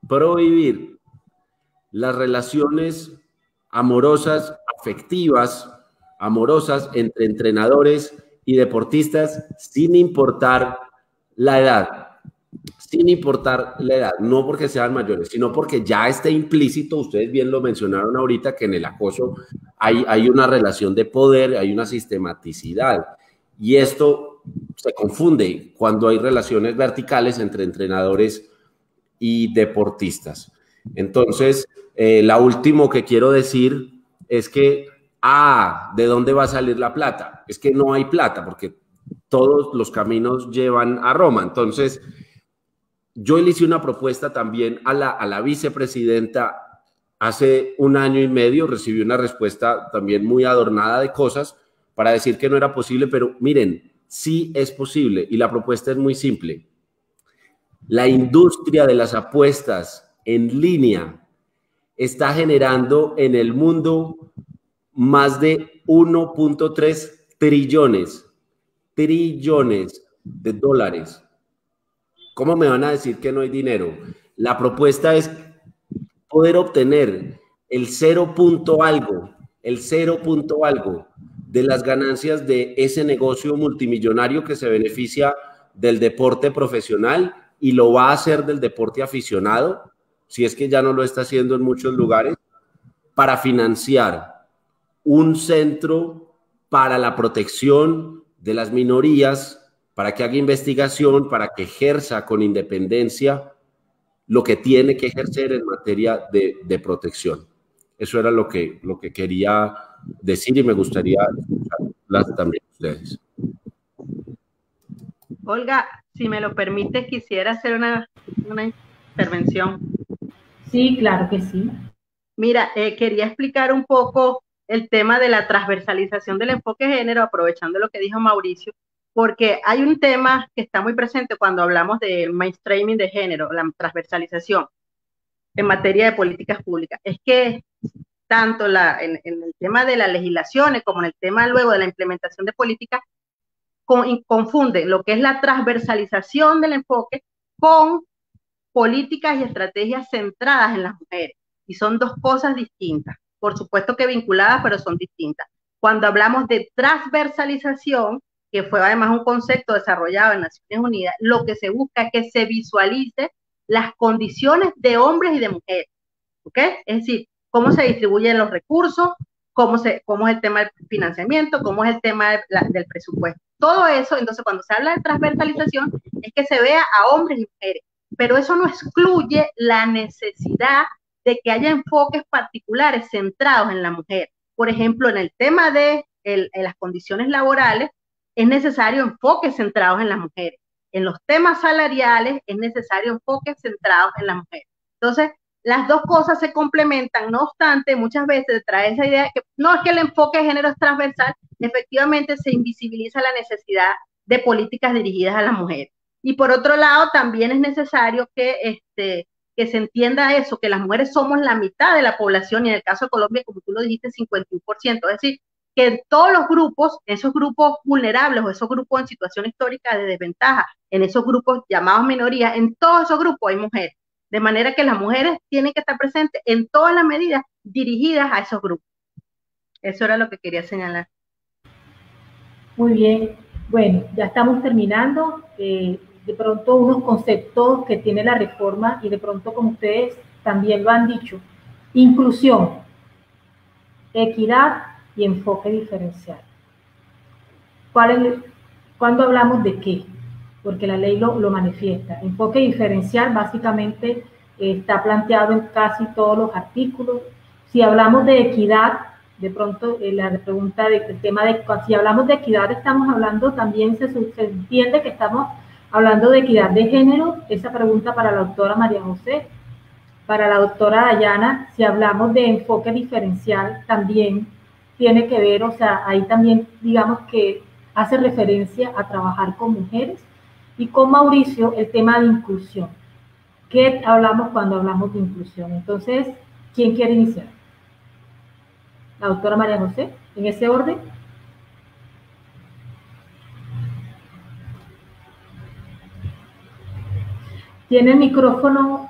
las relaciones amorosas, afectivas, amorosas entre entrenadores y deportistas sin importar la edad. Sin importar la edad, no porque sean mayores, sino porque ya está implícito, ustedes bien lo mencionaron ahorita, que en el acoso hay una relación de poder, hay una sistematicidad, y esto se confunde cuando hay relaciones verticales entre entrenadores y deportistas. Entonces, lo último que quiero decir es que, ¿de dónde va a salir la plata? Es que no hay plata, porque todos los caminos llevan a Roma. Entonces, yo le hice una propuesta también a la vicepresidenta hace 1 año y medio, recibí una respuesta también muy adornada de cosas para decir que no era posible, pero miren, sí es posible, y la propuesta es muy simple. La industria de las apuestas en línea está generando en el mundo más de 1.3 trillones de dólares. ¿Cómo me van a decir que no hay dinero? La propuesta es poder obtener el 0 punto algo de las ganancias de ese negocio multimillonario que se beneficia del deporte profesional y lo va a hacer del deporte aficionado, si es que ya no lo está haciendo en muchos lugares, para financiar un centro para la protección de las minorías, para que haga investigación, para que ejerza con independencia lo que tiene que ejercer en materia de protección. Eso era lo que quería decir, y me gustaría escucharlas también ustedes. Olga, si me lo permite, quisiera hacer una intervención. Sí, claro que sí. Mira, quería explicar un poco el tema de la transversalización del enfoque de género, aprovechando lo que dijo Mauricio, porque hay un tema que está muy presente cuando hablamos del mainstreaming de género, la transversalización en materia de políticas públicas. Es que tanto en el tema de las legislaciones como en el tema luego de la implementación de políticas, confunden lo que es la transversalización del enfoque con políticas y estrategias centradas en las mujeres. Y son dos cosas distintas. Por supuesto que vinculadas, pero son distintas. Cuando hablamos de transversalización, que fue además un concepto desarrollado en Naciones Unidas, lo que se busca es que se visualice las condiciones de hombres y de mujeres, ¿ok? Es decir, cómo se distribuyen los recursos, cómo es el tema del financiamiento, cómo es el tema del presupuesto. Todo eso, entonces, cuando se habla de transversalización, es que se vea a hombres y mujeres, pero eso no excluye la necesidad de que haya enfoques particulares centrados en la mujer. Por ejemplo, en el tema de las condiciones laborales, es necesario enfoques centrados en las mujeres. En los temas salariales, es necesario enfoques centrados en las mujeres. Entonces, las dos cosas se complementan, no obstante, muchas veces trae esa idea de que no es que el enfoque de género es transversal, efectivamente se invisibiliza la necesidad de políticas dirigidas a las mujeres. Y por otro lado, también es necesario que se entienda eso, que las mujeres somos la mitad de la población, y en el caso de Colombia, como tú lo dijiste, 51%, es decir, que en todos los grupos, esos grupos vulnerables o esos grupos en situación histórica de desventaja, en esos grupos llamados minorías, en todos esos grupos hay mujeres. De manera que las mujeres tienen que estar presentes en todas las medidas dirigidas a esos grupos. Eso era lo que quería señalar. Muy bien. Bueno, ya estamos terminando. De pronto unos conceptos que tiene la reforma, y de pronto, como ustedes también lo han dicho: inclusión, equidad y enfoque diferencial. ¿Cuándo hablamos de qué? Porque la ley lo manifiesta. Enfoque diferencial básicamente está planteado en casi todos los artículos. Si hablamos de equidad, de pronto la pregunta del tema de si hablamos de equidad, estamos hablando también, se entiende que estamos hablando de equidad de género. Esa pregunta para la doctora María José. para la doctora Dayana, si hablamos de enfoque diferencial, también tiene que ver, o sea, ahí también digamos que hace referencia a trabajar con mujeres, y con Mauricio el tema de inclusión. ¿Qué hablamos cuando hablamos de inclusión? Entonces, ¿quién quiere iniciar? La doctora María José, en ese orden. Tiene el micrófono.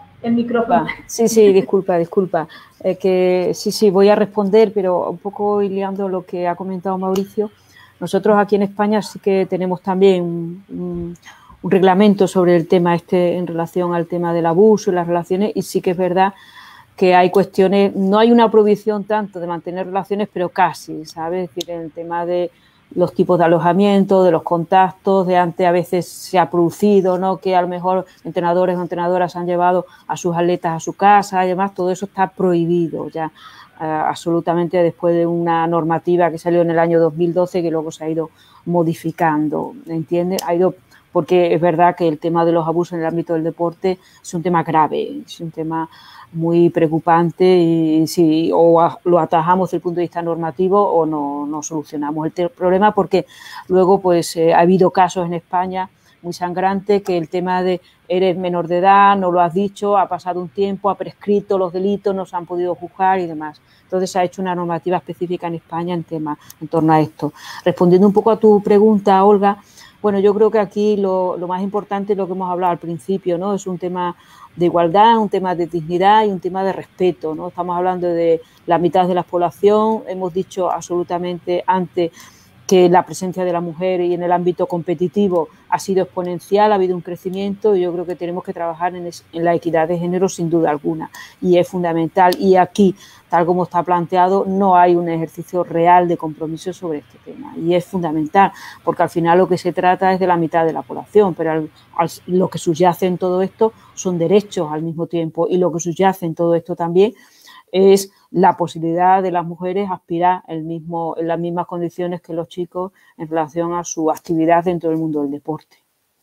Sí, disculpa. Que sí, voy a responder, pero un poco liando lo que ha comentado Mauricio. Nosotros aquí en España sí que tenemos también un reglamento sobre el tema en relación al tema del abuso y las relaciones, y sí que es verdad que hay cuestiones, no hay una prohibición tanto de mantener relaciones, pero casi, ¿sabes? Es decir, el tema de los tipos de alojamiento, de los contactos, de antes a veces se ha producido, ¿no?, que a lo mejor entrenadores o entrenadoras han llevado a sus atletas a su casa y demás, todo eso está prohibido ya absolutamente, después de una normativa que salió en el año 2012 que luego se ha ido modificando, ¿entiendes? Porque es verdad que el tema de los abusos en el ámbito del deporte es un tema grave, es un tema muy preocupante, y si lo atajamos desde el punto de vista normativo o no solucionamos el problema, porque luego pues ha habido casos en España muy sangrantes que el tema de eres menor de edad, no lo has dicho, ha pasado un tiempo, ha prescrito los delitos, no se han podido juzgar y demás. Entonces se ha hecho una normativa específica en España en torno a esto. Respondiendo un poco a tu pregunta, Olga, bueno, yo creo que aquí lo más importante es lo que hemos hablado al principio, ¿no? Es un tema de igualdad, un tema de dignidad y un tema de respeto, ¿no? Estamos hablando de la mitad de la población, hemos dicho absolutamente antes que la presencia de la mujer y en el ámbito competitivo ha sido exponencial, ha habido un crecimiento, y yo creo que tenemos que trabajar en la equidad de género sin duda alguna, y es fundamental. Y aquí, tal como está planteado, no hay un ejercicio real de compromiso sobre este tema, y es fundamental, porque al final lo que se trata es de la mitad de la población, pero lo que subyace en todo esto son derechos al mismo tiempo, y lo que subyace en todo esto también es la posibilidad de las mujeres aspirar en las mismas condiciones que los chicos en relación a su actividad dentro del mundo del deporte.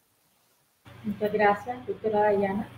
Muchas gracias, doctora Dayana.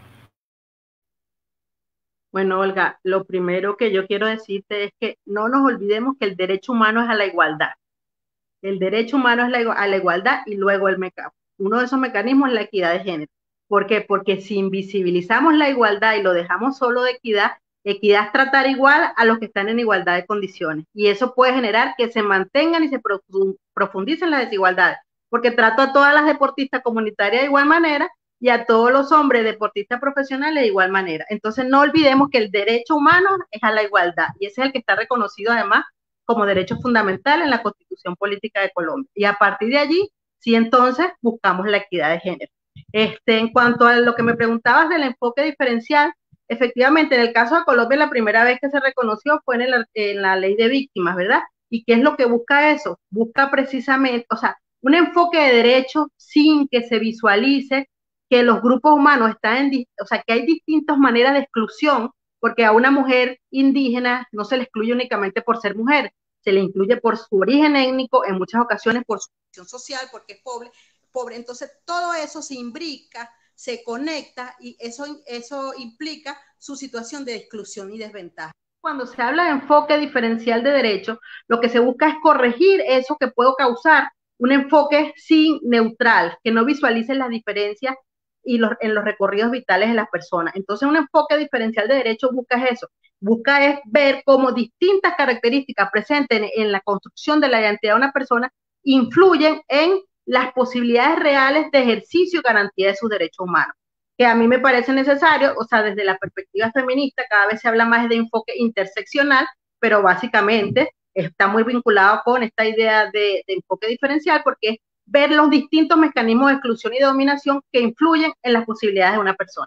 Bueno, Olga, lo primero que yo quiero decirte es que no nos olvidemos que el derecho humano es a la igualdad. El derecho humano es a la igualdad, y luego uno de esos mecanismos es la equidad de género. ¿Por qué? Porque si invisibilizamos la igualdad y lo dejamos solo de equidad es tratar igual a los que están en igualdad de condiciones. Y eso puede generar que se mantengan y se profundicen las desigualdades. Porque trato a todas las deportistas comunitarias de igual manera y a todos los hombres deportistas profesionales de igual manera. Entonces no olvidemos que el derecho humano es a la igualdad, y ese es el que está reconocido además como derecho fundamental en la Constitución Política de Colombia. Y a partir de allí, sí, entonces buscamos la equidad de género. En cuanto a lo que me preguntabas del enfoque diferencial, efectivamente, en el caso de Colombia, la primera vez que se reconoció fue en la ley de víctimas, ¿verdad? ¿Y qué es lo que busca eso? Busca precisamente, o sea, un enfoque de derecho sin que se visualice que los grupos humanos están o sea, que hay distintas maneras de exclusión, porque a una mujer indígena no se le excluye únicamente por ser mujer, se le incluye por su origen étnico, en muchas ocasiones por su condición social, porque es pobre. Entonces, todo eso se imbrica, se conecta, y eso implica su situación de exclusión y desventaja. Cuando se habla de enfoque diferencial de derechos, lo que se busca es corregir eso que puede causar un enfoque neutral, que no visualice las diferencias en los recorridos vitales de las personas. Entonces, un enfoque diferencial de derechos busca eso, busca es ver cómo distintas características presentes en la construcción de la identidad de una persona influyen en las posibilidades reales de ejercicio y garantía de sus derechos humanos, que a mí me parece necesario, o sea, desde la perspectiva feminista cada vez se habla más de enfoque interseccional, pero básicamente está muy vinculado con esta idea de enfoque diferencial, porque es ver los distintos mecanismos de exclusión y de dominación que influyen en las posibilidades de una persona.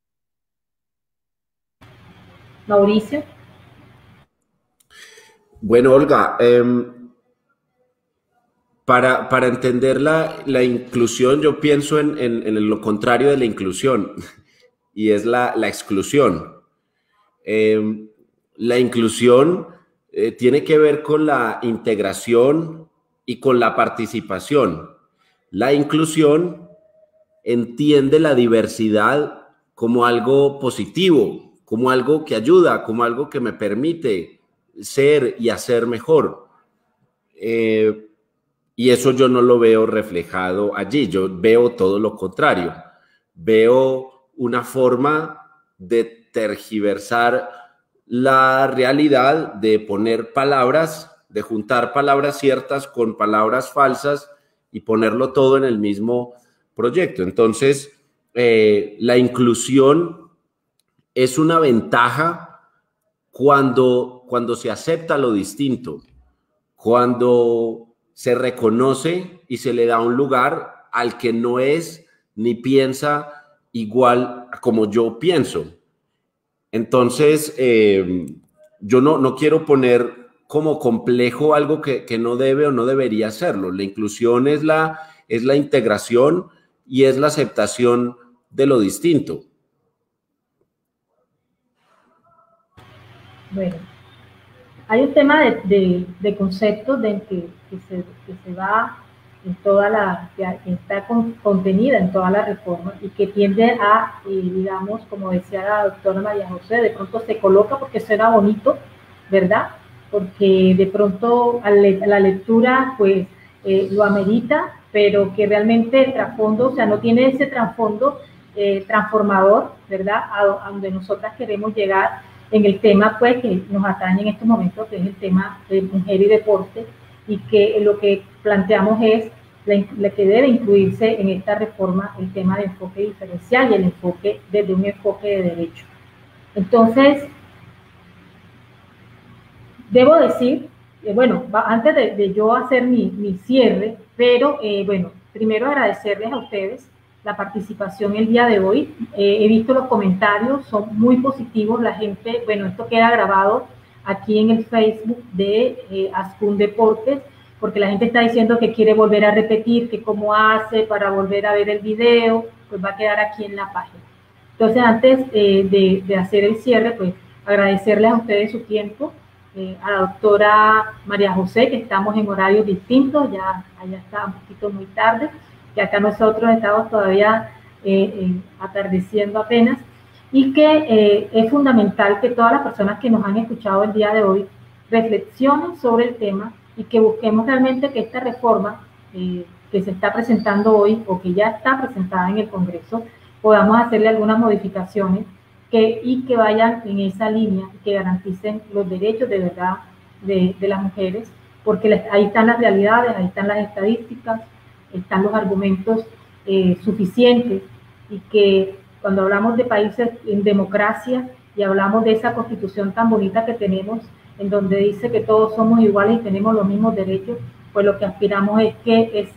Mauricio. Bueno, Olga, para entender la inclusión, yo pienso en lo contrario de la inclusión, y es la exclusión. La inclusión tiene que ver con la integración y con la participación. La inclusión entiende la diversidad como algo positivo, como algo que ayuda, como algo que me permite ser y hacer mejor. Y eso yo no lo veo reflejado allí, yo veo todo lo contrario. Veo una forma de tergiversar la realidad, de poner palabras, de juntar palabras ciertas con palabras falsas y ponerlo todo en el mismo proyecto. Entonces, la inclusión es una ventaja cuando se acepta lo distinto, cuando se reconoce y se le da un lugar al que no es ni piensa igual como yo pienso. Entonces, yo no quiero poner como complejo algo que no debe o no debería serlo. La inclusión es la integración y es la aceptación de lo distinto. Bueno, hay un tema de conceptos que se va en toda que está contenida en toda la reforma y que tiende a, digamos, como decía la doctora María José, de pronto se coloca porque suena bonito, ¿verdad? Porque de pronto a la lectura, pues, lo amerita, pero que realmente el trasfondo, o sea, no tiene ese trasfondo transformador, ¿verdad? A donde nosotras queremos llegar en el tema, pues, que nos atañe en estos momentos, que es el tema de mujer y deporte, y que lo que planteamos es la que debe incluirse en esta reforma el tema de enfoque diferencial y el enfoque desde un enfoque de derecho. Entonces, debo decir, bueno, antes de yo hacer mi cierre, pero bueno, primero agradecerles a ustedes la participación el día de hoy. He visto los comentarios, son muy positivos. La gente, bueno, esto queda grabado aquí en el Facebook de Ascun Deportes, porque la gente está diciendo que quiere volver a repetir, que cómo hace para volver a ver el video, pues va a quedar aquí en la página. Entonces, antes de hacer el cierre, pues agradecerles a ustedes su tiempo, a la doctora María José, que estamos en horarios distintos, ya allá está un poquito muy tarde, que acá nosotros estamos todavía atardeciendo apenas, y que es fundamental que todas las personas que nos han escuchado el día de hoy reflexionen sobre el tema y que busquemos realmente que esta reforma que se está presentando hoy o que ya está presentada en el Congreso, podamos hacerle algunas modificaciones y que vayan en esa línea, que garanticen los derechos de verdad de las mujeres, porque ahí están las realidades, ahí están las estadísticas, están los argumentos suficientes, y que cuando hablamos de países en democracia y hablamos de esa constitución tan bonita que tenemos, en donde dice que todos somos iguales y tenemos los mismos derechos, pues lo que aspiramos es que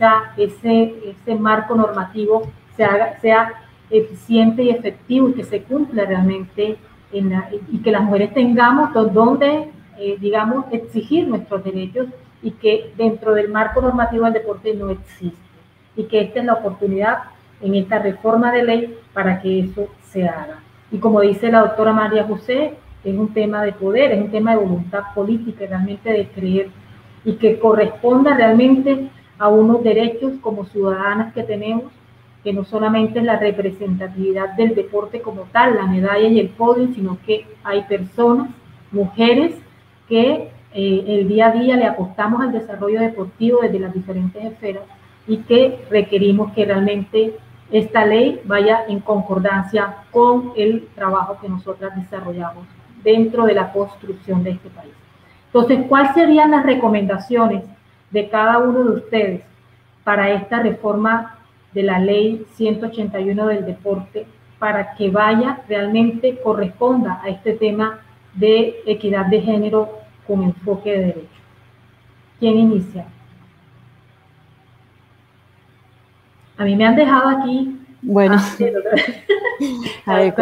ese marco normativo sea eficiente y efectivo y que se cumpla realmente y que las mujeres tengamos donde, digamos, exigir nuestros derechos, y que dentro del marco normativo del deporte no existe, y que esta es la oportunidad en esta reforma de ley para que eso se haga. Y como dice la doctora María José, es un tema de poder, es un tema de voluntad política, realmente de creer, y que corresponda realmente a unos derechos como ciudadanas que tenemos, que no solamente es la representatividad del deporte como tal, la medalla y el podio, sino que hay personas, mujeres, que el día a día le apostamos al desarrollo deportivo desde las diferentes esferas, y que requerimos que realmente esta ley vaya en concordancia con el trabajo que nosotras desarrollamos dentro de la construcción de este país. Entonces, ¿cuáles serían las recomendaciones de cada uno de ustedes para esta reforma de la ley 181 del deporte, para que vaya realmente, corresponda a este tema de equidad de género con enfoque de derecho? ¿Quién inicia? A mí me han dejado aquí. Bueno, a ver,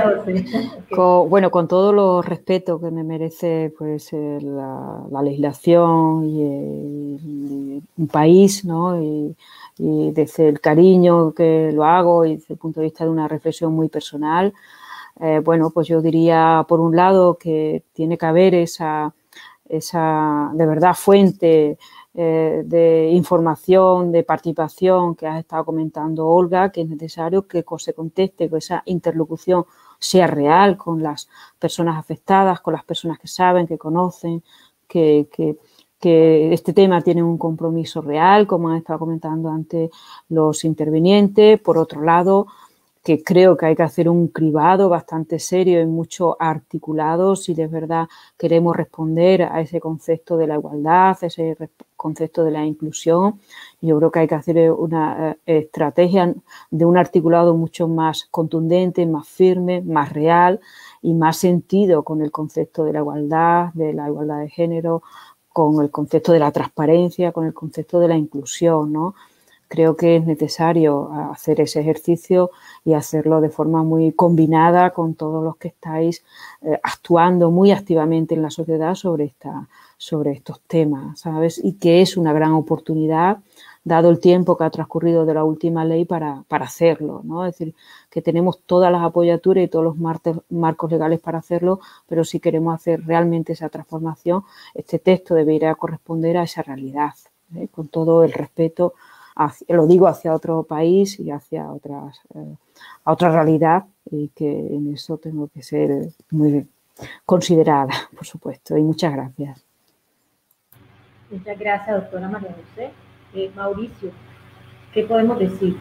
con todo lo respeto que me merece, pues, la legislación y un país, ¿no? Y desde el cariño que lo hago y desde el punto de vista de una reflexión muy personal, bueno, pues yo diría, por un lado, que tiene que haber esa de verdad fuente de información, de participación que has estado comentando, Olga, que es necesario que se conteste con esa interlocución sea real con las personas afectadas, con las personas que saben, que conocen, que este tema tiene un compromiso real, como han estado comentando antes los intervinientes. Por otro lado, que creo que hay que hacer un cribado bastante serio y mucho articulado si de verdad queremos responder a ese concepto de la igualdad, a ese concepto de la inclusión. Yo creo que hay que hacer una estrategia de un articulado mucho más contundente, más firme, más real y más sentido con el concepto de la igualdad de género, con el concepto de la transparencia, con el concepto de la inclusión, ¿no? Creo que es necesario hacer ese ejercicio y hacerlo de forma muy combinada con todos los que estáis actuando muy activamente en la sociedad sobre estos temas, ¿sabes? Y que es una gran oportunidad, dado el tiempo que ha transcurrido de la última ley, para hacerlo, ¿no? Es decir, que tenemos todas las apoyaturas y todos los marcos legales para hacerlo, pero si queremos hacer realmente esa transformación, este texto debería corresponder a esa realidad, con todo el respeto, lo digo, hacia otro país y hacia otra realidad, y que en eso tengo que ser muy considerada, por supuesto. Y muchas gracias. Muchas gracias, doctora María José. Mauricio, ¿qué podemos decir?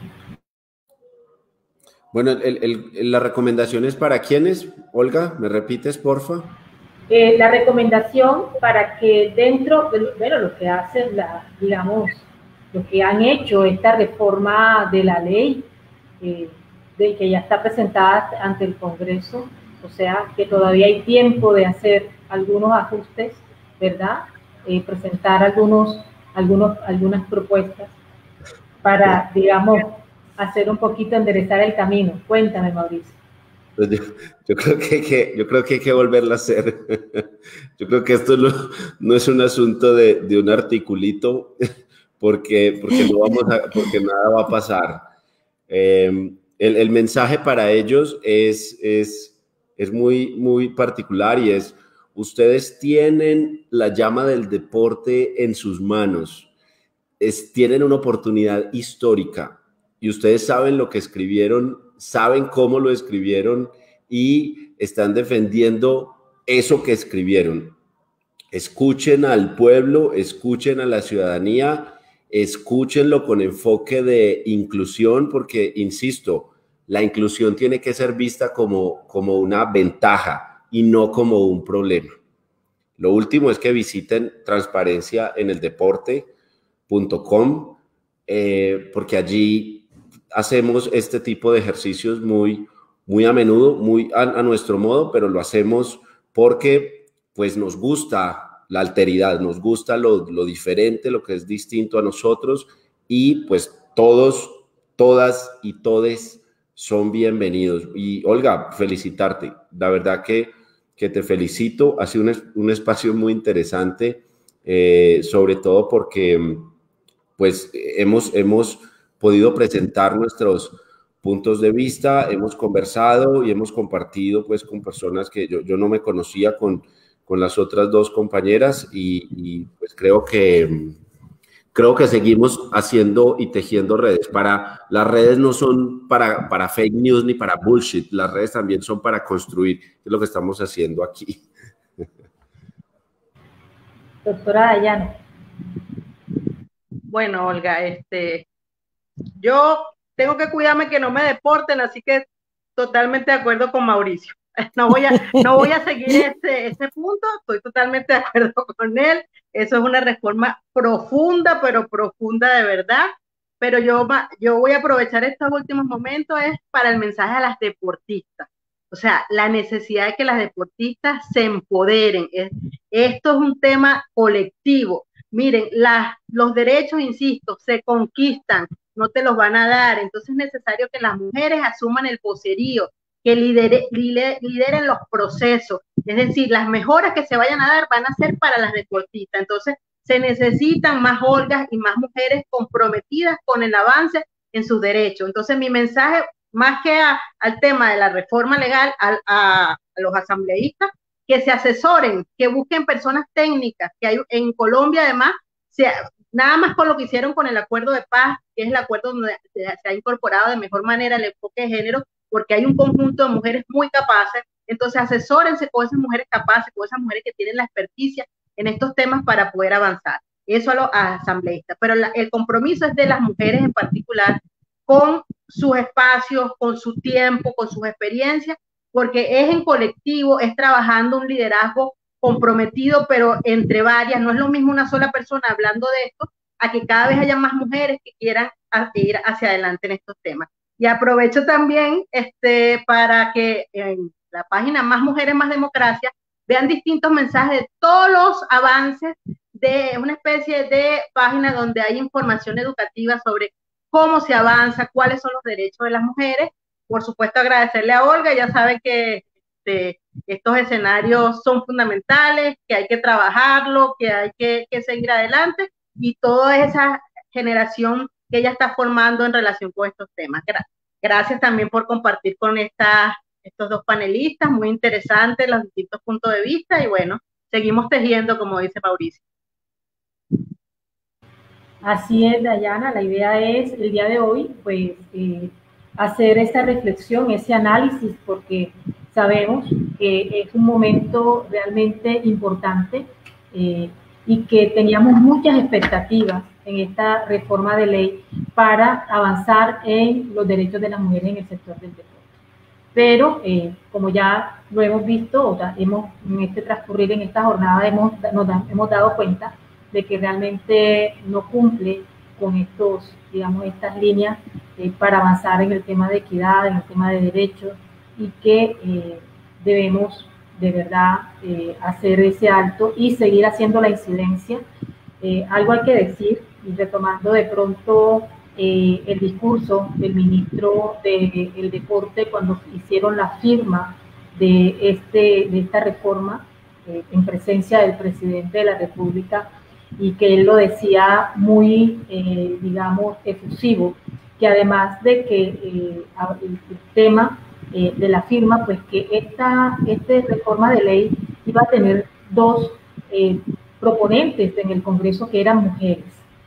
Bueno, la recomendación es para quiénes, Olga, ¿me repites, porfa? La recomendación para que dentro de lo que hacen, digamos, lo que han hecho esta reforma de la ley, de que ya está presentada ante el Congreso, o sea, que todavía hay tiempo de hacer algunos ajustes, ¿verdad? Presentar algunas propuestas para, digamos, hacer un poquito, enderezar el camino. Cuéntame, Mauricio. Pues yo creo que hay que volverla a hacer. Yo creo que esto no es un asunto de un articulito, porque nada va a pasar. El mensaje para ellos es muy, muy particular, y es: ustedes tienen la llama del deporte en sus manos, tienen una oportunidad histórica, y ustedes saben lo que escribieron, saben cómo lo escribieron y están defendiendo eso que escribieron. Escuchen al pueblo, escuchen a la ciudadanía, escúchenlo con enfoque de inclusión, porque, insisto, la inclusión tiene que ser vista como una ventaja y no como un problema. Lo último es que visiten transparenciaeneldeporte.com, porque allí hacemos este tipo de ejercicios muy, muy a menudo, muy a nuestro modo, pero lo hacemos porque pues nos gusta la alteridad, nos gusta lo diferente, lo que es distinto a nosotros, y pues todos, todas y todes son bienvenidos. Y Olga, felicitarte, la verdad que te felicito, ha sido un espacio muy interesante, sobre todo porque pues hemos podido presentar nuestros puntos de vista, hemos conversado y hemos compartido pues con personas que yo no me conocía, con las otras dos compañeras, y pues creo que seguimos haciendo y tejiendo redes. Las redes no son para fake news ni para bullshit, las redes también son para construir, que es lo que estamos haciendo aquí. Doctora Dayana. Bueno, Olga, yo tengo que cuidarme que no me deporten, así que totalmente de acuerdo con Mauricio. No voy a seguir ese punto, estoy totalmente de acuerdo con él. Eso es una reforma profunda, pero profunda de verdad. Pero yo voy a aprovechar estos últimos momentos para el mensaje a las deportistas. O sea, la necesidad de que las deportistas se empoderen. Esto es un tema colectivo. Miren, los derechos, insisto, se conquistan, no te los van a dar. Entonces es necesario que las mujeres asuman el poserío, que lideren los procesos. Es decir, las mejoras que se vayan a dar van a ser para las deportistas. Entonces se necesitan más Olgas y más mujeres comprometidas con el avance en sus derechos. Entonces mi mensaje, más que al tema de la reforma legal, a los asambleístas, que se asesoren, que busquen personas técnicas, que hay en Colombia además, nada más con lo que hicieron con el acuerdo de paz, que es el acuerdo donde se ha incorporado de mejor manera el enfoque de género, porque hay un conjunto de mujeres muy capaces. Entonces asesórense con esas mujeres capaces, con esas mujeres que tienen la experticia en estos temas para poder avanzar. Eso a los asambleístas, pero el compromiso es de las mujeres en particular, con sus espacios, con su tiempo, con sus experiencias, porque es en colectivo, es trabajando un liderazgo comprometido, pero entre varias. No es lo mismo una sola persona hablando de esto, a que cada vez haya más mujeres que quieran ir hacia adelante en estos temas. Y aprovecho también para que en la página Más Mujeres, Más Democracia vean distintos mensajes de todos los avances, de una especie de página donde hay información educativa sobre cómo se avanza, cuáles son los derechos de las mujeres. Por supuesto, agradecerle a Olga, ya saben que estos escenarios son fundamentales, que hay que trabajarlo, que hay que seguir adelante, y toda esa generación que ella está formando en relación con estos temas. Gracias también por compartir con estos dos panelistas, muy interesantes los distintos puntos de vista, y bueno, seguimos tejiendo, como dice Mauricio. Así es, Dayana, la idea es el día de hoy, pues, hacer esta reflexión, ese análisis, porque sabemos que es un momento realmente importante y que teníamos muchas expectativas en esta reforma de ley para avanzar en los derechos de las mujeres en el sector del deporte. Pero, como ya lo hemos visto, o sea, en este transcurrir, en esta jornada, hemos dado cuenta de que realmente no cumple con estas líneas para avanzar en el tema de equidad, en el tema de derechos, y que debemos de verdad hacer ese alto y seguir haciendo la incidencia. Algo hay que decir, y retomando de pronto el discurso del ministro del Deporte cuando hicieron la firma de esta reforma en presencia del presidente de la República, y que él lo decía muy, digamos, efusivo, que además de que el tema de la firma, pues que esta reforma de ley iba a tener dos proponentes en el Congreso que eran mujeres.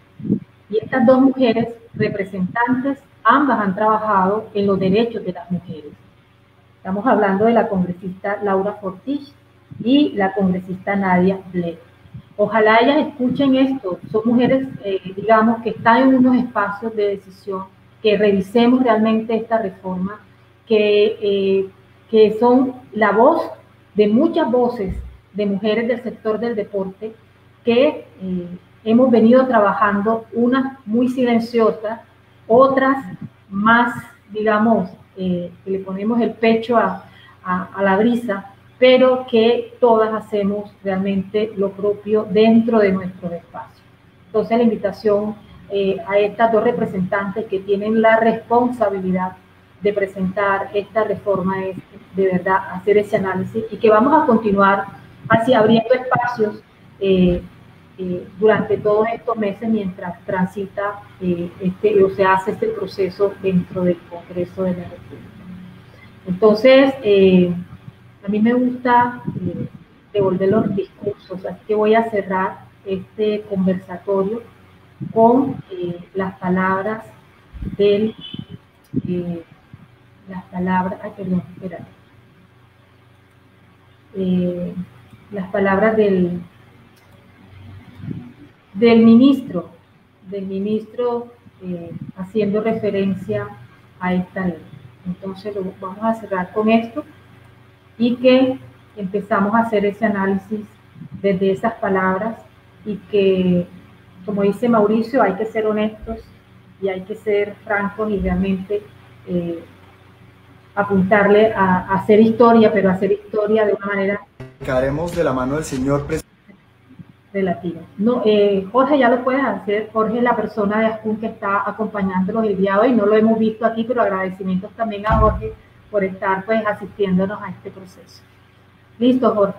Y estas dos mujeres representantes, ambas han trabajado en los derechos de las mujeres. Estamos hablando de la congresista Laura Fortich y la congresista Nadia Bled. Ojalá ellas escuchen esto. Son mujeres, digamos, que están en unos espacios de decisión, que revisemos realmente esta reforma, que son la voz de muchas voces de mujeres del sector del deporte que hemos venido trabajando, unas muy silenciosas, otras más, digamos, que le ponemos el pecho a la brisa, pero que todas hacemos realmente lo propio dentro de nuestros espacios. Entonces la invitación a estas dos representantes que tienen la responsabilidad de presentar esta reforma es de verdad hacer ese análisis, y que vamos a continuar así abriendo espacios durante todos estos meses mientras transita o se hace este proceso dentro del Congreso de la República. Entonces, a mí me gusta devolver los discursos, así que voy a cerrar este conversatorio con las palabras del las palabras del ministro haciendo referencia a esta ley. Entonces vamos a cerrar con esto, y que empezamos a hacer ese análisis desde esas palabras, y que, como dice Mauricio, hay que ser honestos y hay que ser francos y realmente apuntarle a hacer historia, pero hacer historia de una manera... Haremos de la mano del señor presidente. Relativo. No, Jorge, ya lo puedes hacer. Jorge es la persona de Ascun que está acompañándonos el día de hoy. No lo hemos visto aquí, pero agradecimientos también a Jorge por estar pues asistiéndonos a este proceso. Listo, Jorge.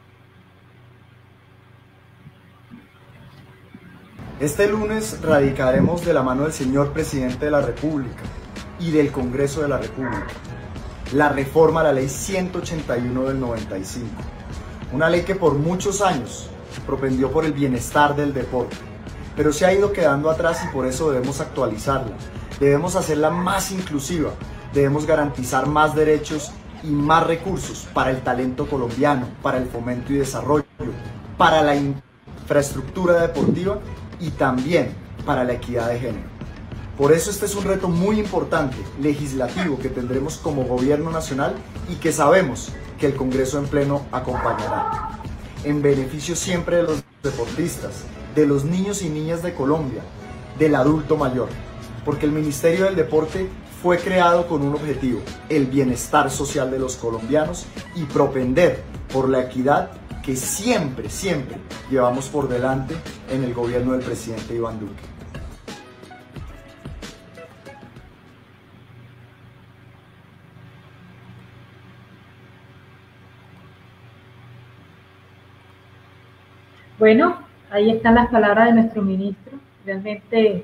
Este lunes radicaremos de la mano del señor presidente de la República y del Congreso de la República la reforma a la ley 181 del 95, una ley que por muchos años propendió por el bienestar del deporte, pero se ha ido quedando atrás, y por eso debemos actualizarla, debemos hacerla más inclusiva, debemos garantizar más derechos y más recursos para el talento colombiano, para el fomento y desarrollo, para la infraestructura deportiva y también para la equidad de género. Por eso este es un reto muy importante, legislativo, que tendremos como gobierno nacional y que sabemos que el Congreso en pleno acompañará, en beneficio siempre de los deportistas, de los niños y niñas de Colombia, del adulto mayor, porque el Ministerio del Deporte fue creado con un objetivo, el bienestar social de los colombianos y propender por la equidad que siempre llevamos por delante en el gobierno del presidente Iván Duque. Bueno, ahí están las palabras de nuestro ministro. Realmente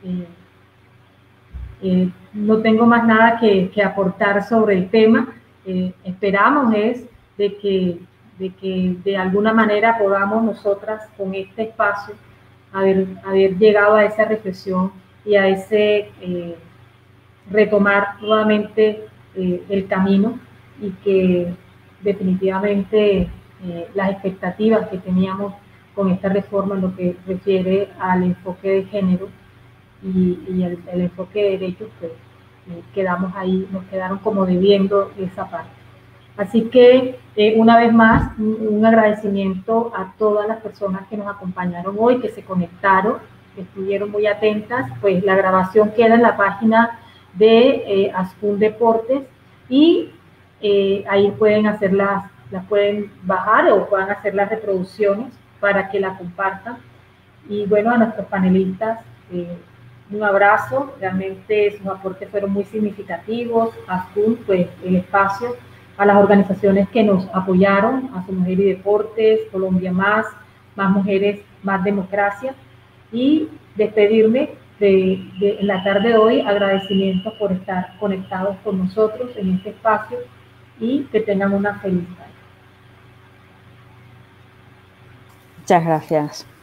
no tengo más nada que aportar sobre el tema. Esperamos de que de alguna manera podamos nosotras con este espacio haber llegado a esa reflexión y a ese retomar nuevamente el camino, y que definitivamente las expectativas que teníamos con esta reforma en lo que refiere al enfoque de género y el enfoque de derechos, pues quedamos ahí, nos quedaron como debiendo esa parte. Así que una vez más, un agradecimiento a todas las personas que nos acompañaron hoy, que se conectaron, que estuvieron muy atentas. Pues la grabación queda en la página de Ascun Deportes, y ahí pueden hacer las pueden bajar o pueden hacer las reproducciones para que la compartan. Y bueno, a nuestros panelistas, un abrazo. Realmente sus aportes fueron muy significativos. Ascun, pues el espacio, a las organizaciones que nos apoyaron, a Su Mujer y Deportes, Colombia Más Mujeres, Más Democracia, y despedirme en la tarde de hoy, agradecimientos por estar conectados con nosotros en este espacio, y que tengan una feliz tarde. Muchas gracias.